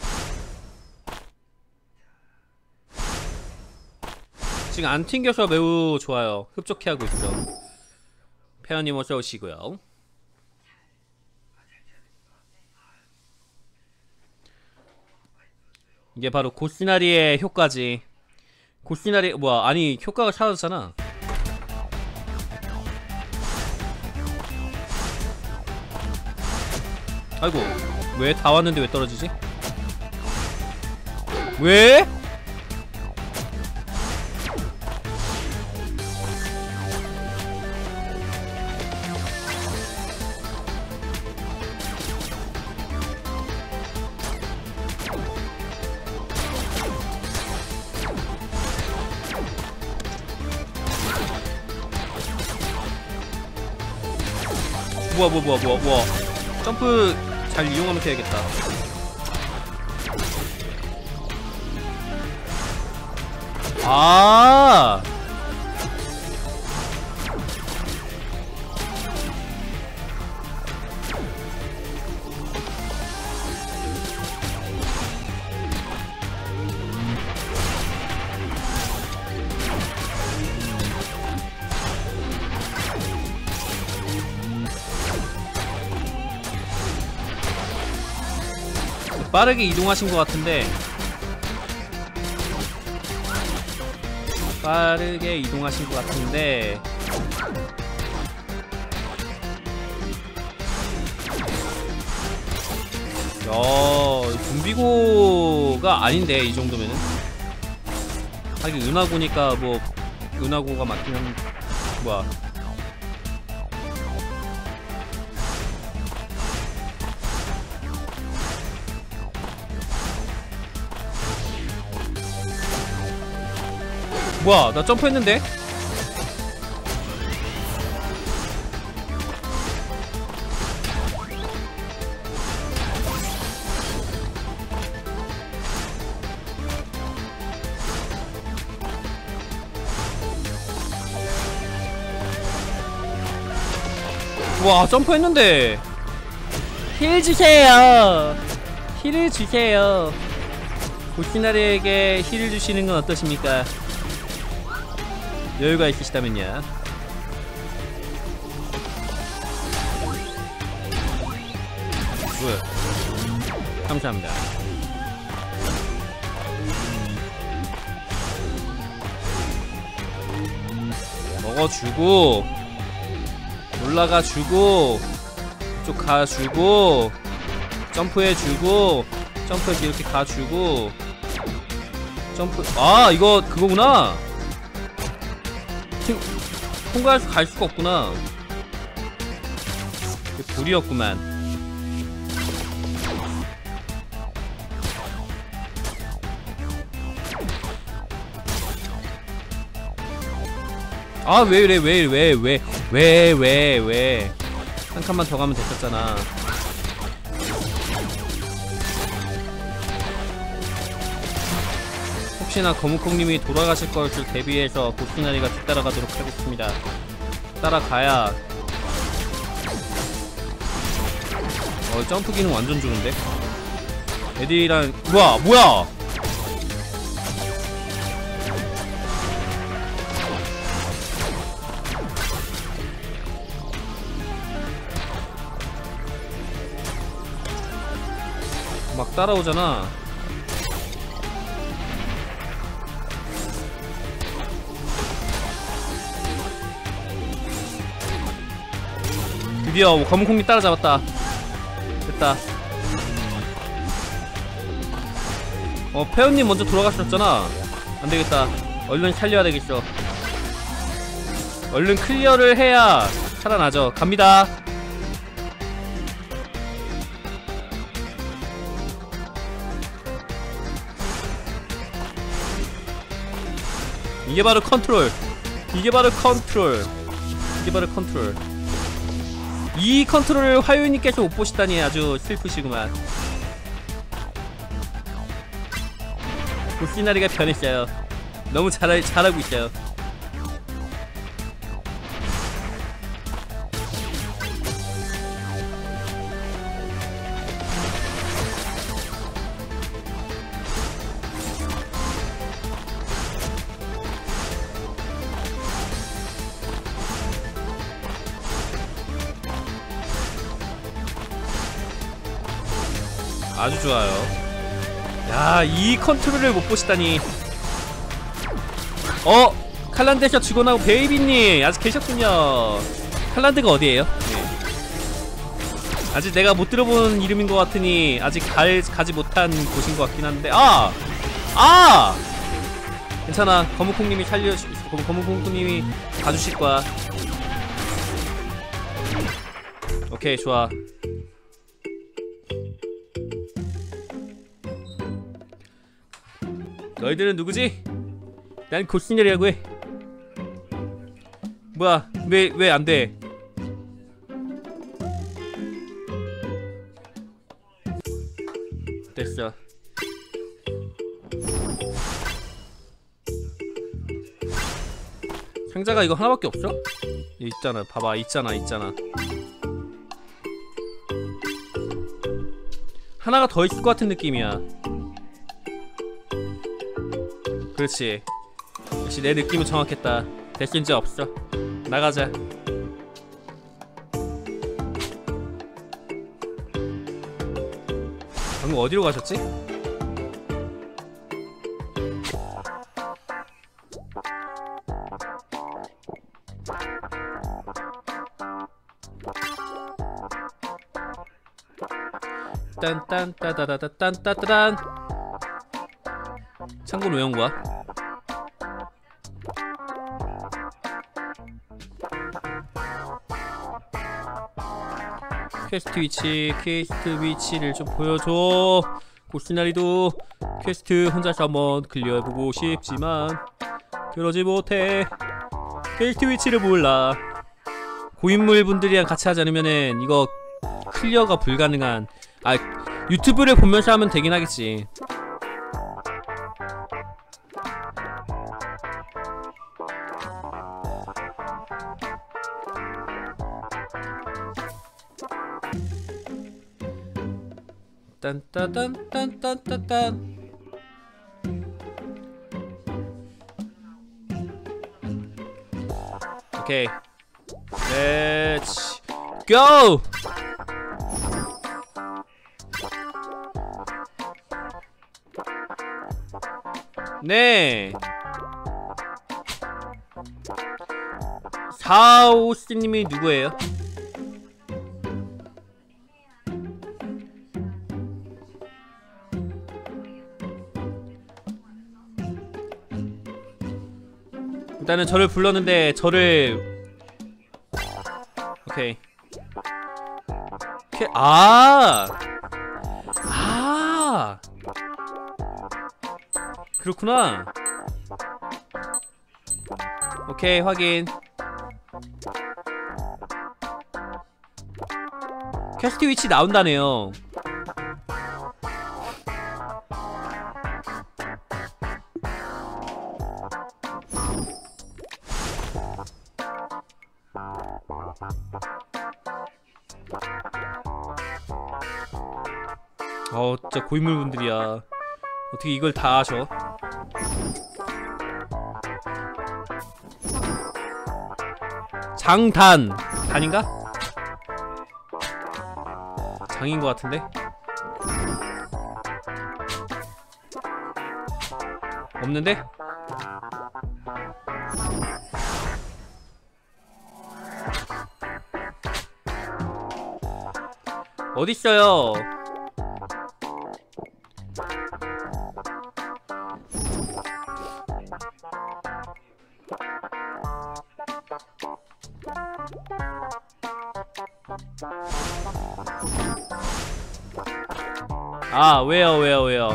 지금 안 튕겨서 매우 좋아요. 흡족해 하고 있어. 페어님 어서 오시고요. 이게 바로 고시나리의 효과지. 고시나리 뭐야, 아니 효과가 사라졌잖아. 아이고, 왜 다 왔는데 왜 떨어지지? 왜? 뭐야 뭐야 뭐야 뭐야 뭐야. 점프 잘 이용하면서 해야겠다. 아, 빠르게 이동하신 것 같은데 빠르게 이동하신 것 같은데 야, 좀비고가 아닌데 이 정도면은. 하긴 은하고니까 뭐 은하고가 맞긴 한 뭐야. 뭐야, 나 점프했는데? 와, 점프했는데. 힐 주세요. 힐을 주세요. 보시나리에게 힐을 주시는 건 어떠십니까? 여유가 있으시다면요. 뭐야? 감사합니다. 먹어주고 올라가주고 이쪽 가주고 점프해주고 점프해서 이렇게 가주고 점프. 아, 이거 그거구나. 통과해서 갈 수가 없구나. 불이었구만. 아, 왜 이래, 왜, 왜, 왜, 왜, 왜, 왜. 한 칸만 더 가면 됐었잖아. 혹시나 거무콩님이 돌아가실 것을 대비해서 보스나리가 뒤따라가도록 하겠습니다. 따라가야. 어, 점프 기능 완전 좋은데? 애들이랑, 우와, 뭐야! 막 따라오잖아. 드디어 검은콩이 따라잡았다. 됐다. 어, 페어님 먼저 돌아가셨잖아. 안되겠다. 얼른 살려야 되겠어. 얼른 클리어를 해야 살아나죠. 갑니다. 이게 바로 컨트롤. 이게 바로 컨트롤. 이게 바로 컨트롤. 이 컨트롤을 화요일님께서 못 보시다니 아주 슬프시구만. 보시나리가 변했어요. 너무 잘, 잘하고 있어요. 아주 좋아요. 야, 이 컨트롤을 못 보시다니. 어? 칼란드에서 직원하고 베이비님 아직 계셨군요. 칼란드가 어디에요? 네. 아직 내가 못 들어본 이름인 것 같으니 아직 갈, 가지 못한 곳인 것 같긴 한데. 아! 아! 괜찮아. 거무콩님이 살려주.. 거무콩님이 가주실 거야. 오케이, 좋아. 너희들은 누구지? 난 고시녀리라고 해. 뭐야, 왜, 왜 안 돼? 됐어. 상자가 이거 하나밖에 없어? 있잖아, 봐봐, 있잖아, 있잖아. 하나가 더 있을 것 같은 느낌이야. 그렇지. 역시 내 느낌은 정확했다. 됐어, 이제 없어. 나가자. 방금 어디로 가셨지? 딴딴따다다딴따따단. 참고로 외운 거야. 퀘스트 위치, 퀘스트 위치를 좀 보여줘. 고시나리도 퀘스트 혼자서 한번 클리어해보고 싶지만 그러지 못해. 퀘스트 위치를 몰라. 고인물 분들이랑 같이 하지 않으면은 이거 클리어가 불가능한. 아, 유튜브를 보면서 하면 되긴 하겠지. 딴따단딴딴딴딴. 오케이, 렛츠 고! 네, 사오씨님이 누구예요? 일단은 저를 불렀는데 저를 오케이. 아, 아, 그렇구나. 오케이, 확인. 퀘스트 위치 나온다네요. 어, 진짜 고인물분들이야. 어떻게 이걸 다 아셔? 장단! 단인가? 장인 것 같은데? 없는데? 어딨어요? 아, 왜요 왜요 왜요.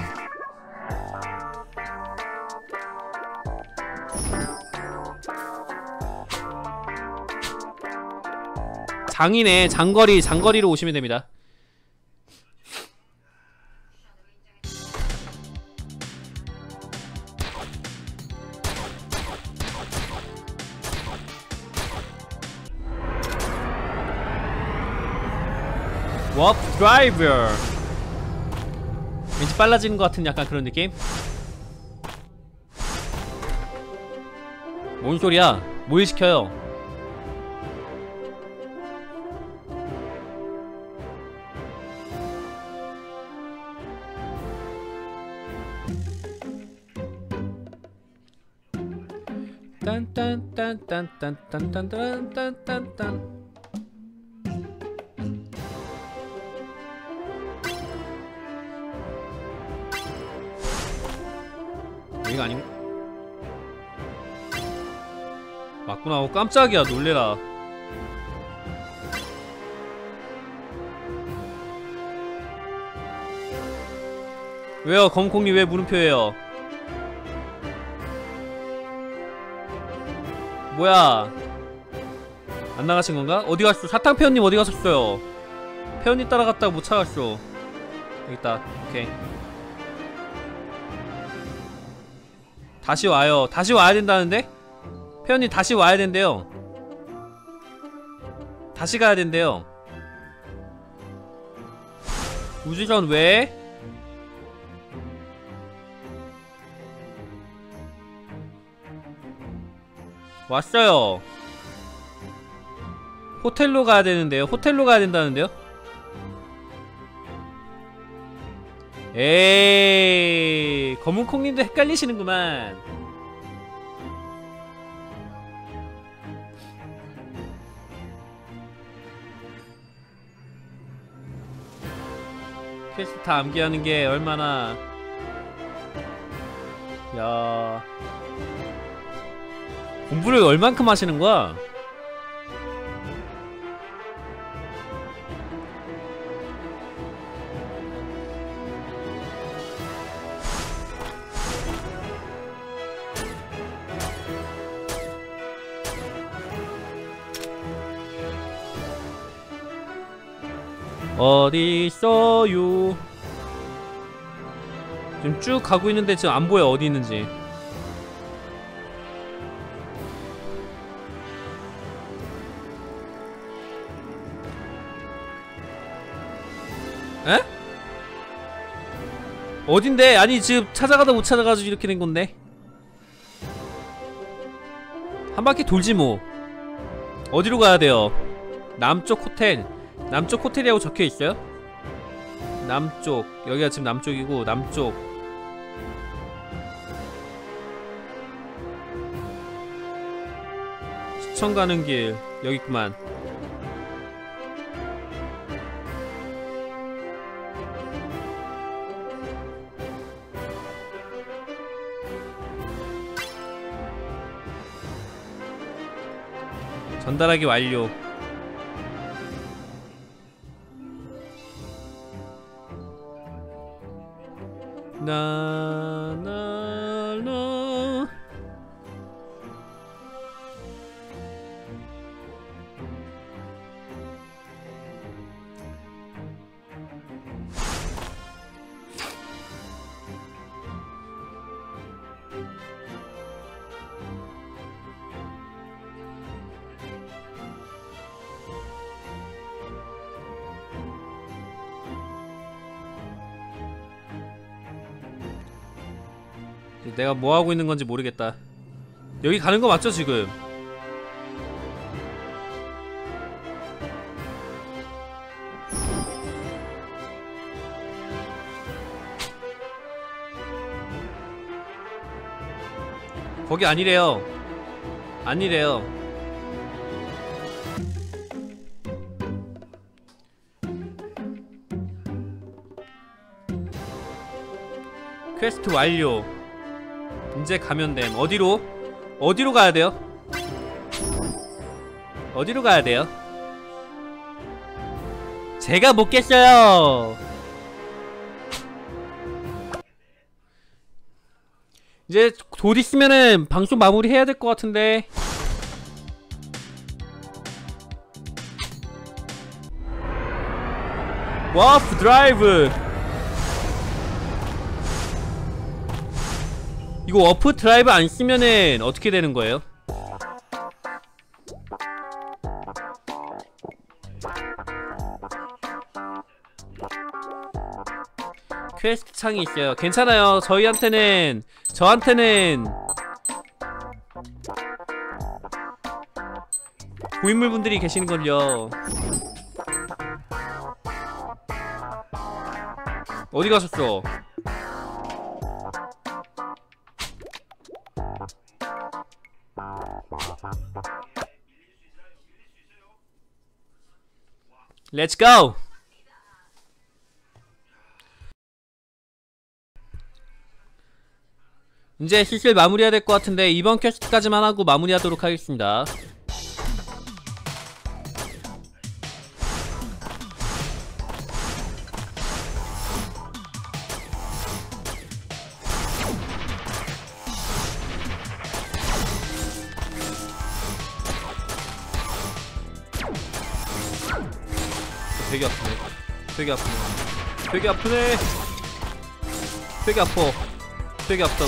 장이네. 장거리 장거리로 오시면 됩니다. 워프 드라이버. 왠지 빨라지는 것 같은 약간 그런 느낌? 뭔 소리야? 뭘 시켜요? 딴딴딴딴딴딴딴딴딴딴. 이거 아닌가? 맞구나. 어, 깜짝이야. 놀래라. 왜요? 검콩님 왜 물음표예요? 뭐야? 안 나가신 건가? 어디 갔어? 사탕 페어님 어디 가셨어요? 페어님 따라갔다가 못 찾았어. 여기 있다. 오케이. 다시 와요. 다시 와야 된다는데? 페어님 다시 와야 된대요. 다시 가야 된대요. 우주선 왜? 왔어요. 호텔로 가야 되는데요. 호텔로 가야 된다는데요? 에이, 검은콩님도 헷갈리시는구만. 퀘스트 다 암기하는 게 얼마나. 야, 공부를 얼만큼 하시는 거야? 어디 있어요? 지금 쭉 가고 있는데 지금 안 보여, 어디 있는지. 에? 어딘데? 아니 지금 찾아가다 못 찾아가지고 이렇게 된 건데. 한 바퀴 돌지 뭐. 어디로 가야 돼요? 남쪽 호텔. 남쪽 호텔이라고 적혀 있어요? 남쪽. 여기가 지금 남쪽이고, 남쪽. 시청 가는 길. 여기 있구만. 전달하기 완료. 나, 나, 나. 내가 뭐하고 있는 건지 모르겠다. 여기 가는 거 맞죠 지금? 거기 아니래요. 아니래요. 퀘스트 완료. 이제 가면 됨. 어디로? 어디로 가야 돼요? 어디로 가야 돼요? 제가 못 깼어요. 이제 곧 있으면은 방송 마무리 해야 될 것 같은데. 와프 드라이브. 이거 워프 드라이브 안 쓰면은 어떻게 되는 거예요? 퀘스트 창이 있어요. 괜찮아요. 저희한테는 저한테는 고인물분들이 계시는걸요. 어디 가셨어? 렛츠 고! 이제 슬슬 마무리해야 될 것 같은데 이번 퀘스트까지만 하고 마무리하도록 하겠습니다. 되게 아프네. 되게 아프네. 되게 아프네. 되게 아파. 되게 아프다고.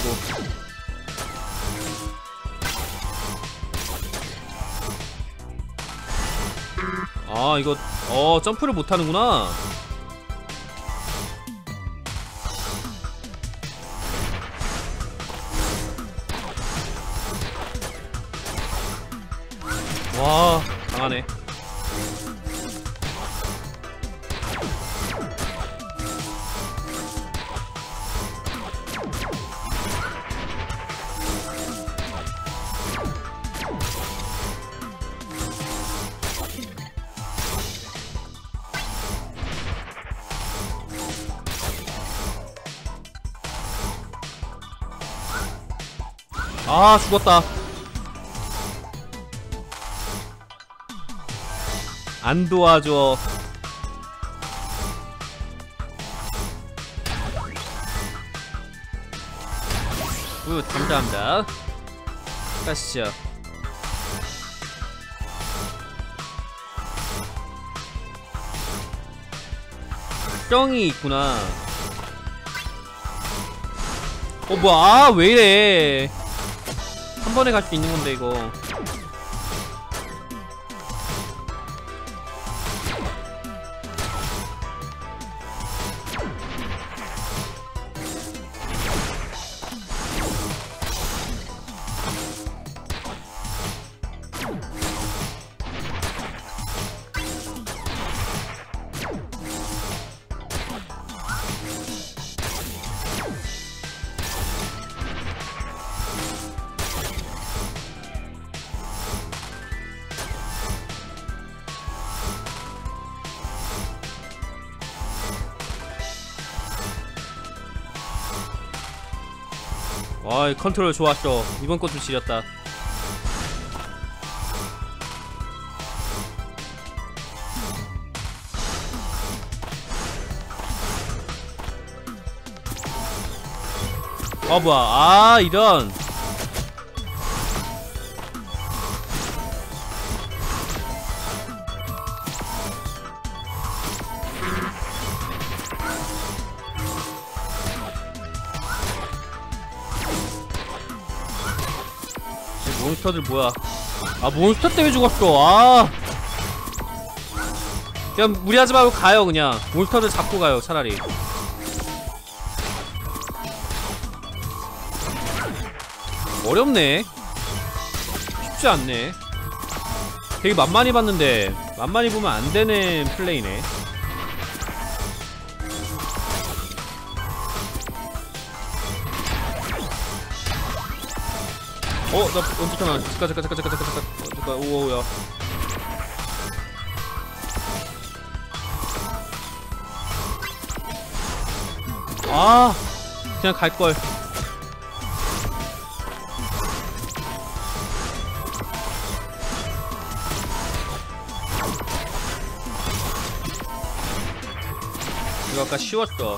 아 이거 어 점프를 못하는구나. 와 강하네. 아 죽었다. 안 도와줘. 굿 감사합니다. 가시죠. 쩡이 있구나. 어 뭐야. 아 왜이래. 한 번에 갈 수 있는 건데 이거. 와이 컨트롤 좋았어. 이번 것도 지렸다. 어 뭐야. 아 이런. 몬스터들 뭐야. 아 몬스터 때문에 죽었어. 아 그냥 무리하지 말고 가요. 그냥 몬스터들 잡고 가요 차라리. 어렵네. 쉽지 않네. 되게 만만히 봤는데 만만히 보면 안 되는 플레이네. 어, 나 언제 잠깐 잠깐 잠깐 잠깐 잠깐 잠깐 잠깐 오오야. 아, 그냥 갈 걸. 이거 아까 쉬웠어.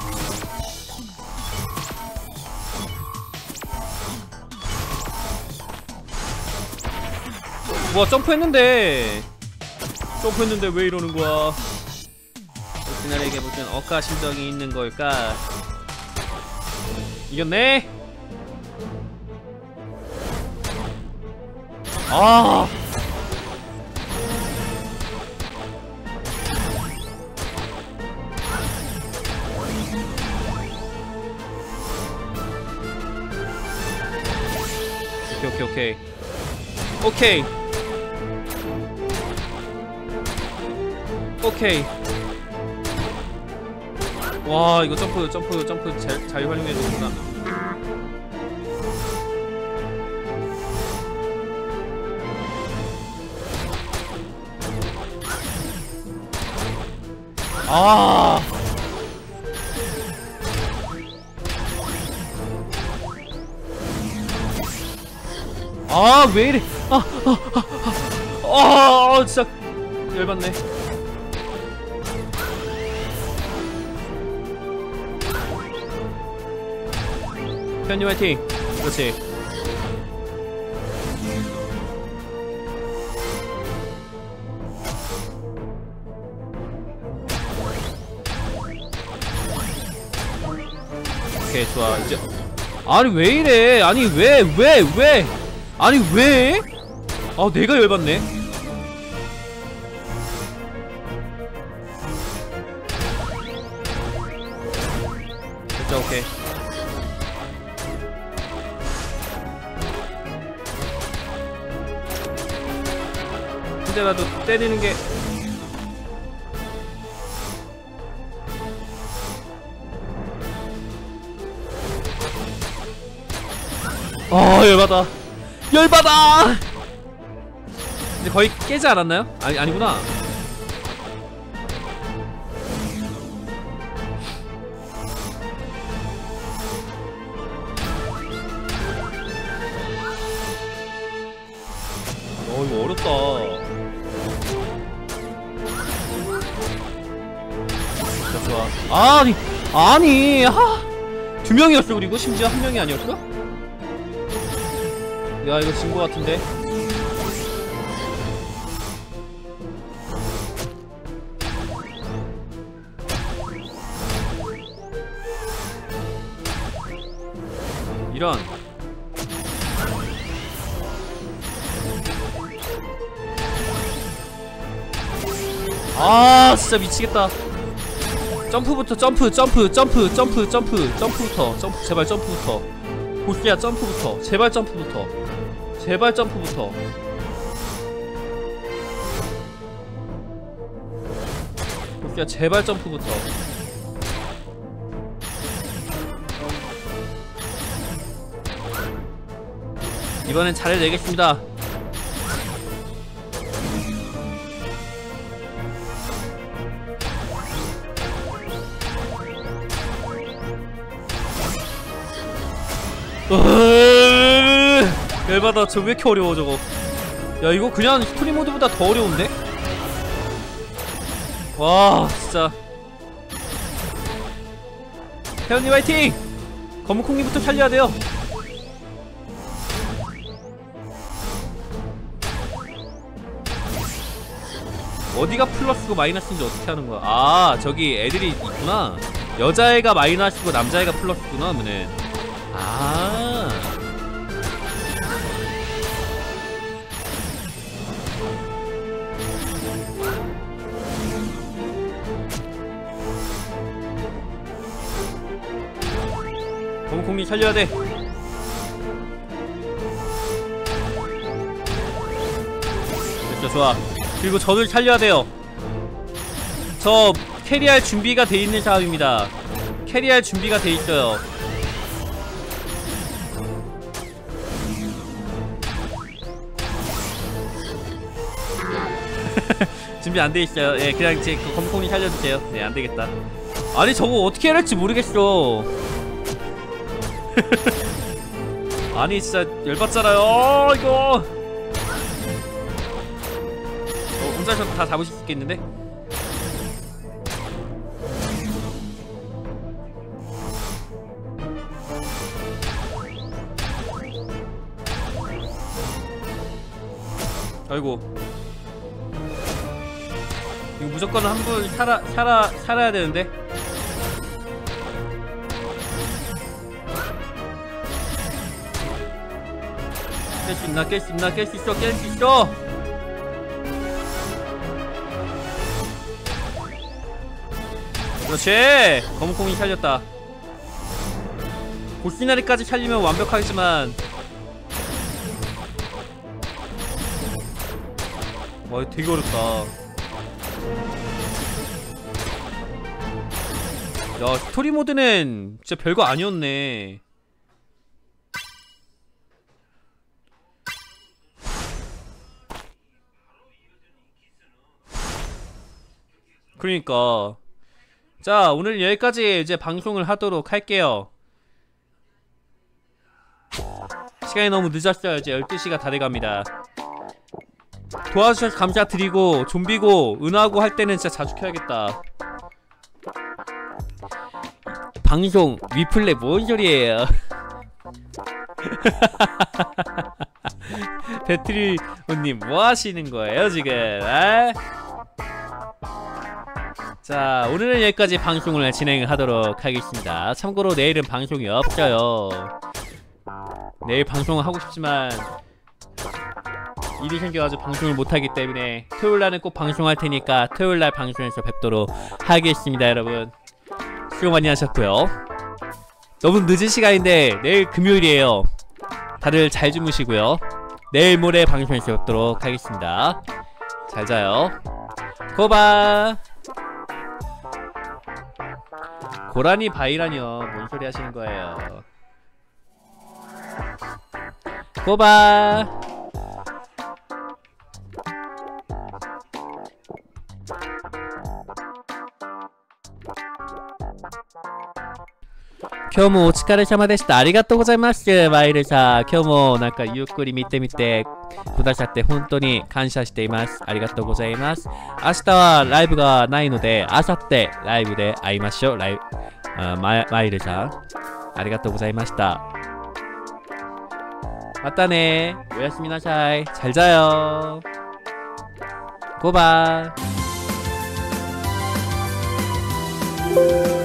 뭐야 점프했는데 점프했는데 왜 이러는 거야. 그날에게 무슨 억까 심정이 있는 걸까. 이겼네. 아 오케이 오케이 오케이 오케이. 와 이거 점프 점프 점프 잘, 잘 활용해 주는구나. 아 아, 왜 이래. 아, 아, 아, 아, 아, 진짜 열받네. 편이 화이팅. 그렇지. 오케이 좋아. 이제 아니 왜 이래. 아니 왜 왜 왜 아니 왜? 아 내가 열받네. 됐다. 오케이. 근데라도 때리는 게 아 열받아. 열받아. 근데 거의 깨지 않았나요? 아니 아니구나. 이거 어렵다. 자, 좋아. 아니 아니 하. 두 명이었어. 그리고 심지어 한 명이 아니었어? 야 이거 진 거 같은데. 이런. 아 진짜 미치겠다. 점프부터 점프 점프 점프 점프 점프 점프부터 점프 제발 점프부터. 보스야 점프부터 제발 점프부터 제발 점프부터. 보스야 제발 점프부터. 이번엔 잘해내겠습니다. 열받아. 저 왜 이렇게 어려워 저거. 야 이거 그냥 스토리 모드보다 더 어려운데? 와 진짜. 태연님 화이팅! 검은콩님부터 살려야 돼요. 어디가 플러스고 마이너스인지 어떻게 하는 거야? 아 저기 애들이 있구나. 여자애가 마이너스고 남자애가 플러스구나. 그러면은 아 검콩님 살려야 돼. 됐어 좋아. 그리고 저를 살려야 돼요. 저 캐리할 준비가 돼 있는 사람입니다. 캐리할 준비가 돼 있어요. 준비 안 돼 있어요. 예, 그냥 제 그 검콩이 살려주세요. 네, 안 되겠다. 아니 저거 어떻게 해야 할지 모르겠어. 아니 진짜 열받잖아요. 어, 이거. 어, 혼자서 다 잡으실 수 있겠는데? 아이고. 이거 무조건 한 분 살아 살아 살아야 되는데. 깰 수 있나? 깰 수 있나? 깰 수 있어? 깰 수 있어! 그렇지! 검은콩이 살렸다. 보스나리까지 살리면 완벽하겠지만. 와 이거 되게 어렵다. 야 스토리 모드는 진짜 별거 아니었네. 그러니까 자 오늘 여기까지 이제 방송을 하도록 할게요. 시간이 너무 늦었어요. 이제 열두 시가 다 돼갑니다. 도와주셔서 감사드리고 좀비고 은하고 할 때는 진짜 자주 켜야겠다. 방송 리플레이 뭔 소리예요. 배트리님 뭐 하시는 거예요 지금? 아? 자 오늘은 여기까지 방송을 진행하도록 하겠습니다. 참고로 내일은 방송이 없어요. 내일 방송을 하고 싶지만 일이 생겨가지고 방송을 못하기 때문에 토요일날은 꼭 방송할 테니까 토요일날 방송에서 뵙도록 하겠습니다. 여러분 수고 많이 하셨고요. 너무 늦은 시간인데 내일 금요일이에요. 다들 잘 주무시고요. 내일 모레 방송에서 뵙도록 하겠습니다. 잘 자요. 고바. 고라니 바이라뇨. 뭔 소리 하시는 거예요. 고바. 今日もお疲れ様でした。ありがとうございます。マイルさん、今日もなんかゆっくり見てみてくださって本当に感謝しています。ありがとうございます。明日はライブがないので、明後日ライブで会いましょう。ライブ、あマイマイルさん、ありがとうございました。またね。おやすみなさい。잘 자요。고바。